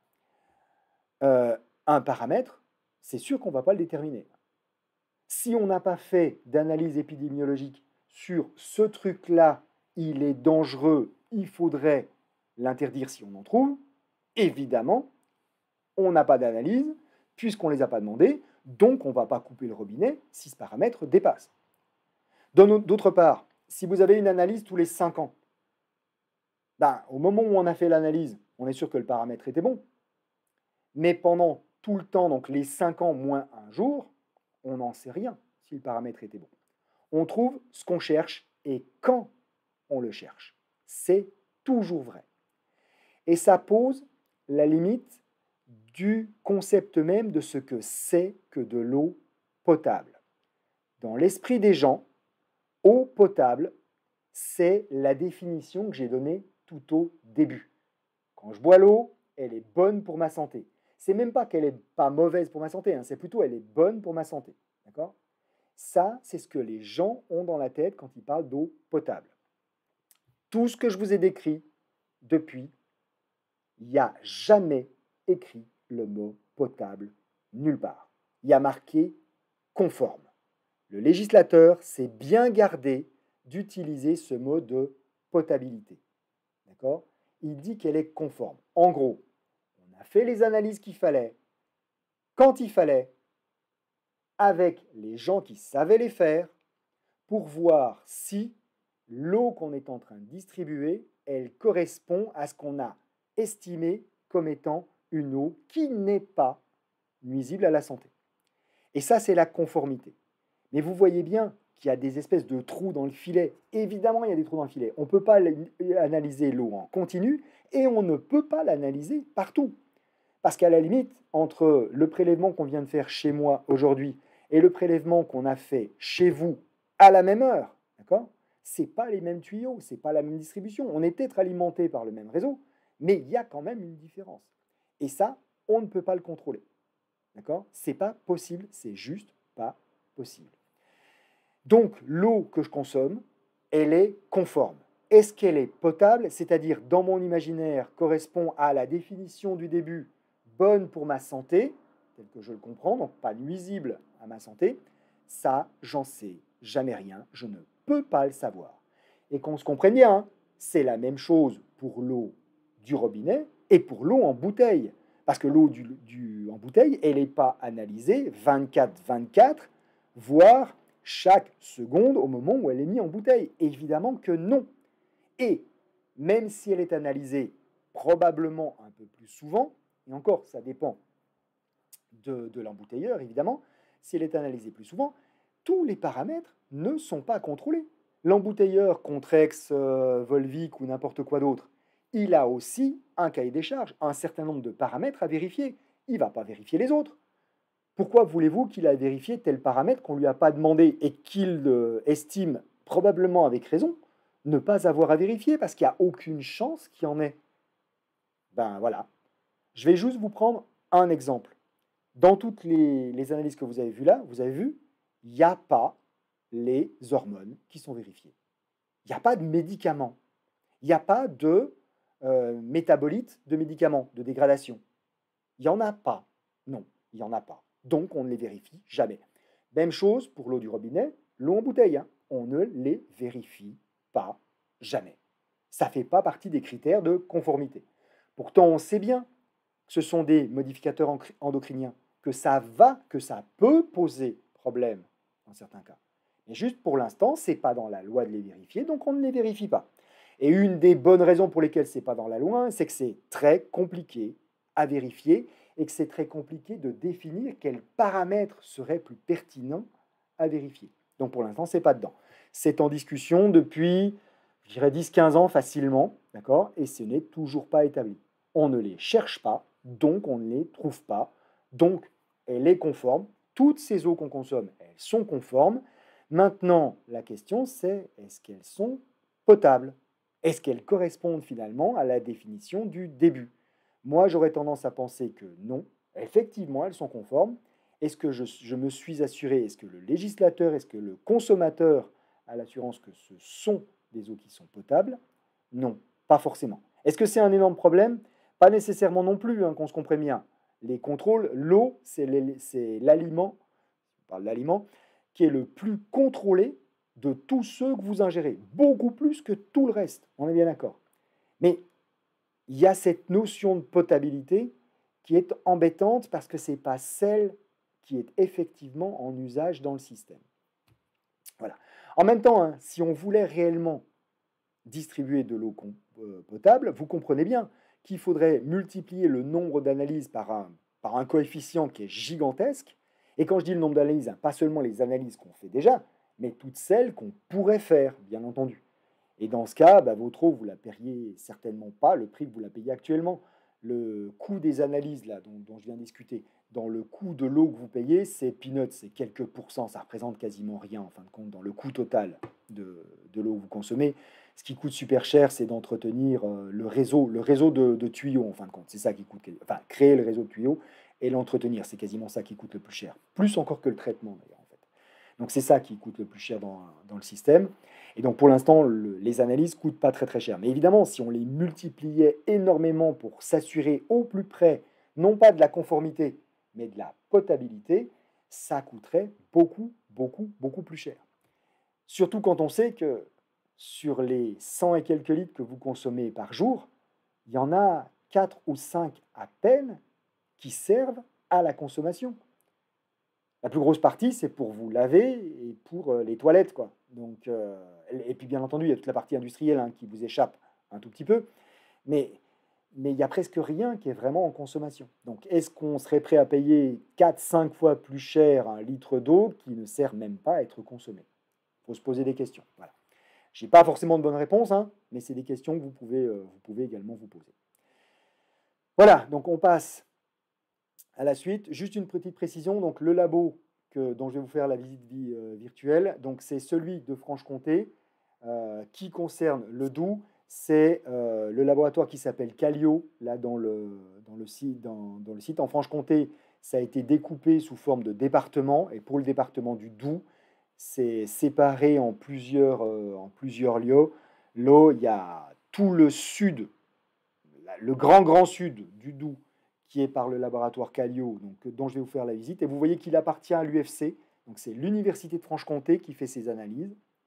euh, un paramètre, c'est sûr qu'on ne va pas le déterminer. Si on n'a pas fait d'analyse épidémiologique sur ce truc-là, il est dangereux, il faudrait l'interdire si on en trouve, évidemment, on n'a pas d'analyse, puisqu'on ne les a pas demandées, donc on ne va pas couper le robinet si ce paramètre dépasse. D'autre part, si vous avez une analyse tous les cinq ans, ben, au moment où on a fait l'analyse, on est sûr que le paramètre était bon, mais pendant tout le temps, donc les cinq ans moins un jour, on n'en sait rien si le paramètre était bon. On trouve ce qu'on cherche et quand on le cherche. C'est toujours vrai. Et ça pose la limite du concept même de ce que c'est que de l'eau potable. Dans l'esprit des gens, eau potable, c'est la définition que j'ai donnée tout au début. Quand je bois l'eau, elle est bonne pour ma santé. C'est même pas qu'elle n'est pas mauvaise pour ma santé, hein, c'est plutôt elle est bonne pour ma santé. D'accord ? Ça, c'est ce que les gens ont dans la tête quand ils parlent d'eau potable. Tout ce que je vous ai décrit depuis, il n'y a jamais écrit le mot potable nulle part. Il y a marqué conforme. Le législateur s'est bien gardé d'utiliser ce mot de potabilité. D'accord ? Il dit qu'elle est conforme. En gros, on a fait les analyses qu'il fallait, quand il fallait, avec les gens qui savaient les faire, pour voir si l'eau qu'on est en train de distribuer, elle correspond à ce qu'on a estimé comme étant une eau qui n'est pas nuisible à la santé. Et ça, c'est la conformité. Mais vous voyez bien qu'il y a des espèces de trous dans le filet. Évidemment, il y a des trous dans le filet. On ne peut pas analyser l'eau en continu et on ne peut pas l'analyser partout. Parce qu'à la limite, entre le prélèvement qu'on vient de faire chez moi aujourd'hui et le prélèvement qu'on a fait chez vous à la même heure, d'accord ? Ce n'est pas les mêmes tuyaux, ce n'est pas la même distribution. On est peut-être alimenté par le même réseau, mais il y a quand même une différence. Et ça, on ne peut pas le contrôler. D'accord ? Ce n'est pas possible, c'est juste pas possible. Donc, l'eau que je consomme, elle est conforme. Est-ce qu'elle est potable ? C'est-à-dire, dans mon imaginaire, correspond à la définition du début, bonne pour ma santé, tel que je le comprends, donc pas nuisible à ma santé. Ça, j'en sais jamais rien, je ne peux pas le savoir. Et qu'on se comprenne bien, hein, c'est la même chose pour l'eau du robinet et pour l'eau en bouteille. Parce que l'eau du, du, en bouteille, elle n'est pas analysée vingt-quatre vingt-quatre, voire chaque seconde au moment où elle est mise en bouteille. Évidemment que non. Et même si elle est analysée probablement un peu plus souvent, et encore, ça dépend de, de l'embouteilleur, évidemment, si elle est analysée plus souvent, tous les paramètres ne sont pas contrôlés. L'embouteilleur Contrex, euh, Volvic ou n'importe quoi d'autre, il a aussi un cahier des charges, un certain nombre de paramètres à vérifier. Il ne va pas vérifier les autres. Pourquoi voulez-vous qu'il a vérifié tel paramètre qu'on ne lui a pas demandé et qu'il euh, estime, probablement avec raison, ne pas avoir à vérifier parce qu'il n'y a aucune chance qu'il y en ait? Ben voilà. Je vais juste vous prendre un exemple. Dans toutes les, les analyses que vous avez vues là, vous avez vu, il n'y a pas les hormones qui sont vérifiées. Il n'y a pas de médicaments. Il n'y a pas de euh, métabolites de médicaments, de dégradation. Il n'y en a pas. Non, il n'y en a pas. Donc, on ne les vérifie jamais. Même chose pour l'eau du robinet, l'eau en bouteille. Hein. On ne les vérifie pas jamais. Ça ne fait pas partie des critères de conformité. Pourtant, on sait bien que ce sont des modificateurs endocriniens, que ça va, que ça peut poser problème dans certains cas. Mais juste pour l'instant, ce n'est pas dans la loi de les vérifier, donc on ne les vérifie pas. Et une des bonnes raisons pour lesquelles ce n'est pas dans la loi, c'est que c'est très compliqué à vérifier et que c'est très compliqué de définir quels paramètres seraient plus pertinents à vérifier. Donc pour l'instant, ce n'est pas dedans. C'est en discussion depuis, je dirais, dix quinze ans facilement, d'accord, et ce n'est toujours pas établi. On ne les cherche pas, donc on ne les trouve pas, donc elle est conforme. Toutes ces eaux qu'on consomme, elles sont conformes. Maintenant, la question, c'est est-ce qu'elles sont potables? Est-ce qu'elles correspondent finalement à la définition du début? Moi, j'aurais tendance à penser que non. Effectivement, elles sont conformes. Est-ce que je, je me suis assuré, est-ce que le législateur, est-ce que le consommateur a l'assurance que ce sont des eaux qui sont potables? Non, pas forcément. Est-ce que c'est un énorme problème? Pas nécessairement non plus, hein, qu'on se comprenne bien. Les contrôles, l'eau, c'est l'aliment, on parle d'aliment, qui est le plus contrôlé de tous ceux que vous ingérez, beaucoup plus que tout le reste, on est bien d'accord. Mais il y a cette notion de potabilité qui est embêtante parce que ce n'est pas celle qui est effectivement en usage dans le système. Voilà. En même temps, hein, si on voulait réellement distribuer de l'eau potable, vous comprenez bien qu'il faudrait multiplier le nombre d'analyses par un, par un coefficient qui est gigantesque. Et quand je dis le nombre d'analyses, hein, pas seulement les analyses qu'on fait déjà, mais toutes celles qu'on pourrait faire, bien entendu. Et dans ce cas, bah, votre eau, vous ne la payez certainement pas le prix que vous la payez actuellement. Le coût des analyses là, dont, dont je viens de discuter, dans le coût de l'eau que vous payez, c'est peanuts, c'est quelques pourcents, ça représente quasiment rien en fin de compte dans le coût total de, de l'eau que vous consommez. Ce qui coûte super cher, c'est d'entretenir euh, le réseau, le réseau de, de tuyaux en fin de compte. C'est ça qui coûte, enfin créer le réseau de tuyaux et l'entretenir, c'est quasiment ça qui coûte le plus cher. Plus encore que le traitement d'ailleurs en fait. Donc c'est ça qui coûte le plus cher dans, dans le système. Et donc pour l'instant, le, les analyses ne coûtent pas très très cher. Mais évidemment, si on les multipliait énormément pour s'assurer au plus près, non pas de la conformité, mais de la potabilité, ça coûterait beaucoup, beaucoup, beaucoup plus cher. Surtout quand on sait que sur les cent et quelques litres que vous consommez par jour, il y en a quatre ou cinq à peine qui servent à la consommation. La plus grosse partie, c'est pour vous laver et pour euh, les toilettes, quoi. Donc, euh, et puis, bien entendu, il y a toute la partie industrielle hein, qui vous échappe un tout petit peu, mais, mais il n'y a presque rien qui est vraiment en consommation. Donc, est-ce qu'on serait prêt à payer quatre cinq fois plus cher un litre d'eau qui ne sert même pas à être consommé? Il faut se poser des questions. Voilà. Je n'ai pas forcément de bonnes réponses, hein, mais c'est des questions que vous pouvez, euh, vous pouvez également vous poser. Voilà, donc on passe à la suite. Juste une petite précision, donc le labo que, dont je vais vous faire la visite vi, euh, virtuelle, donc c'est celui de Franche-Comté euh, qui concerne le Doubs. C'est euh, le laboratoire qui s'appelle Callio, là dans le, dans, le site, dans, dans le site. En Franche-Comté, ça a été découpé sous forme de département, et pour le département du Doubs, c'est séparé en plusieurs, euh, en plusieurs lieux. Là, il y a tout le sud, le grand grand sud du Doubs, qui est par le laboratoire Callio, donc, dont je vais vous faire la visite. Et vous voyez qu'il appartient à l'U F C, donc c'est l'Université de Franche-Comté qui fait ces analyses. D'accord ?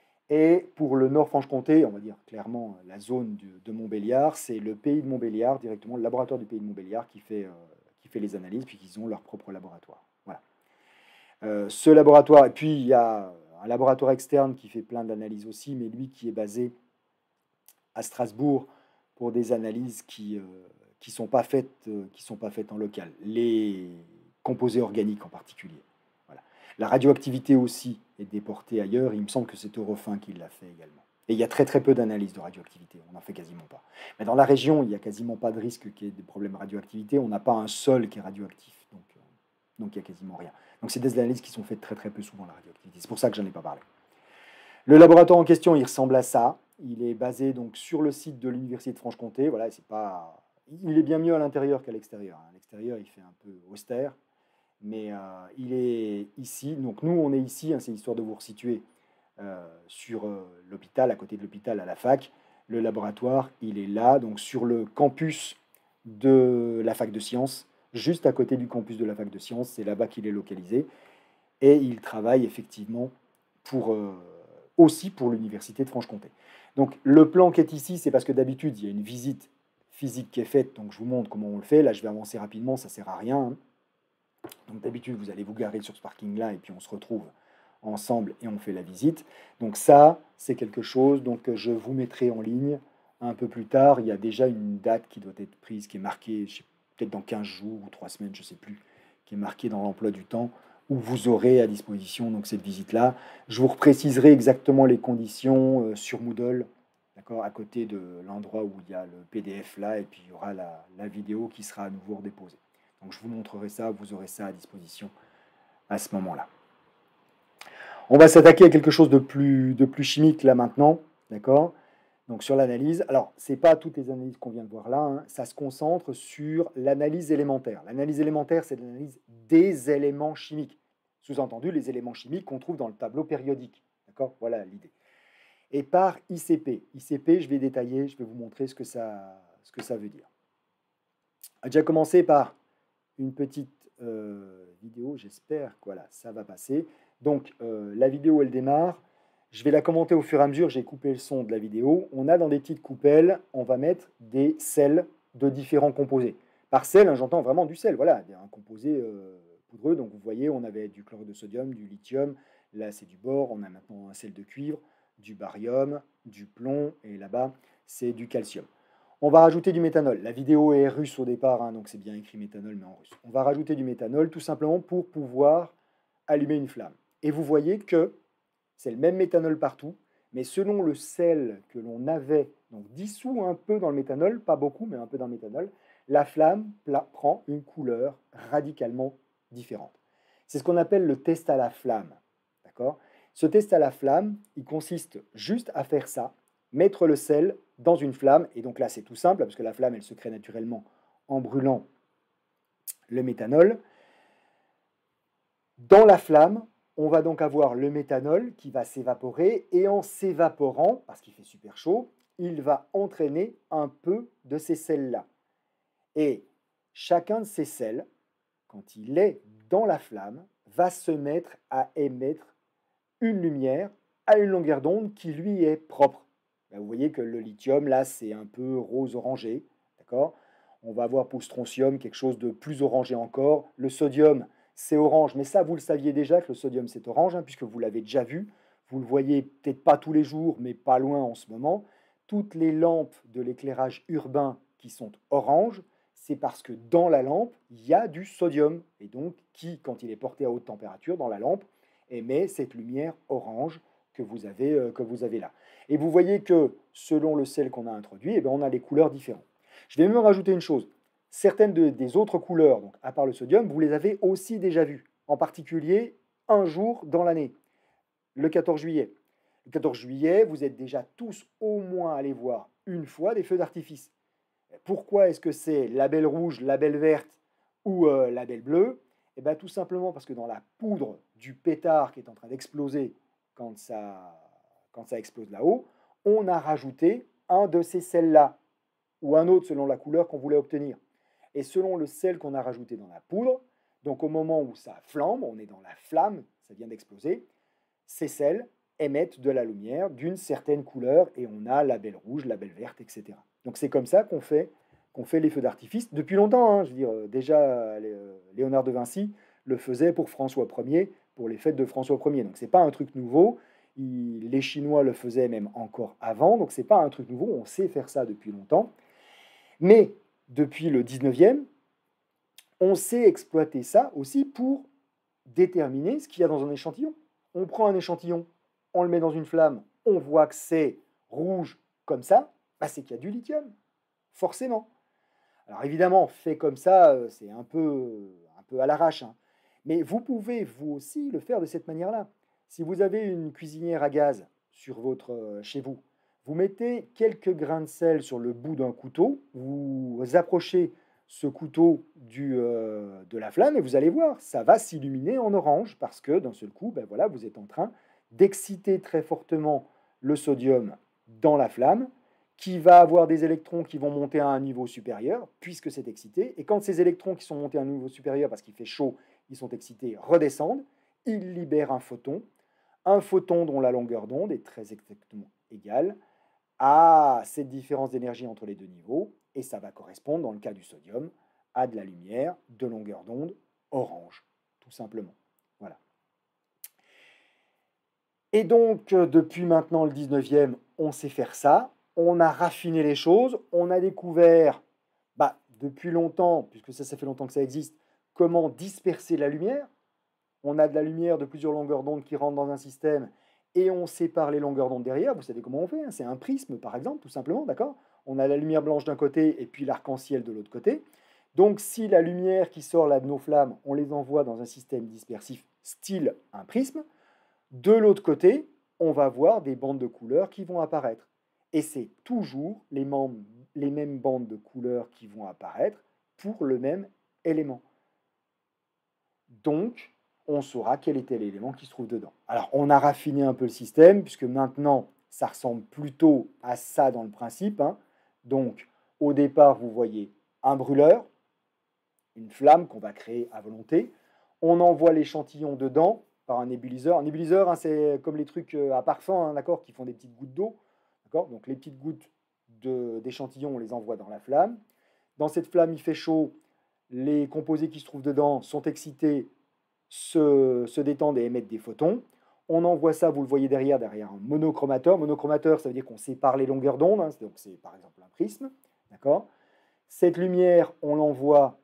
Et pour le Nord-Franche-Comté, on va dire clairement la zone de, de Montbéliard, c'est le pays de Montbéliard, directement le laboratoire du pays de Montbéliard qui fait, euh, qui fait les analyses, puis qu'ils ont leur propre laboratoire. Voilà. Euh, ce laboratoire, et puis il y a un laboratoire externe qui fait plein d'analyses aussi, mais lui qui est basé à Strasbourg pour des analyses qui ne euh, sont pas faites, euh, qui sont pas faites en local. Les composés organiques en particulier. Voilà. La radioactivité aussi est déportée ailleurs. Il me semble que c'est Eurofin qui l'a fait également. Et il y a très très peu d'analyses de radioactivité. On n'en fait quasiment pas. Mais dans la région, il n'y a quasiment pas de risque qu'il y ait des problèmes de radioactivité. On n'a pas un sol qui est radioactif. Donc, euh, donc il n'y a quasiment rien. Donc c'est des analyses qui sont faites très très peu souvent, la radioactivité. C'est pour ça que je n'en ai pas parlé. Le laboratoire en question, il ressemble à ça. Il est basé donc sur le site de l'Université de Franche-Comté. Voilà, c'est pas... Il est bien mieux à l'intérieur qu'à l'extérieur. À l'extérieur, il fait un peu austère. Mais euh, il est ici. Donc nous, on est ici. Hein, c'est histoire de vous resituer euh, sur euh, l'hôpital, à côté de l'hôpital, à la fac. Le laboratoire, il est là, donc sur le campus de la fac de sciences, juste à côté du campus de la fac de sciences. C'est là-bas qu'il est localisé. Et il travaille effectivement pour... Euh, aussi pour l'Université de Franche-Comté. Donc le plan qui est ici, c'est parce que d'habitude, il y a une visite physique qui est faite, donc je vous montre comment on le fait. Là, je vais avancer rapidement, ça ne sert à rien. Hein. Donc d'habitude, vous allez vous garer sur ce parking-là et puis on se retrouve ensemble et on fait la visite. Donc ça, c'est quelque chose donc, que je vous mettrai en ligne un peu plus tard. Il y a déjà une date qui doit être prise, qui est marquée, je sais, peut-être dans quinze jours ou trois semaines, je ne sais plus, qui est marquée dans l'emploi du temps, où vous aurez à disposition donc, cette visite-là. Je vous repréciserai exactement les conditions euh, sur Moodle, d'accord, à côté de l'endroit où il y a le P D F là, et puis il y aura la, la vidéo qui sera à nouveau redéposée. Donc je vous montrerai ça, vous aurez ça à disposition à ce moment-là. On va s'attaquer à quelque chose de plus, de plus chimique là maintenant, d'accord? Donc sur l'analyse, alors ce n'est pas toutes les analyses qu'on vient de voir là, hein, ça se concentre sur l'analyse élémentaire. L'analyse élémentaire, c'est l'analyse des éléments chimiques. Sous-entendu, les éléments chimiques qu'on trouve dans le tableau périodique. D'accord? Voilà l'idée. Et par I C P. I C P, je vais détailler, je vais vous montrer ce que ça, ce que ça veut dire. On va déjà commencer par une petite euh, vidéo, j'espère que voilà, ça va passer. Donc euh, la vidéo, elle démarre. Je vais la commenter au fur et à mesure, j'ai coupé le son de la vidéo. On a dans des petites coupelles, on va mettre des sels de différents composés. Par sel, hein, j'entends vraiment du sel, voilà, un composé euh, poudreux. Donc vous voyez, on avait du chlorure de sodium, du lithium, là c'est du bore, on a maintenant un sel de cuivre, du barium, du plomb, et là-bas c'est du calcium. On va rajouter du méthanol. La vidéo est russe au départ, hein, donc c'est bien écrit méthanol, mais en russe. On va rajouter du méthanol tout simplement pour pouvoir allumer une flamme. Et vous voyez que c'est le même méthanol partout, mais selon le sel que l'on avait, donc dissous un peu dans le méthanol, pas beaucoup, mais un peu dans le méthanol, la flamme prend une couleur radicalement différente. C'est ce qu'on appelle le test à la flamme. D'accord ? Ce test à la flamme, il consiste juste à faire ça, mettre le sel dans une flamme, et donc là c'est tout simple, parce que la flamme elle se crée naturellement en brûlant le méthanol. Dans la flamme, on va donc avoir le méthanol qui va s'évaporer, et en s'évaporant, parce qu'il fait super chaud, il va entraîner un peu de ces sels-là. Et chacun de ces sels, quand il est dans la flamme, va se mettre à émettre une lumière à une longueur d'onde qui lui est propre. Là, vous voyez que le lithium, là, c'est un peu rose-orangé, d'accord? On va avoir pour le strontium quelque chose de plus orangé encore. Le sodium, c'est orange, mais ça, vous le saviez déjà que le sodium, c'est orange, hein, puisque vous l'avez déjà vu. Vous le voyez peut-être pas tous les jours, mais pas loin en ce moment. Toutes les lampes de l'éclairage urbain qui sont oranges, c'est parce que dans la lampe, il y a du sodium, et donc qui, quand il est porté à haute température dans la lampe, émet cette lumière orange que vous avez, euh, que vous avez là. Et vous voyez que selon le sel qu'on a introduit, eh bien, on a les couleurs différentes. Je vais même rajouter une chose. Certaines de, des autres couleurs, donc à part le sodium, vous les avez aussi déjà vues. En particulier, un jour dans l'année, le quatorze juillet. Le quatorze juillet, vous êtes déjà tous au moins allés voir une fois des feux d'artifice. Pourquoi est-ce que c'est label rouge, label verte ou euh, label bleu? Eh bien, tout simplement parce que dans la poudre du pétard qui est en train d'exploser quand ça, quand ça explose là-haut, on a rajouté un de ces sels-là, ou un autre selon la couleur qu'on voulait obtenir. Et selon le sel qu'on a rajouté dans la poudre, donc au moment où ça flambe, on est dans la flamme, ça vient d'exploser, ces sels émettent de la lumière d'une certaine couleur et on a label rouge, label verte, et cetera. Donc c'est comme ça qu'on fait, qu'on fait les feux d'artifice depuis longtemps. Hein, je veux dire, déjà Léonard de Vinci le faisait pour François Ier, pour les fêtes de François Ier. Donc c'est pas un truc nouveau. Il, les Chinois le faisaient même encore avant, donc c'est pas un truc nouveau. On sait faire ça depuis longtemps. Mais depuis le dix-neuvième, on sait exploiter ça aussi pour déterminer ce qu'il y a dans un échantillon. On prend un échantillon, on le met dans une flamme, on voit que c'est rouge comme ça, bah c'est qu'il y a du lithium, forcément. Alors évidemment, fait comme ça, c'est un peu, un peu à l'arrache, hein. Mais vous pouvez vous aussi le faire de cette manière-là. Si vous avez une cuisinière à gaz sur votre, chez vous, vous mettez quelques grains de sel sur le bout d'un couteau, vous approchez ce couteau du, euh, de la flamme et vous allez voir, ça va s'illuminer en orange parce que d'un seul coup, ben voilà, vous êtes en train d'exciter très fortement le sodium dans la flamme qui va avoir des électrons qui vont monter à un niveau supérieur puisque c'est excité. Et quand ces électrons qui sont montés à un niveau supérieur parce qu'il fait chaud, ils sont excités, redescendent, ils libèrent un photon, un photon dont la longueur d'onde est très exactement égale à cette différence d'énergie entre les deux niveaux, et ça va correspondre, dans le cas du sodium, à de la lumière de longueur d'onde orange, tout simplement. Voilà. Et donc, euh, depuis maintenant le dix-neuvième, on sait faire ça. On a raffiné les choses. On a découvert, bah, depuis longtemps, puisque ça, ça fait longtemps que ça existe, comment disperser la lumière. On a de la lumière de plusieurs longueurs d'onde qui rentre dans un système et on sépare les longueurs d'onde derrière. Vous savez comment on fait, hein, c'est un prisme, par exemple, tout simplement, d'accord? On a la lumière blanche d'un côté et puis l'arc-en-ciel de l'autre côté. Donc, si la lumière qui sort là de nos flammes, on les envoie dans un système dispersif style un prisme, de l'autre côté, on va voir des bandes de couleurs qui vont apparaître. Et c'est toujours les, membres- les mêmes bandes de couleurs qui vont apparaître pour le même élément. Donc, on saura quel était l'élément qui se trouve dedans. Alors, on a raffiné un peu le système, puisque maintenant, ça ressemble plutôt à ça dans le principe, hein. Donc, au départ, vous voyez un brûleur, une flamme qu'on va créer à volonté. On envoie l'échantillon dedans par un nébuliseur. Un nébuliseur, hein, c'est comme les trucs euh, à parfum, hein, d'accord, qui font des petites gouttes d'eau. D'accord. Donc, les petites gouttes de- d'échantillon, on les envoie dans la flamme. Dans cette flamme, il fait chaud. Les composés qui se trouvent dedans sont excités, se, se détendent et émettent des photons. On envoie ça, vous le voyez derrière, derrière un monochromateur. Monochromateur, ça veut dire qu'on sépare les longueurs d'onde, hein, donc c'est par exemple un prisme. D'accord. Cette lumière, on l'envoie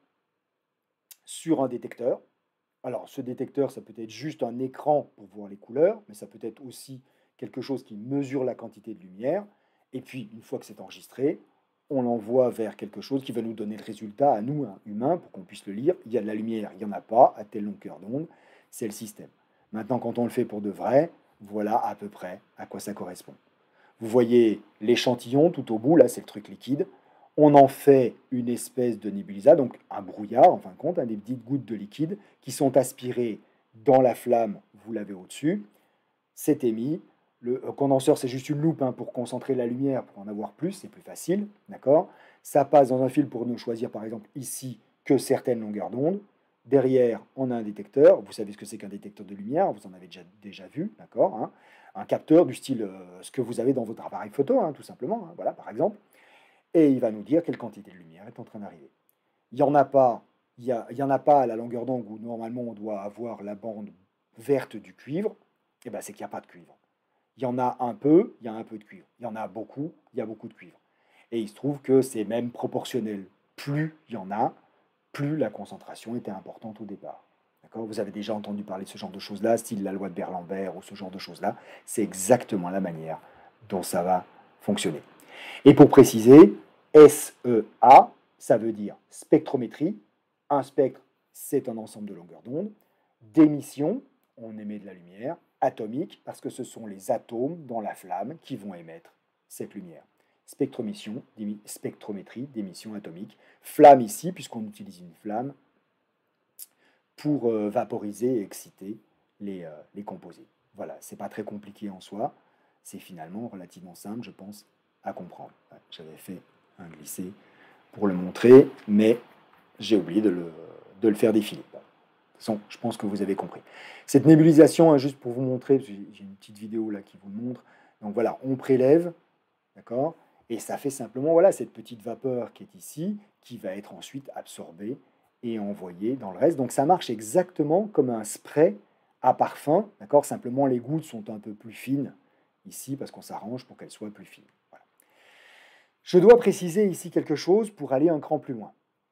sur un détecteur. Alors, ce détecteur, ça peut être juste un écran pour voir les couleurs, mais ça peut être aussi quelque chose qui mesure la quantité de lumière. Et puis, une fois que c'est enregistré, on l'envoie vers quelque chose qui va nous donner le résultat à nous, hein, humains, pour qu'on puisse le lire. Il y a de la lumière, il n'y en a pas, à telle longueur d'onde, c'est le système. Maintenant, quand on le fait pour de vrai, voilà à peu près à quoi ça correspond. Vous voyez l'échantillon tout au bout, là, c'est le truc liquide. On en fait une espèce de nébuliса, donc un brouillard, en fin de compte, hein, des petites gouttes de liquide qui sont aspirées dans la flamme, vous l'avez au-dessus, c'est émis. Le condenseur, c'est juste une loupe, hein, pour concentrer la lumière, pour en avoir plus, c'est plus facile, d'accord? Ça passe dans un fil pour nous choisir, par exemple, ici, que certaines longueurs d'onde. Derrière, on a un détecteur. Vous savez ce que c'est qu'un détecteur de lumière, vous en avez déjà, déjà vu, d'accord, hein? Un capteur du style euh, ce que vous avez dans votre appareil photo, hein, tout simplement, hein, voilà, par exemple. Et il va nous dire quelle quantité de lumière est en train d'arriver. Il n'y en a pas, il y, a, il y en a pas à la longueur d'onde où normalement on doit avoir la bande verte du cuivre. Et ben c'est qu'il n'y a pas de cuivre. Il y en a un peu, il y a un peu de cuivre. Il y en a beaucoup, il y a beaucoup de cuivre. Et il se trouve que c'est même proportionnel. Plus il y en a, plus la concentration était importante au départ. D'accord. Vous avez déjà entendu parler de ce genre de choses-là, style la loi de Berlambert ou ce genre de choses-là. C'est exactement la manière dont ça va fonctionner. Et pour préciser, S E A, ça veut dire spectrométrie. Un spectre, c'est un ensemble de longueurs d'onde. D'émission, on émet de la lumière. Atomique, parce que ce sont les atomes dans la flamme qui vont émettre cette lumière. Spectromission, spectrométrie d'émission atomique. Flamme ici, puisqu'on utilise une flamme pour euh, vaporiser et exciter les, euh, les composés. Voilà, c'est pas très compliqué en soi. C'est finalement relativement simple, je pense, à comprendre. Ouais, j'avais fait un glissé pour le montrer, mais j'ai oublié de le, de le faire défiler. De toute façon, je pense que vous avez compris. Cette nébulisation, hein, juste pour vous montrer, parce que j'ai une petite vidéo là qui vous le montre. Donc voilà, on prélève, d'accord, et ça fait simplement voilà cette petite vapeur qui est ici, qui va être ensuite absorbée et envoyée dans le reste. Donc ça marche exactement comme un spray à parfum, d'accord. Simplement les gouttes sont un peu plus fines ici parce qu'on s'arrange pour qu'elles soient plus fines. Voilà. Je dois préciser ici quelque chose pour aller un cran plus loin.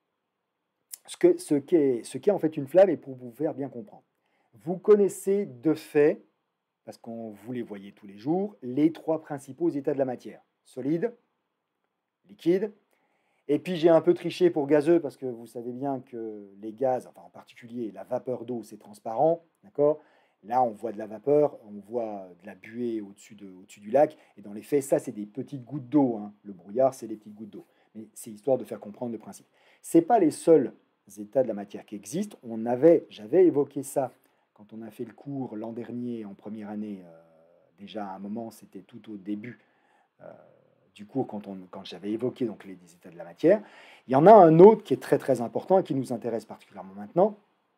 Ce qu'est ce qu'est ce qu'est en fait une flamme et pour vous faire bien comprendre. Vous connaissez de fait, parce que vous les voyez tous les jours, les trois principaux états de la matière. Solide, liquide, et puis j'ai un peu triché pour gazeux, parce que vous savez bien que les gaz, enfin en particulier la vapeur d'eau, c'est transparent, d'accord. Là, on voit de la vapeur, on voit de la buée au-dessus de, au-dessus du lac, et dans les faits, ça, c'est des petites gouttes d'eau, hein. Le brouillard, c'est des petites gouttes d'eau. Mais c'est histoire de faire comprendre le principe. Ce n'est pas les seuls états de la matière qui existent. On avait, j'avais évoqué ça quand on a fait le cours l'an dernier, en première année, euh, déjà à un moment, c'était tout au début euh, du cours, quand, on, quand j'avais évoqué donc, les, les états de la matière. Il y en a un autre qui est très très important et qui nous intéresse particulièrement maintenant,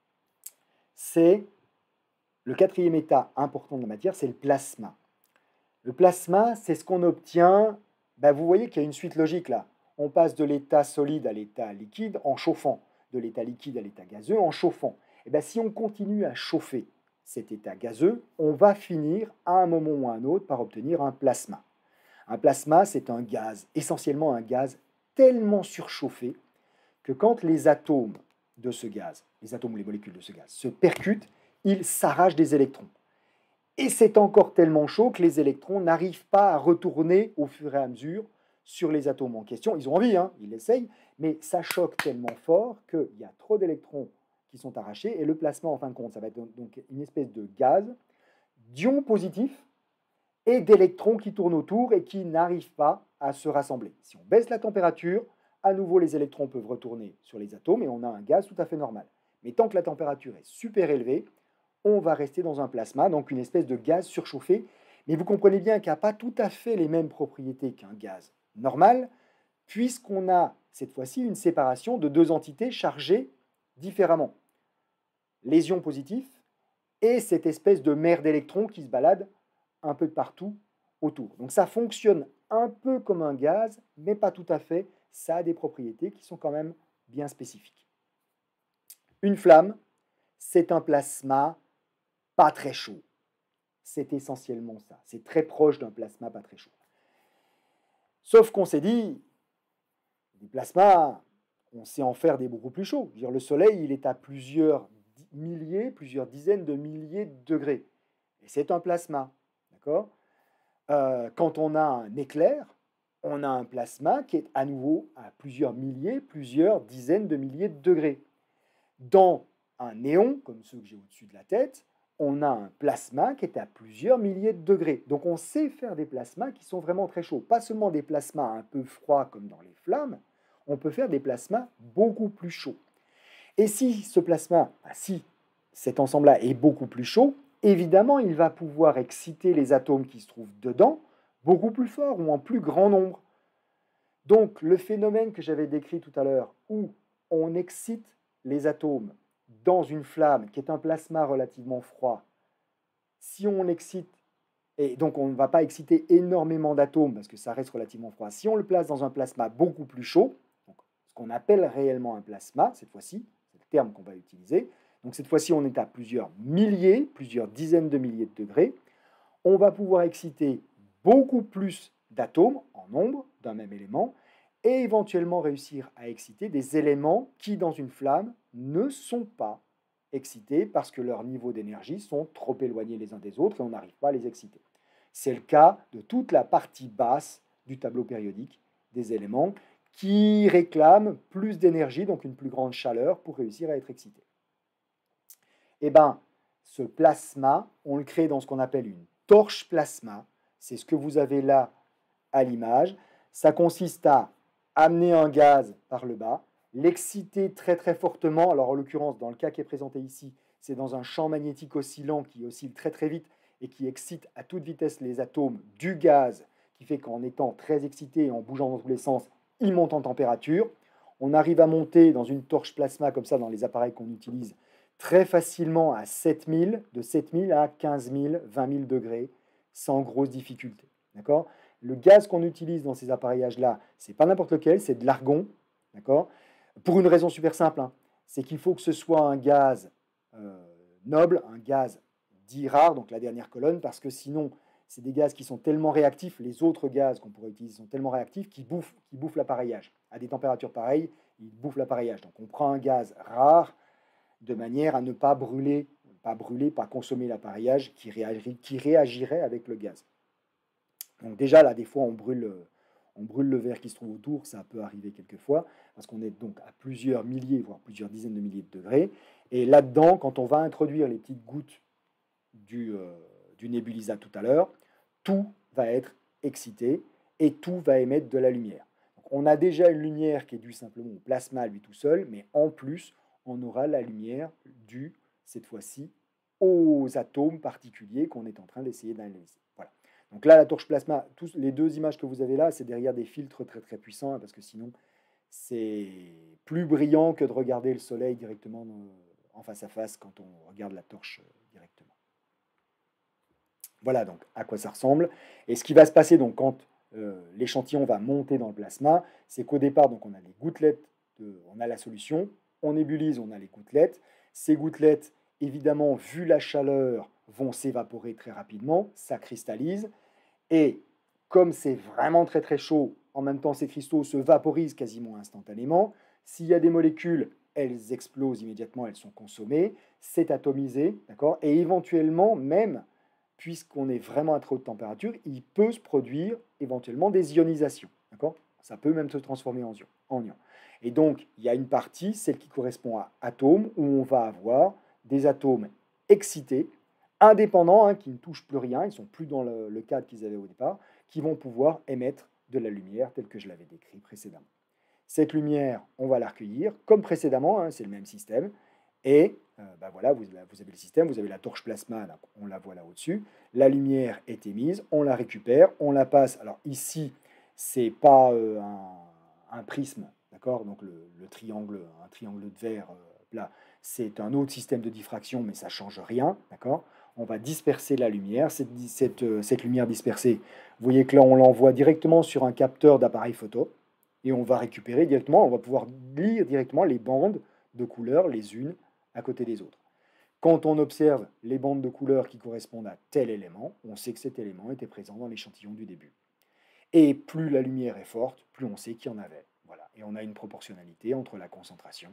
c'est le quatrième état important de la matière, c'est le plasma. Le plasma, c'est ce qu'on obtient, ben vous voyez qu'il y a une suite logique là. On passe de l'état solide à l'état liquide en chauffant, de l'état liquide à l'état gazeux en chauffant. Et ben si on continue à chauffer cet état gazeux, on va finir à un moment ou à un autre par obtenir un plasma. Un plasma, c'est un gaz, essentiellement un gaz tellement surchauffé que quand les atomes de ce gaz, les atomes ou les molécules de ce gaz, se percutent, ils s'arrachent des électrons. Et c'est encore tellement chaud que les électrons n'arrivent pas à retourner au fur et à mesure sur les atomes en question. Ils ont envie, hein, ils l'essayent, mais ça choque tellement fort qu'il y a trop d'électrons qui sont arrachés, et le plasma, en fin de compte, ça va être donc une espèce de gaz d'ions positifs et d'électrons qui tournent autour et qui n'arrivent pas à se rassembler. Si on baisse la température, à nouveau les électrons peuvent retourner sur les atomes et on a un gaz tout à fait normal. Mais tant que la température est super élevée, on va rester dans un plasma, donc une espèce de gaz surchauffé. Mais vous comprenez bien qu'il n'a pas tout à fait les mêmes propriétés qu'un gaz normal, puisqu'on a cette fois-ci une séparation de deux entités chargées différemment. Les ions positifs et cette espèce de mer d'électrons qui se balade un peu de partout autour. Donc ça fonctionne un peu comme un gaz, mais pas tout à fait. Ça a des propriétés qui sont quand même bien spécifiques. Une flamme, c'est un plasma pas très chaud. C'est essentiellement ça. C'est très proche d'un plasma pas très chaud. Sauf qu'on s'est dit, des plasmas, on sait en faire des beaucoup plus chauds. Je veux dire, le Soleil, il est à plusieurs milliers, plusieurs dizaines de milliers de degrés. Et c'est un plasma. D'accord ? euh, Quand on a un éclair, on a un plasma qui est à nouveau à plusieurs milliers, plusieurs dizaines de milliers de degrés. Dans un néon, comme ceux que j'ai au-dessus de la tête, on a un plasma qui est à plusieurs milliers de degrés. Donc on sait faire des plasmas qui sont vraiment très chauds. Pas seulement des plasmas un peu froids comme dans les flammes, on peut faire des plasmas beaucoup plus chauds. Et si ce plasma, si cet ensemble-là est beaucoup plus chaud, évidemment il va pouvoir exciter les atomes qui se trouvent dedans beaucoup plus fort ou en plus grand nombre. Donc le phénomène que j'avais décrit tout à l'heure, où on excite les atomes dans une flamme qui est un plasma relativement froid, si on excite, et donc on ne va pas exciter énormément d'atomes parce que ça reste relativement froid, si on le place dans un plasma beaucoup plus chaud, donc ce qu'on appelle réellement un plasma, cette fois-ci, c'est le terme qu'on va utiliser, donc cette fois-ci on est à plusieurs milliers, plusieurs dizaines de milliers de degrés, on va pouvoir exciter beaucoup plus d'atomes en nombre d'un même élément, et éventuellement réussir à exciter des éléments qui, dans une flamme, ne sont pas excités parce que leurs niveaux d'énergie sont trop éloignés les uns des autres et on n'arrive pas à les exciter. C'est le cas de toute la partie basse du tableau périodique des éléments qui réclament plus d'énergie, donc une plus grande chaleur pour réussir à être excités. Eh bien, ce plasma, on le crée dans ce qu'on appelle une torche plasma. C'est ce que vous avez là à l'image. Ça consiste à amener un gaz par le bas, l'exciter très très fortement. Alors en l'occurrence, dans le cas qui est présenté ici, c'est dans un champ magnétique oscillant qui oscille très très vite et qui excite à toute vitesse les atomes du gaz, qui fait qu'en étant très excité et en bougeant dans tous les sens, il monte en température. On arrive à monter dans une torche plasma comme ça dans les appareils qu'on utilise très facilement à sept mille, de sept mille à quinze mille, vingt mille degrés, sans grosse difficulté. D'accord ? Le gaz qu'on utilise dans ces appareillages-là, ce n'est pas n'importe lequel, c'est de l'argon, d'accord ? Pour une raison super simple, hein, c'est qu'il faut que ce soit un gaz euh, noble, un gaz dit rare, donc la dernière colonne, parce que sinon, c'est des gaz qui sont tellement réactifs, les autres gaz qu'on pourrait utiliser sont tellement réactifs qu'ils bouffent, qu'ils bouffent l'appareillage. À des températures pareilles, ils bouffent l'appareillage. Donc on prend un gaz rare de manière à ne pas brûler, pas brûler, pas consommer l'appareillage qui, réagir, qui réagirait avec le gaz. Donc déjà, là, des fois, on brûle, on brûle le verre qui se trouve autour, ça peut arriver quelquefois, parce qu'on est donc à plusieurs milliers, voire plusieurs dizaines de milliers de degrés. Et là-dedans, quand on va introduire les petites gouttes du, euh, du nébulisa tout à l'heure, tout va être excité et tout va émettre de la lumière. Donc, on a déjà une lumière qui est due simplement au plasma, lui tout seul, mais en plus, on aura la lumière due, cette fois-ci, aux atomes particuliers qu'on est en train d'essayer d'analyser. Voilà. Donc là, la torche plasma, tous, les deux images que vous avez là, c'est derrière des filtres très très puissants, hein, parce que sinon, c'est plus brillant que de regarder le soleil directement en face à face quand on regarde la torche directement. Voilà donc à quoi ça ressemble. Et ce qui va se passer donc quand euh, l'échantillon va monter dans le plasma, c'est qu'au départ, donc on a les gouttelettes, de, on a la solution, on nébulise, on a les gouttelettes. Ces gouttelettes, évidemment, vu la chaleur, vont s'évaporer très rapidement, ça cristallise, et comme c'est vraiment très très chaud, en même temps ces cristaux se vaporisent quasiment instantanément. S'il y a des molécules, elles explosent immédiatement, elles sont consommées, c'est atomisé, d'accord? Et éventuellement, même, puisqu'on est vraiment à très haute température, il peut se produire éventuellement des ionisations, d'accord? Ça peut même se transformer en ion, en ion. Et donc, il y a une partie, celle qui correspond à atomes, où on va avoir des atomes excités, indépendants, hein, qui ne touchent plus rien, ils ne sont plus dans le, le cadre qu'ils avaient au départ, qui vont pouvoir émettre de la lumière telle que je l'avais décrit précédemment. Cette lumière, on va la recueillir comme précédemment, hein, c'est le même système. Et euh, ben voilà, vous, vous avez le système, vous avez la torche plasma, là, on la voit là au-dessus. La lumière est émise, on la récupère, on la passe. Alors ici, c'est pas euh, un, un prisme, d'accord? Donc le, le triangle, un triangle de verre euh, là, c'est un autre système de diffraction, mais ça change rien, d'accord? On va disperser la lumière. Cette, cette, euh, cette lumière dispersée, vous voyez que là, on l'envoie directement sur un capteur d'appareil photo et on va récupérer directement, on va pouvoir lire directement les bandes de couleurs les unes à côté des autres. Quand on observe les bandes de couleurs qui correspondent à tel élément, on sait que cet élément était présent dans l'échantillon du début. Et plus la lumière est forte, plus on sait qu'il y en avait. Voilà. Et on a une proportionnalité entre la concentration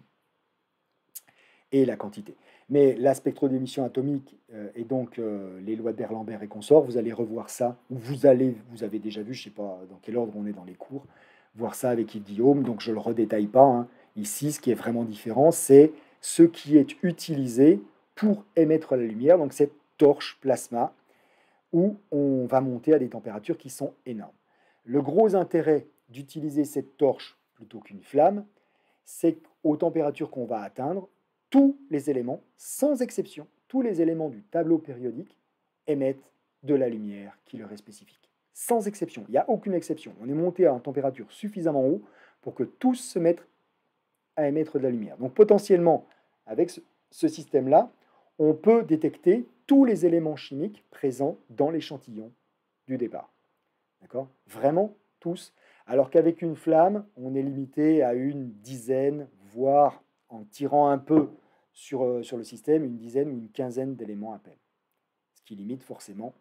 et la quantité. Mais la spectrodémission atomique euh, et donc euh, les lois de Berlambert et consorts, vous allez revoir ça, ou vous allez, vous avez déjà vu, je ne sais pas dans quel ordre on est dans les cours, voir ça avec Yves Guillaume, donc je ne le redétaille pas. Hein. Ici, ce qui est vraiment différent, c'est ce qui est utilisé pour émettre la lumière, donc cette torche plasma, où on va monter à des températures qui sont énormes. Le gros intérêt d'utiliser cette torche plutôt qu'une flamme, c'est qu'aux températures qu'on va atteindre, tous les éléments, sans exception, tous les éléments du tableau périodique émettent de la lumière qui leur est spécifique. Sans exception, il n'y a aucune exception. On est monté à une température suffisamment haute pour que tous se mettent à émettre de la lumière. Donc potentiellement, avec ce, ce système-là, on peut détecter tous les éléments chimiques présents dans l'échantillon du départ. D'accord? Vraiment tous. Alors qu'avec une flamme, on est limité à une dizaine, voire en tirant un peu sur, euh, sur le système, une dizaine ou une quinzaine d'éléments à peine. Ce qui limite forcément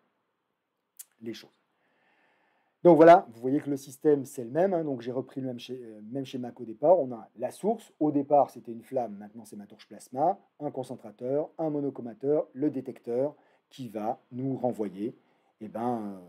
les choses. Donc voilà, vous voyez que le système, c'est le même. Hein, donc j'ai repris le même, schéma, même schéma qu'au départ. On a la source. Au départ, c'était une flamme. Maintenant, c'est ma torche plasma. Un concentrateur, un monochromateur, le détecteur qui va nous renvoyer eh ben, euh,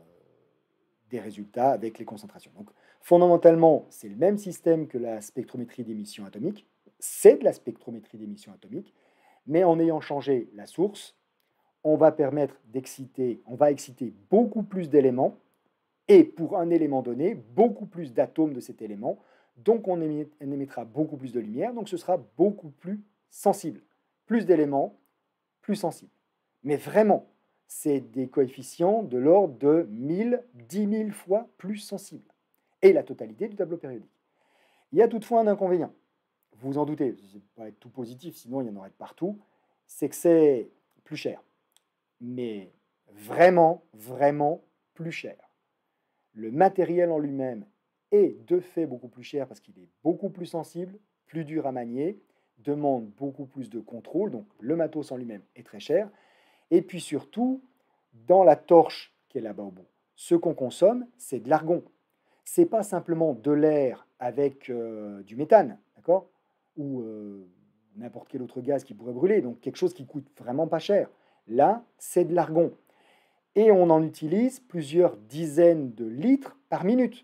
des résultats avec les concentrations. Donc fondamentalement, c'est le même système que la spectrométrie d'émission atomique. C'est de la spectrométrie d'émission atomique. Mais en ayant changé la source, on va permettre d'exciter, on va exciter beaucoup plus d'éléments et pour un élément donné, beaucoup plus d'atomes de cet élément. Donc on émettra beaucoup plus de lumière, donc ce sera beaucoup plus sensible. Plus d'éléments, plus sensible. Mais vraiment, c'est des coefficients de l'ordre de mille, dix mille fois plus sensibles. Et la totalité du tableau périodique. Il y a toutefois un inconvénient. Vous vous en doutez, ça ne va pas être tout positif, sinon il y en aurait de partout. C'est que c'est plus cher. Mais vraiment, vraiment plus cher. Le matériel en lui-même est de fait beaucoup plus cher parce qu'il est beaucoup plus sensible, plus dur à manier, demande beaucoup plus de contrôle, donc le matos en lui-même est très cher. Et puis surtout, dans la torche qui est là-bas au bout, ce qu'on consomme, c'est de l'argon. Ce n'est pas simplement de l'air avec euh, du méthane, d'accord? Ou euh, n'importe quel autre gaz qui pourrait brûler, donc quelque chose qui coûte vraiment pas cher. Là, c'est de l'argon. Et on en utilise plusieurs dizaines de litres par minute.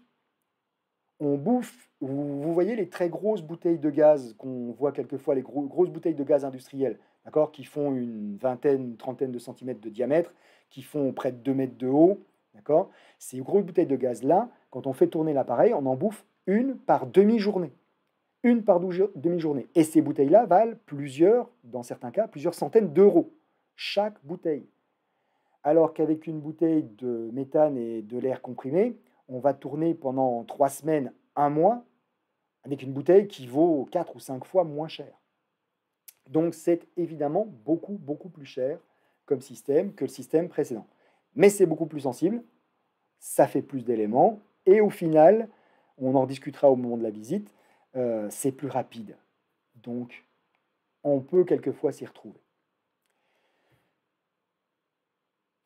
On bouffe, vous, vous voyez les très grosses bouteilles de gaz qu'on voit quelquefois, les gros, grosses bouteilles de gaz industrielles, d'accord, qui font une vingtaine, une trentaine de centimètres de diamètre, qui font près de deux mètres de haut, d'accord. Ces grosses bouteilles de gaz-là, quand on fait tourner l'appareil, on en bouffe une par demi-journée. Une par demi-journée. Et ces bouteilles-là valent plusieurs, dans certains cas, plusieurs centaines d'euros, chaque bouteille. Alors qu'avec une bouteille de méthane et de l'air comprimé, on va tourner pendant trois semaines, un mois, avec une bouteille qui vaut quatre ou cinq fois moins cher. Donc c'est évidemment beaucoup, beaucoup plus cher comme système que le système précédent. Mais c'est beaucoup plus sensible, ça fait plus d'éléments, et au final, on en discutera au moment de la visite, euh, c'est plus rapide. Donc on peut quelquefois s'y retrouver.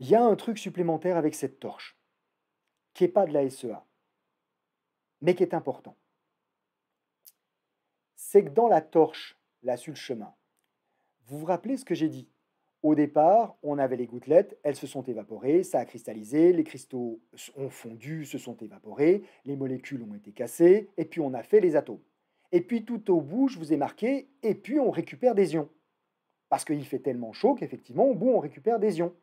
Il y a un truc supplémentaire avec cette torche, qui n'est pas de la S E A, mais qui est important. C'est que dans la torche, là sur le chemin, vous vous rappelez ce que j'ai dit? Au départ, on avait les gouttelettes, elles se sont évaporées, ça a cristallisé, les cristaux ont fondu, se sont évaporés, les molécules ont été cassées, et puis on a fait les atomes. Et puis tout au bout, je vous ai marqué, et puis on récupère des ions. Parce qu'il fait tellement chaud qu'effectivement, au bout, on récupère des ions.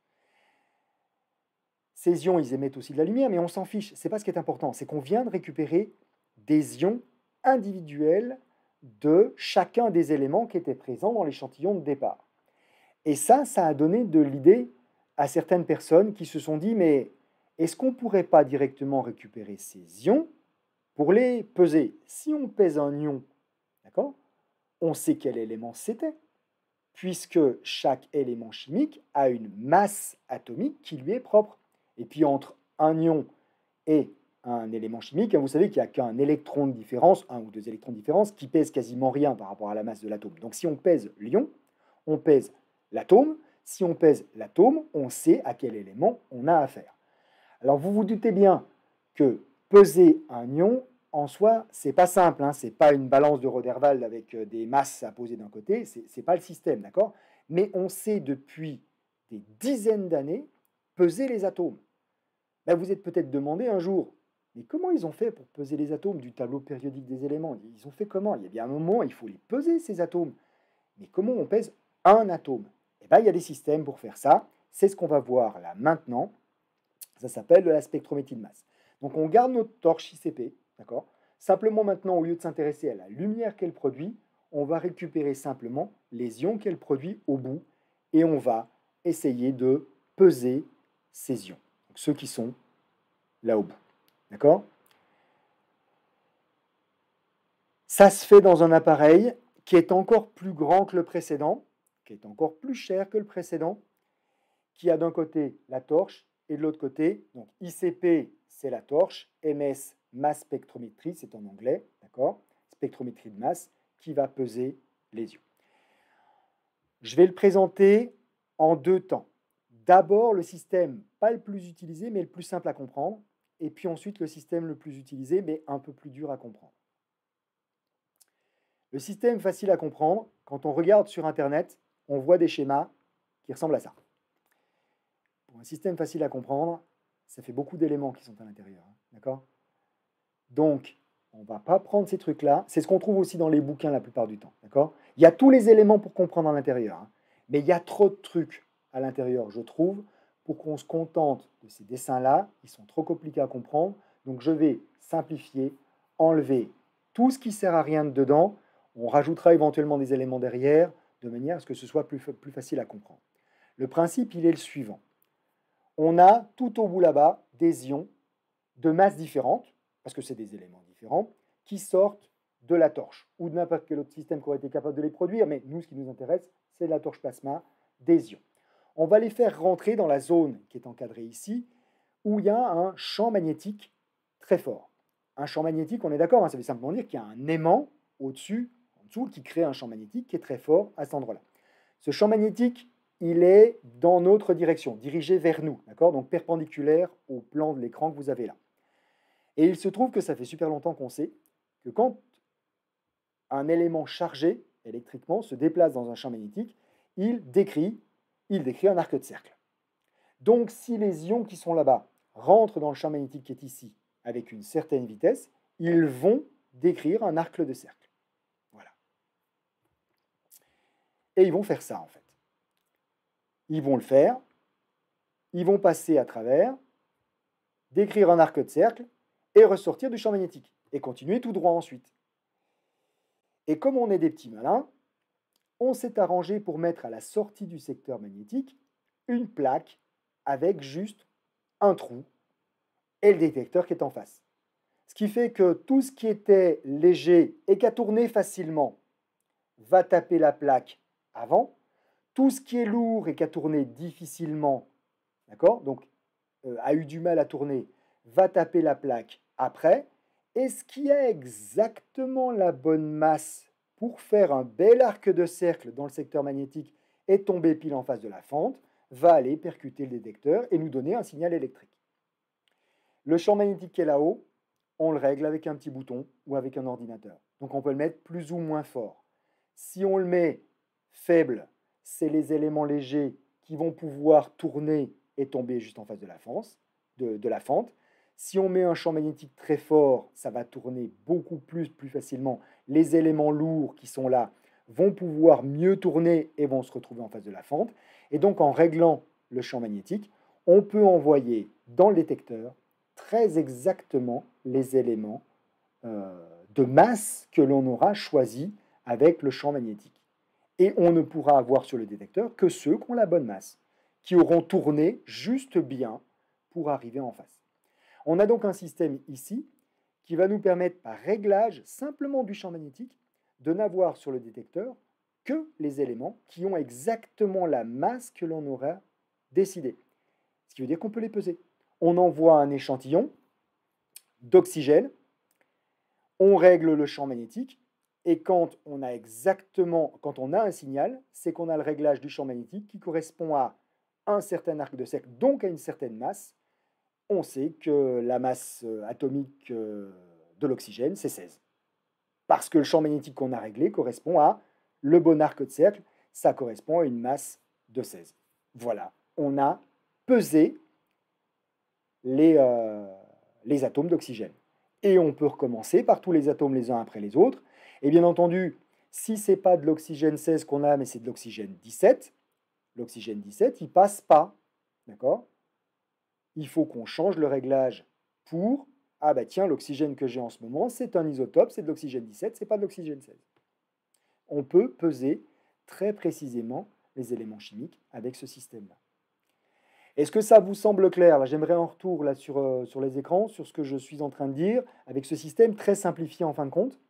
Ces ions, ils émettent aussi de la lumière, mais on s'en fiche. Ce n'est pas ce qui est important. C'est qu'on vient de récupérer des ions individuels de chacun des éléments qui étaient présents dans l'échantillon de départ. Et ça, ça a donné de l'idée à certaines personnes qui se sont dit, mais est-ce qu'on ne pourrait pas directement récupérer ces ions pour les peser? Si on pèse un ion, d'accord, on sait quel élément c'était, puisque chaque élément chimique a une masse atomique qui lui est propre. Et puis entre un ion et un élément chimique, vous savez qu'il n'y a qu'un électron de différence, un ou deux électrons de différence, qui pèsent quasiment rien par rapport à la masse de l'atome. Donc si on pèse l'ion, on pèse l'atome. Si on pèse l'atome, on sait à quel élément on a affaire. Alors vous vous doutez bien que peser un ion, en soi, c'est pas simple, hein, c'est pas une balance de Roderval avec des masses à poser d'un côté, c'est, c'est pas le système, d'accord? Mais on sait depuis des dizaines d'années peser les atomes. Ben, vous êtes peut-être demandé un jour, mais comment ils ont fait pour peser les atomes du tableau périodique des éléments? Ils ont fait comment? Il y a bien un moment, il faut les peser, ces atomes. Mais comment on pèse un atome? Eh bien, il y a des systèmes pour faire ça. C'est ce qu'on va voir là maintenant. Ça s'appelle la spectrométrie de masse. Donc on garde notre torche I C P, d'accord? Simplement maintenant, au lieu de s'intéresser à la lumière qu'elle produit, on va récupérer simplement les ions qu'elle produit au bout et on va essayer de peser ces ions, donc ceux qui sont là au bout, d'accord? Ça se fait dans un appareil qui est encore plus grand que le précédent, qui est encore plus cher que le précédent, qui a d'un côté la torche et de l'autre côté, donc I C P, c'est la torche, M S, mass spectrométrie, c'est en anglais, d'accord? Spectrométrie de masse, qui va peser les ions. Je vais le présenter en deux temps. D'abord, le système, pas le plus utilisé, mais le plus simple à comprendre, et puis ensuite le système le plus utilisé, mais un peu plus dur à comprendre. Le système facile à comprendre, quand on regarde sur Internet, on voit des schémas qui ressemblent à ça. Pour un système facile à comprendre, ça fait beaucoup d'éléments qui sont à l'intérieur, hein, d'accord? Donc, on ne va pas prendre ces trucs-là. C'est ce qu'on trouve aussi dans les bouquins la plupart du temps, d'accord? Il y a tous les éléments pour comprendre à l'intérieur, hein, mais il y a trop de trucs à l'intérieur, je trouve, pour qu'on se contente de ces dessins-là. Ils sont trop compliqués à comprendre. Donc, je vais simplifier, enlever tout ce qui ne sert à rien dedans. On rajoutera éventuellement des éléments derrière, de manière à ce que ce soit plus, plus facile à comprendre. Le principe, il est le suivant. On a tout au bout là-bas des ions de masses différentes, parce que c'est des éléments différents, qui sortent de la torche, ou de n'importe quel autre système qui aurait été capable de les produire, mais nous, ce qui nous intéresse, c'est la torche plasma, des ions. On va les faire rentrer dans la zone qui est encadrée ici, où il y a un champ magnétique très fort. Un champ magnétique, on est d'accord, hein, ça veut simplement dire qu'il y a un aimant au-dessus, en dessous, qui crée un champ magnétique qui est très fort à cet endroit-là. Ce champ magnétique, il est dans notre direction, dirigé vers nous, d'accord? Donc perpendiculaire au plan de l'écran que vous avez là. Et il se trouve que ça fait super longtemps qu'on sait que quand un élément chargé électriquement se déplace dans un champ magnétique, il décrit, il décrit un arc de cercle. Donc si les ions qui sont là-bas rentrent dans le champ magnétique qui est ici avec une certaine vitesse, ils vont décrire un arc de cercle. Voilà. Et ils vont faire ça en fait. Ils vont le faire, ils vont passer à travers, décrire un arc de cercle et ressortir du champ magnétique et continuer tout droit ensuite. Et comme on est des petits malins, on s'est arrangé pour mettre à la sortie du secteur magnétique une plaque avec juste un trou et le détecteur qui est en face. Ce qui fait que tout ce qui était léger et qui a tourné facilement va taper la plaque avant. Tout ce qui est lourd et qui a tourné difficilement, d'accord, donc euh, a eu du mal à tourner, va taper la plaque après. Et ce qui a exactement la bonne masse pour faire un bel arc de cercle dans le secteur magnétique et tomber pile en face de la fente, va aller percuter le détecteur et nous donner un signal électrique. Le champ magnétique qui est là-haut, on le règle avec un petit bouton ou avec un ordinateur. Donc on peut le mettre plus ou moins fort. Si on le met faible, c'est les éléments légers qui vont pouvoir tourner et tomber juste en face de la fente. De, de la fente. Si on met un champ magnétique très fort, ça va tourner beaucoup plus, plus facilement. Les éléments lourds qui sont là vont pouvoir mieux tourner et vont se retrouver en face de la fente. Et donc en réglant le champ magnétique, on peut envoyer dans le détecteur très exactement les éléments euh, de masse que l'on aura choisi avec le champ magnétique. Et on ne pourra avoir sur le détecteur que ceux qui ont la bonne masse, qui auront tourné juste bien pour arriver en face. On a donc un système ici qui va nous permettre, par réglage simplement du champ magnétique, de n'avoir sur le détecteur que les éléments qui ont exactement la masse que l'on aura décidé. Ce qui veut dire qu'on peut les peser. On envoie un échantillon d'oxygène, on règle le champ magnétique, et quand on a exactement, quand on a un signal, c'est qu'on a le réglage du champ magnétique qui correspond à un certain arc de cercle, donc à une certaine masse. On sait que la masse atomique de l'oxygène, c'est seize. Parce que le champ magnétique qu'on a réglé correspond à le bon arc de cercle, ça correspond à une masse de seize. Voilà, on a pesé les, euh, les atomes d'oxygène. Et on peut recommencer par tous les atomes les uns après les autres. Et bien entendu, si ce n'est pas de l'oxygène seize qu'on a, mais c'est de l'oxygène dix-sept, l'oxygène dix-sept, il ne passe pas. D'accord ? Il faut qu'on change le réglage pour, ah bah tiens, l'oxygène que j'ai en ce moment, c'est un isotope, c'est de l'oxygène dix-sept, c'est pas de l'oxygène seize. On peut peser très précisément les éléments chimiques avec ce système-là. Est-ce que ça vous semble clair? Là, j'aimerais un retour là, sur, euh, sur les écrans, sur ce que je suis en train de dire, avec ce système très simplifié en fin de compte,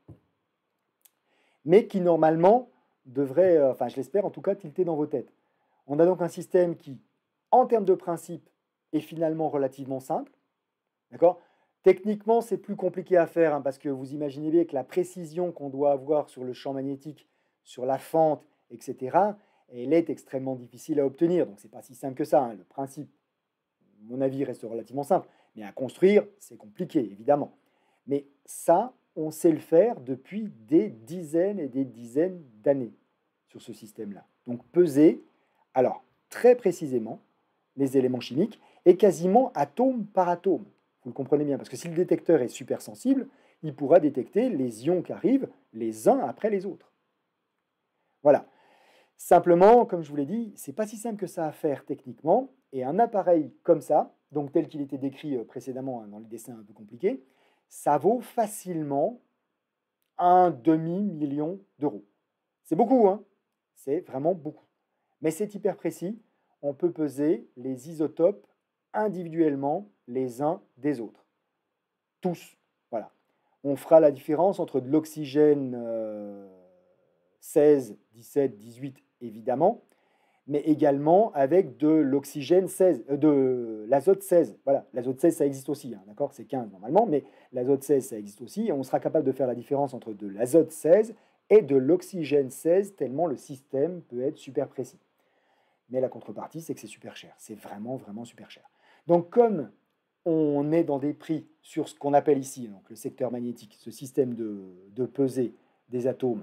mais qui normalement devrait, euh, enfin je l'espère en tout cas, tilter dans vos têtes. On a donc un système qui, en termes de principe, est finalement relativement simple. D'accord? Techniquement, c'est plus compliqué à faire, hein, parce que vous imaginez bien que la précision qu'on doit avoir sur le champ magnétique, sur la fente, et cetera, elle est extrêmement difficile à obtenir. Donc, ce n'est pas si simple que ça. Hein. Le principe, à mon avis, reste relativement simple. Mais à construire, c'est compliqué, évidemment. Mais ça, on sait le faire depuis des dizaines et des dizaines d'années sur ce système-là. Donc, peser, alors, très précisément, les éléments chimiques, et quasiment atome par atome. Vous le comprenez bien, parce que si le détecteur est super sensible, il pourra détecter les ions qui arrivent les uns après les autres. Voilà. Simplement, comme je vous l'ai dit, ce n'est pas si simple que ça à faire techniquement, et un appareil comme ça, donc tel qu'il était décrit précédemment dans les dessins un peu compliqués, ça vaut facilement un demi-million d'euros. C'est beaucoup, hein? C'est vraiment beaucoup. Mais c'est hyper précis, on peut peser les isotopes individuellement les uns des autres. Tous. Voilà. On fera la différence entre de l'oxygène euh, seize, dix-sept, dix-huit, évidemment, mais également avec de l'oxygène seize, euh, de l'azote seize. Voilà, l'azote seize, ça existe aussi, hein, d'accord? C'est quinze normalement, mais l'azote seize, ça existe aussi, et on sera capable de faire la différence entre de l'azote seize et de l'oxygène seize, tellement le système peut être super précis. Mais la contrepartie, c'est que c'est super cher. C'est vraiment, vraiment super cher. Donc, comme on est dans des prix sur ce qu'on appelle ici donc le secteur magnétique, ce système de, de pesée des atomes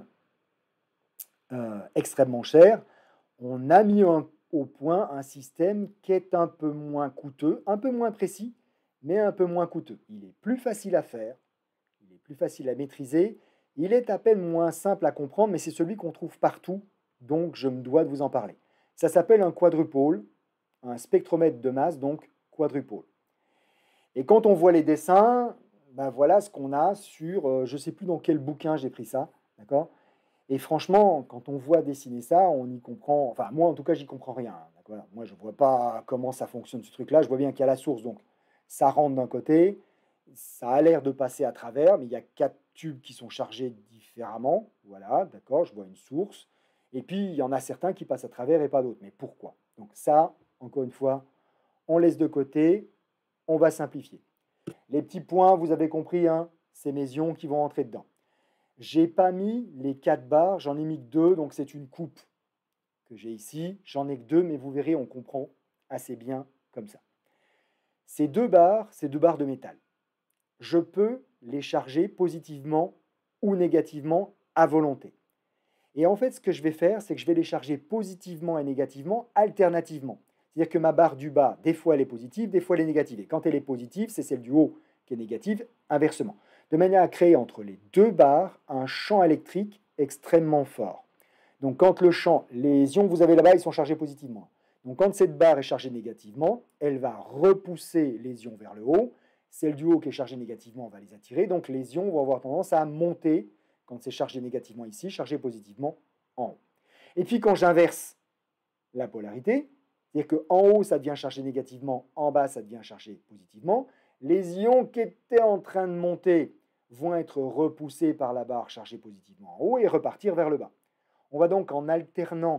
euh, extrêmement cher, on a mis un, au point un système qui est un peu moins coûteux, un peu moins précis, mais un peu moins coûteux. Il est plus facile à faire, il est plus facile à maîtriser, il est à peine moins simple à comprendre, mais c'est celui qu'on trouve partout, donc je me dois de vous en parler. Ça s'appelle un quadrupôle, un spectromètre de masse, donc quadrupôle. Et quand on voit les dessins, ben voilà ce qu'on a sur, euh, je ne sais plus dans quel bouquin j'ai pris ça, d'accord? Et franchement, quand on voit dessiner ça, on y comprend, enfin moi en tout cas, j'y comprends rien. Voilà. Moi, je ne vois pas comment ça fonctionne ce truc-là. Je vois bien qu'il y a la source, donc ça rentre d'un côté, ça a l'air de passer à travers, mais il y a quatre tubes qui sont chargés différemment. Voilà, d'accord, je vois une source. Et puis, il y en a certains qui passent à travers et pas d'autres. Mais pourquoi? Donc ça, encore une fois, on laisse de côté, on va simplifier. Les petits points, vous avez compris, hein, c'est mes ions qui vont entrer dedans. J'ai pas mis les quatre barres, j'en ai mis que deux, donc c'est une coupe. que j'ai ici, j'en ai que deux, mais vous verrez, on comprend assez bien comme ça. Ces deux barres, ces deux barres de métal, je peux les charger positivement ou négativement à volonté. Et en fait, ce que je vais faire, c'est que je vais les charger positivement et négativement alternativement. C'est-à-dire que ma barre du bas, des fois elle est positive, des fois elle est négative. Et quand elle est positive, c'est celle du haut qui est négative, inversement. De manière à créer entre les deux barres un champ électrique extrêmement fort. Donc quand le champ, les ions que vous avez là-bas, ils sont chargés positivement. Donc quand cette barre est chargée négativement, elle va repousser les ions vers le haut. Celle du haut qui est chargée négativement va les attirer. Donc les ions vont avoir tendance à monter quand c'est chargé négativement ici, chargé positivement en haut. Et puis quand j'inverse la polarité, c'est-à-dire qu'en haut ça devient chargé négativement, en bas ça devient chargé positivement, les ions qui étaient en train de monter vont être repoussés par la barre chargée positivement en haut et repartir vers le bas. On va donc, en alternant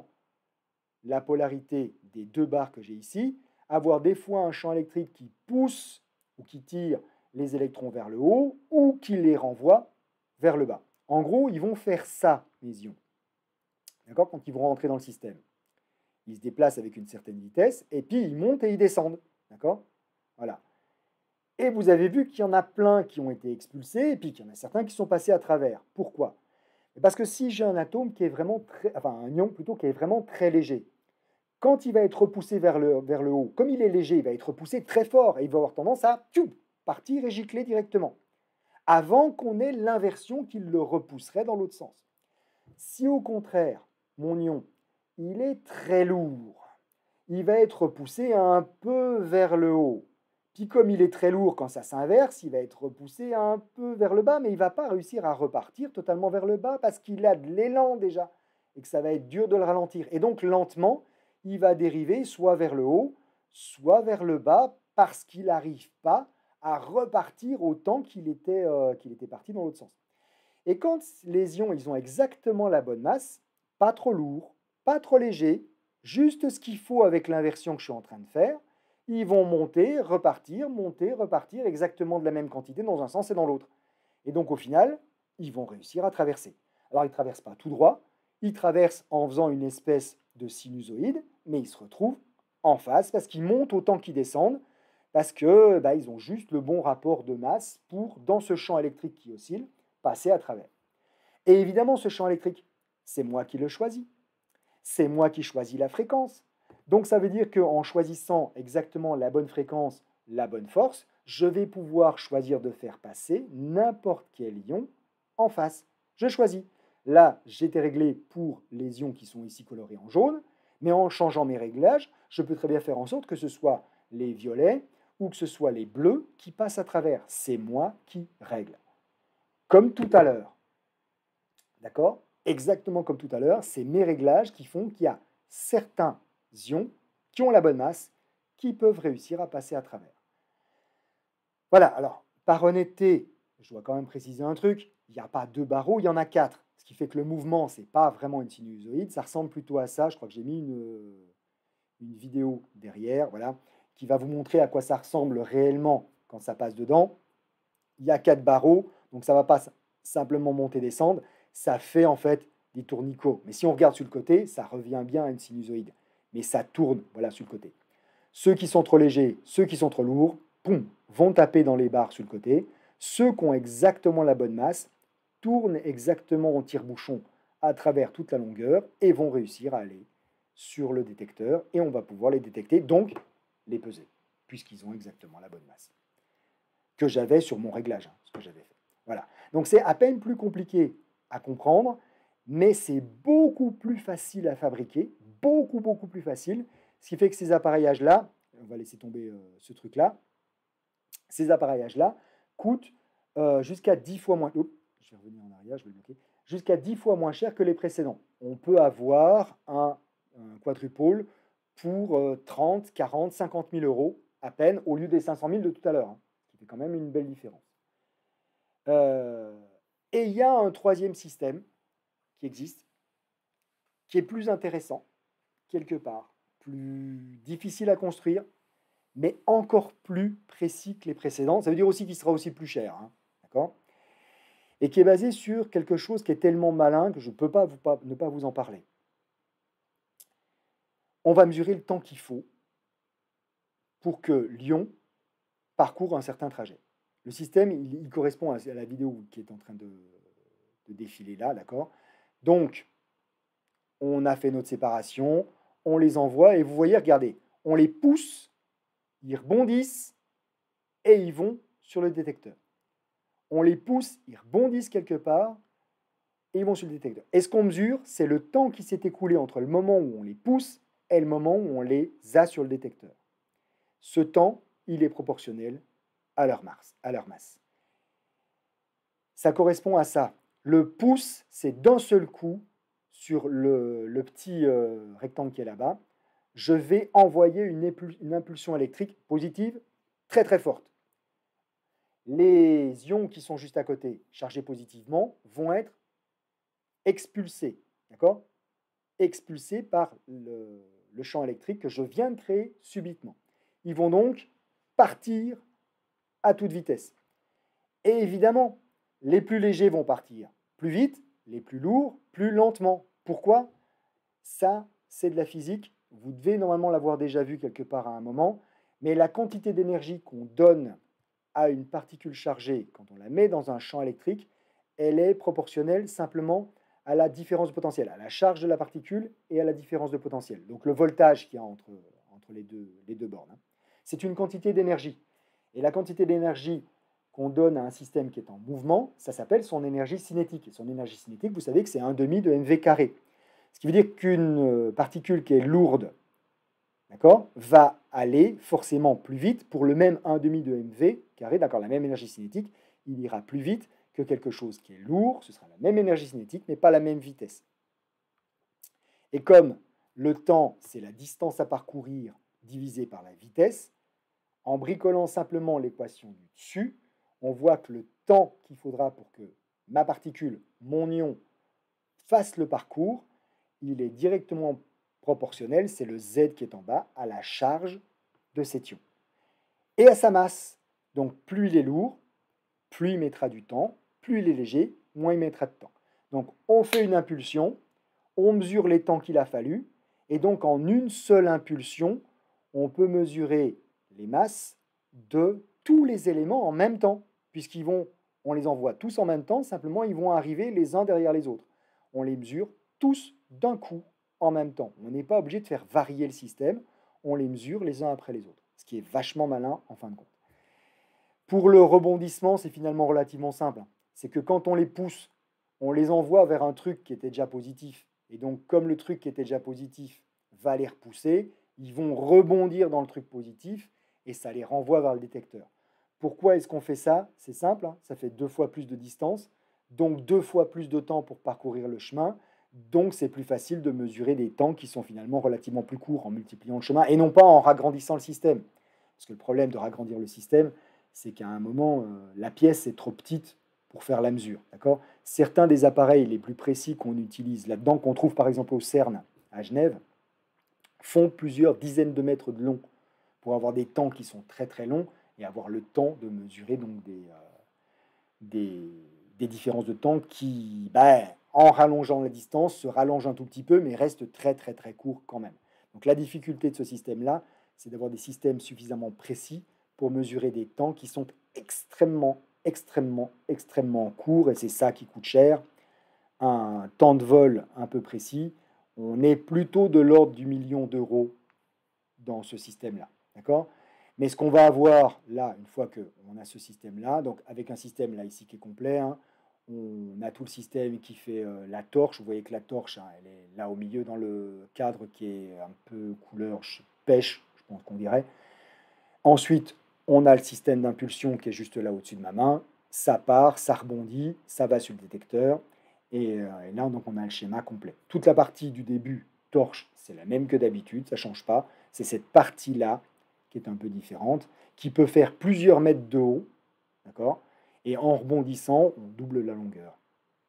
la polarité des deux barres que j'ai ici, avoir des fois un champ électrique qui pousse ou qui tire les électrons vers le haut ou qui les renvoie vers le bas. En gros, ils vont faire ça, les ions. D'accord? Quand ils vont rentrer dans le système. Ils se déplacent avec une certaine vitesse et puis ils montent et ils descendent. D'accord? Voilà. Et vous avez vu qu'il y en a plein qui ont été expulsés et puis qu'il y en a certains qui sont passés à travers. Pourquoi? Parce que si j'ai un atome qui est vraiment très, enfin un ion plutôt qui est vraiment très léger, quand il va être repoussé vers le, vers le haut, comme il est léger, il va être repoussé très fort et il va avoir tendance à tchou, partir et gicler directement, avant qu'on ait l'inversion qui le repousserait dans l'autre sens. Si au contraire, mon ion, il est très lourd, il va être repoussé un peu vers le haut. Puis comme il est très lourd, quand ça s'inverse, il va être repoussé un peu vers le bas, mais il ne va pas réussir à repartir totalement vers le bas parce qu'il a de l'élan déjà et que ça va être dur de le ralentir. Et donc lentement, il va dériver soit vers le haut, soit vers le bas parce qu'il n'arrive pas à repartir autant qu'il était, euh, qu'il était parti dans l'autre sens. Et quand les ions ils ont exactement la bonne masse, pas trop lourd, pas trop léger, juste ce qu'il faut avec l'inversion que je suis en train de faire, ils vont monter, repartir, monter, repartir exactement de la même quantité dans un sens et dans l'autre. Et donc au final, ils vont réussir à traverser. Alors ils ne traversent pas tout droit, ils traversent en faisant une espèce de sinusoïde, mais ils se retrouvent en face parce qu'ils montent autant qu'ils descendent, parce que bah, ils ont juste le bon rapport de masse pour, dans ce champ électrique qui oscille, passer à travers. Et évidemment, ce champ électrique, c'est moi qui le choisis. C'est moi qui choisis la fréquence. Donc ça veut dire qu'en choisissant exactement la bonne fréquence, la bonne force, je vais pouvoir choisir de faire passer n'importe quel ion en face. Je choisis. Là, j'étais réglé pour les ions qui sont ici colorés en jaune, mais en changeant mes réglages, je peux très bien faire en sorte que ce soit les violets ou que ce soit les bleus qui passent à travers. C'est moi qui règle. Comme tout à l'heure. D'accord? Exactement comme tout à l'heure, c'est mes réglages qui font qu'il y a certains ions qui ont la bonne masse, qui peuvent réussir à passer à travers. Voilà, alors, par honnêteté, je dois quand même préciser un truc, il n'y a pas deux barreaux, il y en a quatre. Ce qui fait que le mouvement, ce n'est pas vraiment une sinusoïde, ça ressemble plutôt à ça. Je crois que j'ai mis une, une vidéo derrière, voilà, qui va vous montrer à quoi ça ressemble réellement quand ça passe dedans. Il y a quatre barreaux, donc ça ne va pas simplement monter, descendre, ça fait en fait des tournicots. Mais si on regarde sur le côté, ça revient bien à une sinusoïde. Mais ça tourne, voilà, sur le côté. Ceux qui sont trop légers, ceux qui sont trop lourds, poum, vont taper dans les barres sur le côté. Ceux qui ont exactement la bonne masse tournent exactement en tire-bouchon à travers toute la longueur et vont réussir à aller sur le détecteur et on va pouvoir les détecter, donc les peser, puisqu'ils ont exactement la bonne masse que j'avais sur mon réglage, hein, ce que j'avais fait. Voilà. Donc c'est à peine plus compliqué à comprendre, mais c'est beaucoup plus facile à fabriquer, beaucoup, beaucoup plus facile, ce qui fait que ces appareillages-là, on va laisser tomber euh, ce truc-là, ces appareillages-là coûtent euh, jusqu'à dix fois moins, oups, je vais revenir en arrière, je vais le bloquer, jusqu'à dix fois moins cher que les précédents. On peut avoir un, un quadrupôle pour euh, trente, quarante, cinquante mille euros à peine, au lieu des cinq cent mille de tout à l'heure, hein, qui fait quand même une belle différence. Euh, et il y a un troisième système qui existe, qui est plus intéressant, quelque part, plus difficile à construire, mais encore plus précis que les précédents. Ça veut dire aussi qu'il sera aussi plus cher, hein, d'accord? Et qui est basé sur quelque chose qui est tellement malin que je ne peux pas, vous, pas ne pas vous en parler. on va mesurer le temps qu'il faut pour que l'ion parcourt un certain trajet. Le système, il, il correspond à la vidéo qui est en train de, de défiler là, d'accord? Donc, on a fait notre séparation, on les envoie, et vous voyez, regardez, on les pousse, ils rebondissent, et ils vont sur le détecteur. On les pousse, ils rebondissent quelque part, et ils vont sur le détecteur. Et ce qu'on mesure, c'est le temps qui s'est écoulé entre le moment où on les pousse et le moment où on les a sur le détecteur. Ce temps, il est proportionnel à leur masse. À leur masse. Ça correspond à ça. Le pouce, c'est d'un seul coup, sur le, le petit euh, rectangle qui est là-bas, je vais envoyer une, une impulsion électrique positive très très forte. Les ions qui sont juste à côté, chargés positivement, vont être expulsés, d'accord? Expulsés par le, le champ électrique que je viens de créer subitement. Ils vont donc partir à toute vitesse. Et évidemment, les plus légers vont partir plus vite, les plus lourds plus lentement. Pourquoi? Ça, c'est de la physique. Vous devez normalement l'avoir déjà vu quelque part à un moment. Mais la quantité d'énergie qu'on donne à une particule chargée quand on la met dans un champ électrique, elle est proportionnelle simplement à la différence de potentiel, à la charge de la particule et à la différence de potentiel. Donc le voltage qu'il y a entre, entre les, deux, les deux bornes. C'est une quantité d'énergie. Et la quantité d'énergie qu'on donne à un système qui est en mouvement, ça s'appelle son énergie cinétique. Et son énergie cinétique, vous savez que c'est un demi de mv carré. Ce qui veut dire qu'une particule qui est lourde, d'accord, va aller forcément plus vite pour le même un demi de mv carré, d'accord, la même énergie cinétique, il ira plus vite que quelque chose qui est lourd, ce sera la même énergie cinétique, mais pas la même vitesse. Et comme le temps, c'est la distance à parcourir divisée par la vitesse, en bricolant simplement l'équation du dessus, on voit que le temps qu'il faudra pour que ma particule, mon ion, fasse le parcours, il est directement proportionnel, c'est le Z qui est en bas, à la charge de cet ion. Et à sa masse. Donc plus il est lourd, plus il mettra du temps, plus il est léger, moins il mettra de temps. Donc on fait une impulsion, on mesure les temps qu'il a fallu, et donc en une seule impulsion, on peut mesurer les masses de tous les éléments en même temps, puisqu'ils vont, on les envoie tous en même temps, simplement ils vont arriver les uns derrière les autres. On les mesure tous d'un coup en même temps. On n'est pas obligé de faire varier le système, on les mesure les uns après les autres, ce qui est vachement malin en fin de compte. Pour le rebondissement, c'est finalement relativement simple. C'est que quand on les pousse, on les envoie vers un truc qui était déjà positif. Et donc, comme le truc qui était déjà positif va les repousser, ils vont rebondir dans le truc positif et ça les renvoie vers le détecteur. Pourquoi est-ce qu'on fait ça? C'est simple, hein, ça fait deux fois plus de distance, donc deux fois plus de temps pour parcourir le chemin. Donc, c'est plus facile de mesurer des temps qui sont finalement relativement plus courts en multipliant le chemin et non pas en ragrandissant le système. Parce que le problème de ragrandir le système, c'est qu'à un moment, euh, la pièce est trop petite pour faire la mesure. D'accord? Certains des appareils les plus précis qu'on utilise là-dedans, qu'on trouve par exemple au CERN à Genève, font plusieurs dizaines de mètres de long pour avoir des temps qui sont très très longs et avoir le temps de mesurer donc des, euh, des, des différences de temps qui, bah, en rallongeant la distance, se rallongent un tout petit peu, mais restent très très très courts quand même. Donc la difficulté de ce système-là, c'est d'avoir des systèmes suffisamment précis pour mesurer des temps qui sont extrêmement, extrêmement, extrêmement courts, et c'est ça qui coûte cher. Un temps de vol un peu précis, on est plutôt de l'ordre du million d'euros dans ce système-là. D'accord? Mais ce qu'on va avoir là, une fois qu'on a ce système-là, donc avec un système là ici qui est complet, hein, on a tout le système qui fait euh, la torche. Vous voyez que la torche, hein, elle est là au milieu dans le cadre qui est un peu couleur pêche, je pense qu'on dirait. Ensuite, on a le système d'impulsion qui est juste là au-dessus de ma main. Ça part, ça rebondit, ça va sur le détecteur. Et, euh, et là, donc, on a le schéma complet. Toute la partie du début, torche, c'est la même que d'habitude, ça ne change pas. C'est cette partie-là qui est un peu différente, qui peut faire plusieurs mètres de haut, d'accord? Et en rebondissant, on double la longueur,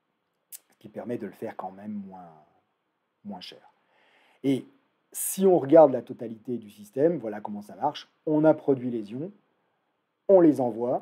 ce qui permet de le faire quand même moins, moins cher. Et si on regarde la totalité du système, voilà comment ça marche. On a produit les ions, on les envoie,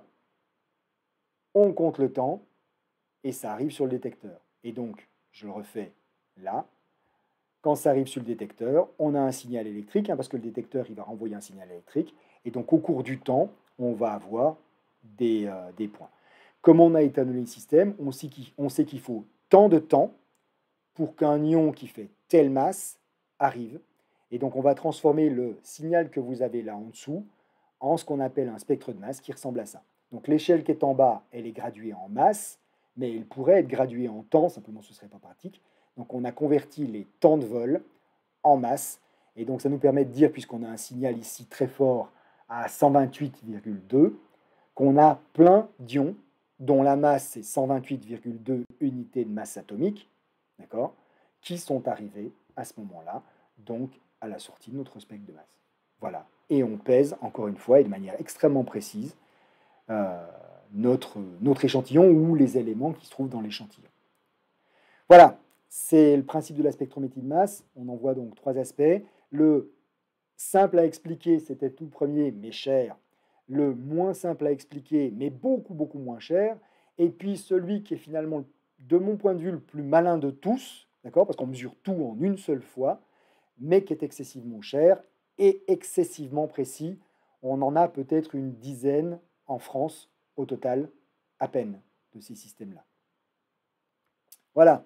on compte le temps, et ça arrive sur le détecteur. Et donc, je le refais là. Quand ça arrive sur le détecteur, on a un signal électrique, hein, parce que le détecteur, il va renvoyer un signal électrique. Et donc, au cours du temps, on va avoir des, euh, des points. Comme on a étalonné le système, on sait qu'il on sait qu'il faut tant de temps pour qu'un ion qui fait telle masse arrive. Et donc, on va transformer le signal que vous avez là en dessous en ce qu'on appelle un spectre de masse qui ressemble à ça. Donc, l'échelle qui est en bas, elle est graduée en masse, mais elle pourrait être graduée en temps, simplement ce ne serait pas pratique. Donc, on a converti les temps de vol en masse. Et donc, ça nous permet de dire, puisqu'on a un signal ici très fort à cent vingt-huit virgule deux, qu'on a plein d'ions dont la masse est cent vingt-huit virgule deux unités de masse atomique, d'accord, qui sont arrivés à ce moment-là, donc à la sortie de notre spectre de masse. Voilà. Et on pèse, encore une fois, et de manière extrêmement précise, euh, notre, notre échantillon ou les éléments qui se trouvent dans l'échantillon. Voilà, c'est le principe de la spectrométrie de masse. On en voit donc trois aspects. Le simple à expliquer, c'était tout le premier, mais cher. Le moins simple à expliquer, mais beaucoup, beaucoup moins cher. Et puis celui qui est finalement, de mon point de vue, le plus malin de tous, d'accord, parce qu'on mesure tout en une seule fois, mais qui est excessivement cher et excessivement précis. On en a peut-être une dizaine en France au total, à peine, de ces systèmes-là. Voilà.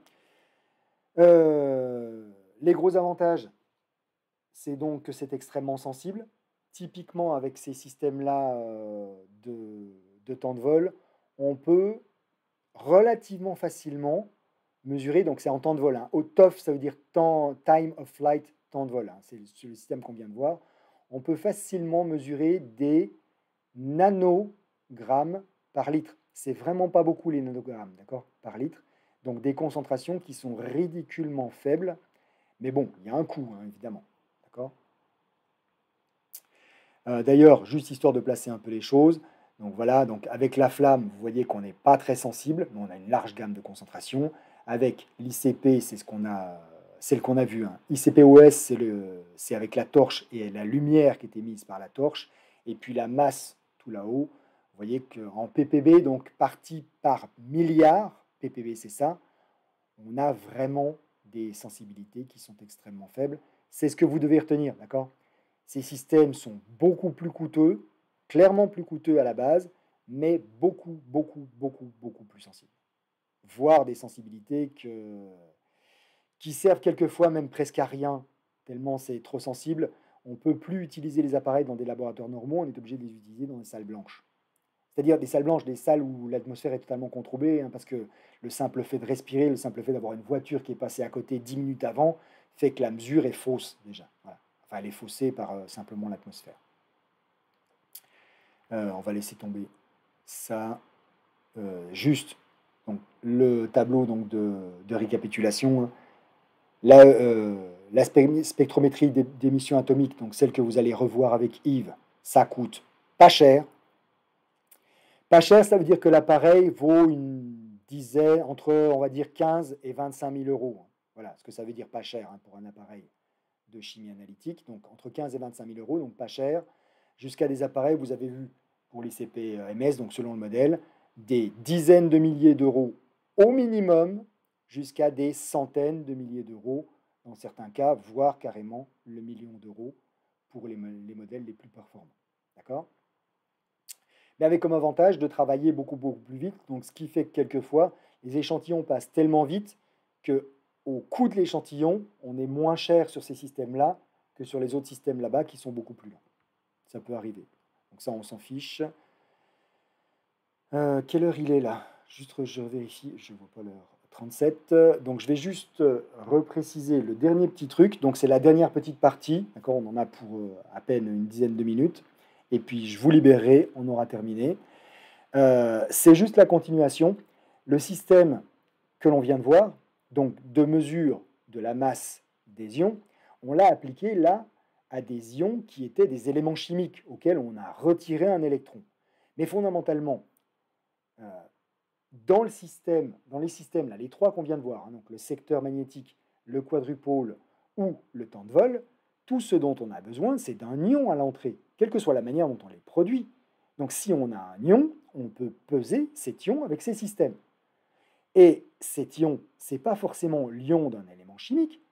Euh, les gros avantages, c'est donc que c'est extrêmement sensible. Typiquement, avec ces systèmes-là euh, de, de temps de vol, on peut relativement facilement mesurer, donc c'est en temps de vol. Hein. Au T O F, ça veut dire temps, time of flight, temps de vol. Hein. C'est le système qu'on vient de voir. On peut facilement mesurer des nanogrammes par litre. C'est vraiment pas beaucoup les nanogrammes, d'accord, par litre. Donc des concentrations qui sont ridiculement faibles. Mais bon, il y a un coût, hein, évidemment. D'accord. Euh, D'ailleurs, juste histoire de placer un peu les choses, donc voilà, donc avec la flamme, vous voyez qu'on n'est pas très sensible, mais on a une large gamme de concentration. Avec l'I C P, c'est ce qu'on a, celle qu'on a vue. Hein. I C P O S, c'est avec la torche et la lumière qui est émise par la torche. Et puis la masse tout là-haut, vous voyez qu'en P P B, donc partie par milliard, P P B c'est ça, on a vraiment des sensibilités qui sont extrêmement faibles. C'est ce que vous devez retenir, d'accord? Ces systèmes sont beaucoup plus coûteux, clairement plus coûteux à la base, mais beaucoup, beaucoup, beaucoup, beaucoup plus sensibles. Voire des sensibilités que, qui servent quelquefois même presque à rien, tellement c'est trop sensible. On ne peut plus utiliser les appareils dans des laboratoires normaux, on est obligé de les utiliser dans des salles blanches. C'est-à-dire des salles blanches, des salles où l'atmosphère est totalement contrôlée, hein, parce que le simple fait de respirer, le simple fait d'avoir une voiture qui est passée à côté dix minutes avant, fait que la mesure est fausse déjà. Voilà. Enfin, elle est faussée par euh, simplement l'atmosphère. Euh, on va laisser tomber ça. Euh, juste donc, le tableau donc, de, de récapitulation. Hein. La, euh, la spectrométrie d'émissions atomiques, donc celle que vous allez revoir avec Yves, ça coûte pas cher. Pas cher, ça veut dire que l'appareil vaut une dizaine, entre, on va dire, quinze et vingt-cinq mille euros. Voilà ce que ça veut dire pas cher hein, pour un appareil de chimie analytique. Donc, entre quinze et vingt-cinq mille euros, donc pas cher. Jusqu'à des appareils, vous avez vu, pour l'I C P M S, donc selon le modèle, des dizaines de milliers d'euros au minimum, jusqu'à des centaines de milliers d'euros, dans certains cas, voire carrément le million d'euros pour les, les modèles les plus performants. D'accord ? Mais avec comme avantage de travailler beaucoup, beaucoup plus vite. Donc, ce qui fait que quelquefois, les échantillons passent tellement vite qu'au coût de l'échantillon, on est moins cher sur ces systèmes-là que sur les autres systèmes là-bas qui sont beaucoup plus lents. Ça peut arriver. Donc ça, on s'en fiche. Euh, quelle heure il est là? Juste, je vérifie, je ne vois pas l'heure. trente-sept. Donc, je vais juste repréciser le dernier petit truc. Donc, c'est la dernière petite partie. D'accord, on en a pour euh, à peine une dizaine de minutes. Et puis je vous libérerai, on aura terminé. Euh, c'est juste la continuation. Le système que l'on vient de voir, donc de mesure de la masse des ions, on l'a appliqué là à des ions qui étaient des éléments chimiques auxquels on a retiré un électron. Mais fondamentalement, euh, dans le système, dans les systèmes, là, les trois qu'on vient de voir, hein, donc le secteur magnétique, le quadrupôle ou le temps de vol, tout ce dont on a besoin, c'est d'un ion à l'entrée, quelle que soit la manière dont on les produit. Donc si on a un ion, on peut peser cet ion avec ces systèmes. Et cet ion, ce n'est pas forcément l'ion d'un élément chimique,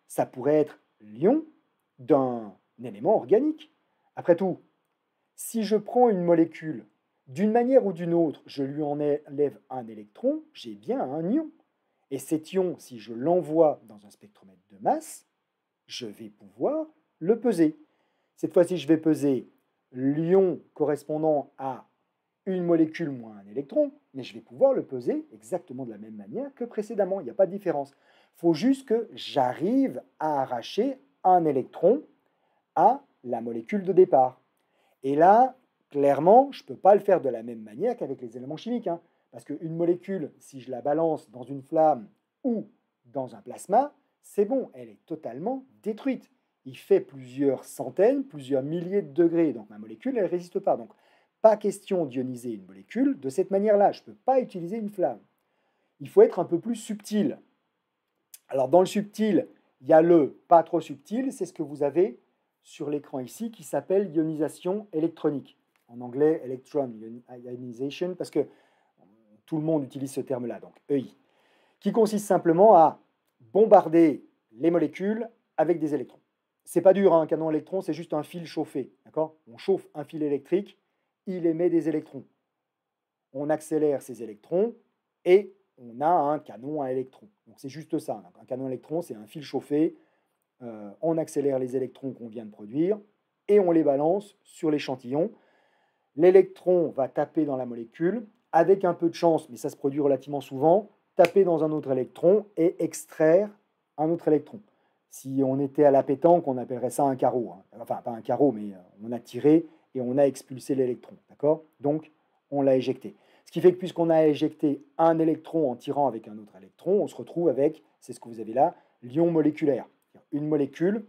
ça pourrait être l'ion d'un élément organique. Après tout, si je prends une molécule, d'une manière ou d'une autre, je lui enlève un électron, j'ai bien un ion. Et cet ion, si je l'envoie dans un spectromètre de masse, je vais pouvoir le peser. Cette fois-ci, je vais peser l'ion correspondant à une molécule moins un électron, mais je vais pouvoir le peser exactement de la même manière que précédemment. Il n'y a pas de différence. Il faut juste que j'arrive à arracher un électron à la molécule de départ. Et là, clairement, je ne peux pas le faire de la même manière qu'avec les éléments chimiques. Hein, parce qu'une molécule, si je la balance dans une flamme ou dans un plasma, c'est bon, elle est totalement détruite. Il fait plusieurs centaines, plusieurs milliers de degrés, donc ma molécule, elle ne résiste pas. Donc, pas question d'ioniser une molécule de cette manière-là. Je ne peux pas utiliser une flamme. Il faut être un peu plus subtil. Alors, dans le subtil, il y a le pas trop subtil, c'est ce que vous avez sur l'écran ici, qui s'appelle ionisation électronique. En anglais, electron ionization, parce que tout le monde utilise ce terme-là, donc E I, qui consiste simplement à bombarder les molécules avec des électrons. C'est pas dur, hein, un canon électron, c'est juste un fil chauffé, d'accord? On chauffe un fil électrique, il émet des électrons. On accélère ces électrons et on a un canon à électrons. Donc c'est juste ça. Un canon à électrons, c'est un fil chauffé. Euh, on accélère les électrons qu'on vient de produire et on les balance sur l'échantillon. L'électron va taper dans la molécule avec un peu de chance, mais ça se produit relativement souvent, taper dans un autre électron et extraire un autre électron. Si on était à la pétanque, on appellerait ça un carreau. Hein. Enfin, pas un carreau, mais on a tiré et on a expulsé l'électron. D'accord? Donc, on l'a éjecté. Ce qui fait que puisqu'on a éjecté un électron en tirant avec un autre électron, on se retrouve avec, c'est ce que vous avez là, l'ion moléculaire. Une molécule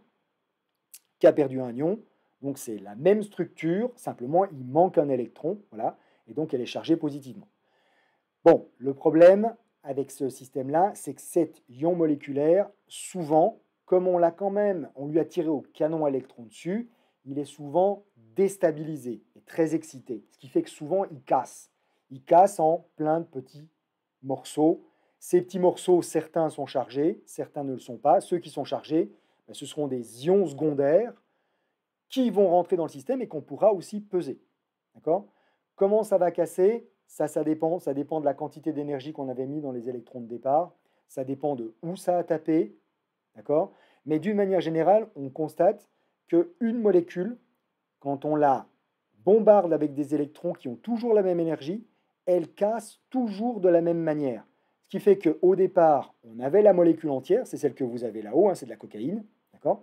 qui a perdu un ion. Donc, c'est la même structure, simplement, il manque un électron. Voilà, et donc, elle est chargée positivement. Bon, le problème avec ce système-là, c'est que cet ion moléculaire, souvent, comme on l'a quand même, on lui a tiré au canon à électrons dessus, il est souvent déstabilisé et très excité, ce qui fait que souvent il casse. Il casse en plein de petits morceaux. Ces petits morceaux, certains sont chargés, certains ne le sont pas. Ceux qui sont chargés, ben, ce seront des ions secondaires qui vont rentrer dans le système et qu'on pourra aussi peser. D'accord? Comment ça va casser? Ça, ça dépend. Ça dépend de la quantité d'énergie qu'on avait mis dans les électrons de départ. Ça dépend de où ça a tapé. D'accord? Mais d'une manière générale, on constate qu'une molécule, quand on la bombarde avec des électrons qui ont toujours la même énergie, elle casse toujours de la même manière. Ce qui fait qu'au départ, on avait la molécule entière, c'est celle que vous avez là-haut, hein, c'est de la cocaïne, d'accord?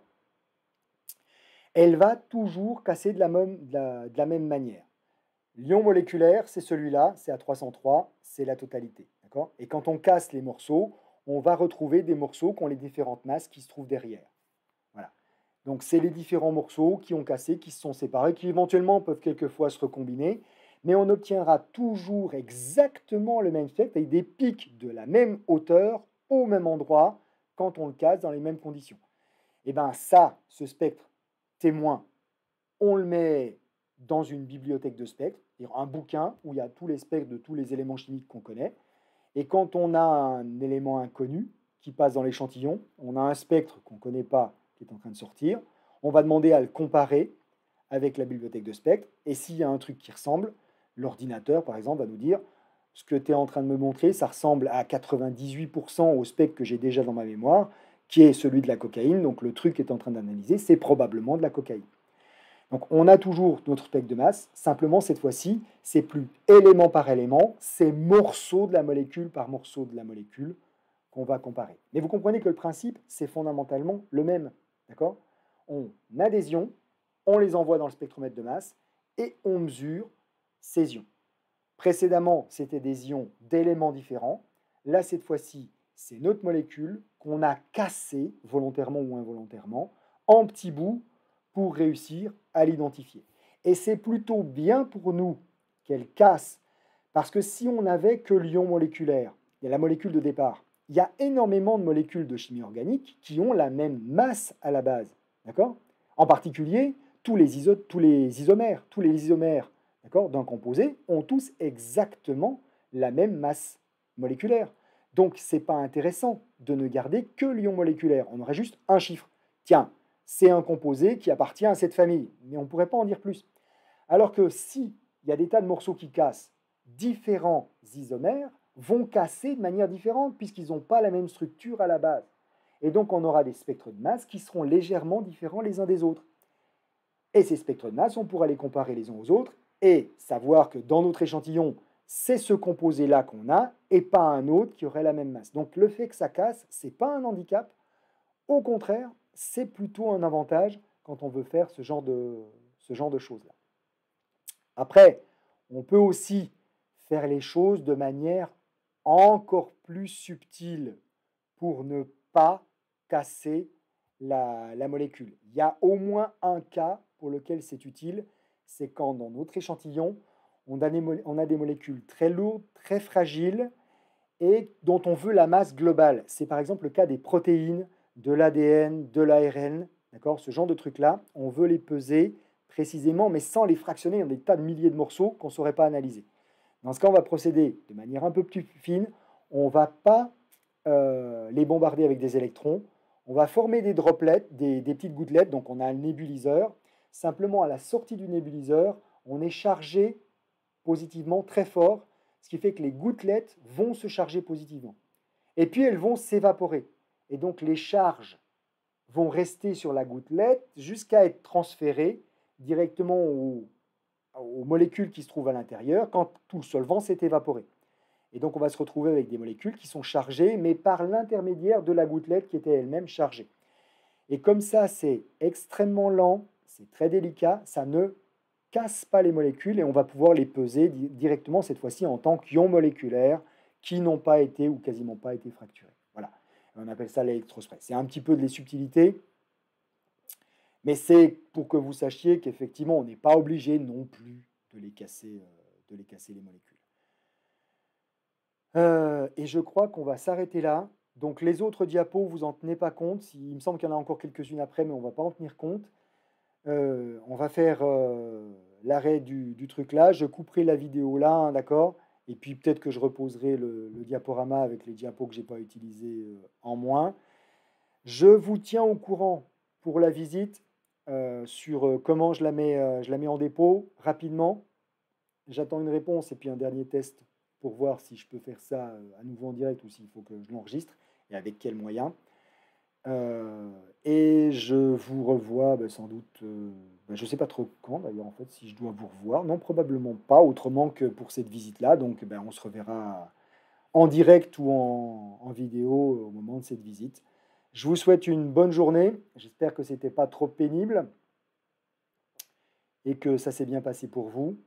Elle va toujours casser de la même, de la, de la même manière. L'ion moléculaire, c'est celui-là, c'est à trois cent trois, c'est la totalité, d'accord? Et quand on casse les morceaux, on va retrouver des morceaux qui ont les différentes masses qui se trouvent derrière. Voilà. Donc, c'est les différents morceaux qui ont cassé, qui se sont séparés, qui éventuellement peuvent quelquefois se recombiner, mais on obtiendra toujours exactement le même spectre avec des pics de la même hauteur au même endroit quand on le casse dans les mêmes conditions. Et bien ça, ce spectre témoin, on le met dans une bibliothèque de spectres, un bouquin où il y a tous les spectres de tous les éléments chimiques qu'on connaît. Et quand on a un élément inconnu qui passe dans l'échantillon, on a un spectre qu'on ne connaît pas qui est en train de sortir, on va demander à le comparer avec la bibliothèque de spectres. Et s'il y a un truc qui ressemble, l'ordinateur, par exemple, va nous dire ce que tu es en train de me montrer, ça ressemble à quatre-vingt-dix-huit pour cent au spectre que j'ai déjà dans ma mémoire, qui est celui de la cocaïne. Donc le truc est en train d'analyser, c'est probablement de la cocaïne. Donc on a toujours notre spectre de masse, simplement cette fois-ci, c'est plus élément par élément, c'est morceau de la molécule par morceau de la molécule qu'on va comparer. Mais vous comprenez que le principe, c'est fondamentalement le même. D'accord? On a des ions, on les envoie dans le spectromètre de masse et on mesure ces ions. Précédemment, c'était des ions d'éléments différents. Là, cette fois-ci, c'est notre molécule qu'on a cassée, volontairement ou involontairement, en petits bouts pour réussir à l'identifier. Et c'est plutôt bien pour nous qu'elle casse, parce que si on n'avait que l'ion moléculaire, il y a la molécule de départ, il y a énormément de molécules de chimie organique qui ont la même masse à la base. D'accord? En particulier, tous les, iso tous les isomères, tous les isomères d'un composé ont tous exactement la même masse moléculaire. Donc, ce n'est pas intéressant de ne garder que l'ion moléculaire. On aurait juste un chiffre. Tiens, c'est un composé qui appartient à cette famille, mais on ne pourrait pas en dire plus. Alors que si il y a des tas de morceaux qui cassent, différents isomères vont casser de manière différente puisqu'ils n'ont pas la même structure à la base. Et donc, on aura des spectres de masse qui seront légèrement différents les uns des autres. Et ces spectres de masse, on pourra les comparer les uns aux autres et savoir que dans notre échantillon, c'est ce composé-là qu'on a et pas un autre qui aurait la même masse. Donc, le fait que ça casse, ce n'est pas un handicap. Au contraire, c'est plutôt un avantage quand on veut faire ce genre de, ce genre de choses-là. Après, on peut aussi faire les choses de manière encore plus subtile pour ne pas casser la, la molécule. Il y a au moins un cas pour lequel c'est utile, c'est quand dans notre échantillon, on a, des, on a des molécules très lourdes, très fragiles et dont on veut la masse globale. C'est par exemple le cas des protéines, de l'A D N, de l'A R N, d'accord, ce genre de trucs-là, on veut les peser précisément, mais sans les fractionner dans des tas de milliers de morceaux qu'on ne saurait pas analyser. Dans ce cas, on va procéder de manière un peu plus fine. On ne va pas euh, les bombarder avec des électrons. On va former des droplets, des, des petites gouttelettes. Donc, on a un nébuliseur. Simplement, à la sortie du nébuliseur, on est chargé positivement très fort, ce qui fait que les gouttelettes vont se charger positivement. Et puis, elles vont s'évaporer. Et donc, les charges vont rester sur la gouttelette jusqu'à être transférées directement aux, aux molécules qui se trouvent à l'intérieur quand tout le solvant s'est évaporé. Et donc, on va se retrouver avec des molécules qui sont chargées, mais par l'intermédiaire de la gouttelette qui était elle-même chargée. Et comme ça, c'est extrêmement lent, c'est très délicat, ça ne casse pas les molécules et on va pouvoir les peser directement, cette fois-ci, en tant qu'ions moléculaires qui n'ont pas été ou quasiment pas été fracturés. Voilà. On appelle ça l'électrospray. C'est un petit peu de les subtilités, mais c'est pour que vous sachiez qu'effectivement, on n'est pas obligé non plus de les casser, euh, de les, casser les molécules. Euh, et je crois qu'on va s'arrêter là. Donc les autres diapos, vous n'en tenez pas compte. Il me semble qu'il y en a encore quelques-unes après, mais on ne va pas en tenir compte. Euh, on va faire euh, l'arrêt du, du truc là. Je couperai la vidéo là, hein, d'accord? Et puis peut-être que je reposerai le, le diaporama avec les diapos que je n'ai pas utilisés euh, en moins. Je vous tiens au courant pour la visite euh, sur euh, comment je la, mets, euh, je la mets en dépôt rapidement. J'attends une réponse et puis un dernier test pour voir si je peux faire ça à nouveau en direct ou s'il faut que je l'enregistre et avec quels moyens. Euh, et je vous revois ben, sans doute, euh, ben, je ne sais pas trop quand d'ailleurs en fait, si je dois vous revoir. Non, probablement pas, autrement que pour cette visite-là. Donc ben, on se reverra en direct ou en, en vidéo au moment de cette visite. Je vous souhaite une bonne journée. J'espère que ce n'était pas trop pénible et que ça s'est bien passé pour vous.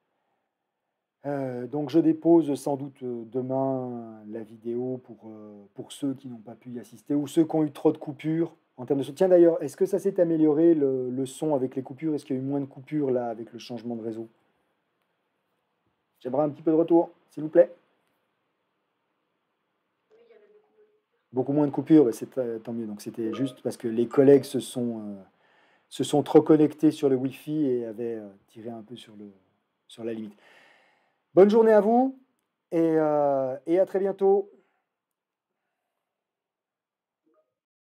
Euh, donc je dépose sans doute euh, demain la vidéo pour, euh, pour ceux qui n'ont pas pu y assister ou ceux qui ont eu trop de coupures en termes de soutien. D'ailleurs, est-ce que ça s'est amélioré le, le son avec les coupures? Est-ce qu'il y a eu moins de coupures là avec le changement de réseau? J'aimerais un petit peu de retour, s'il vous plaît. Beaucoup moins de coupures, bah, c'est euh, tant mieux. Donc c'était juste parce que les collègues se sont, euh, se sont trop connectés sur le Wi-Fi et avaient euh, tiré un peu sur, le, sur la limite. Bonne journée à vous et, euh, et à très bientôt.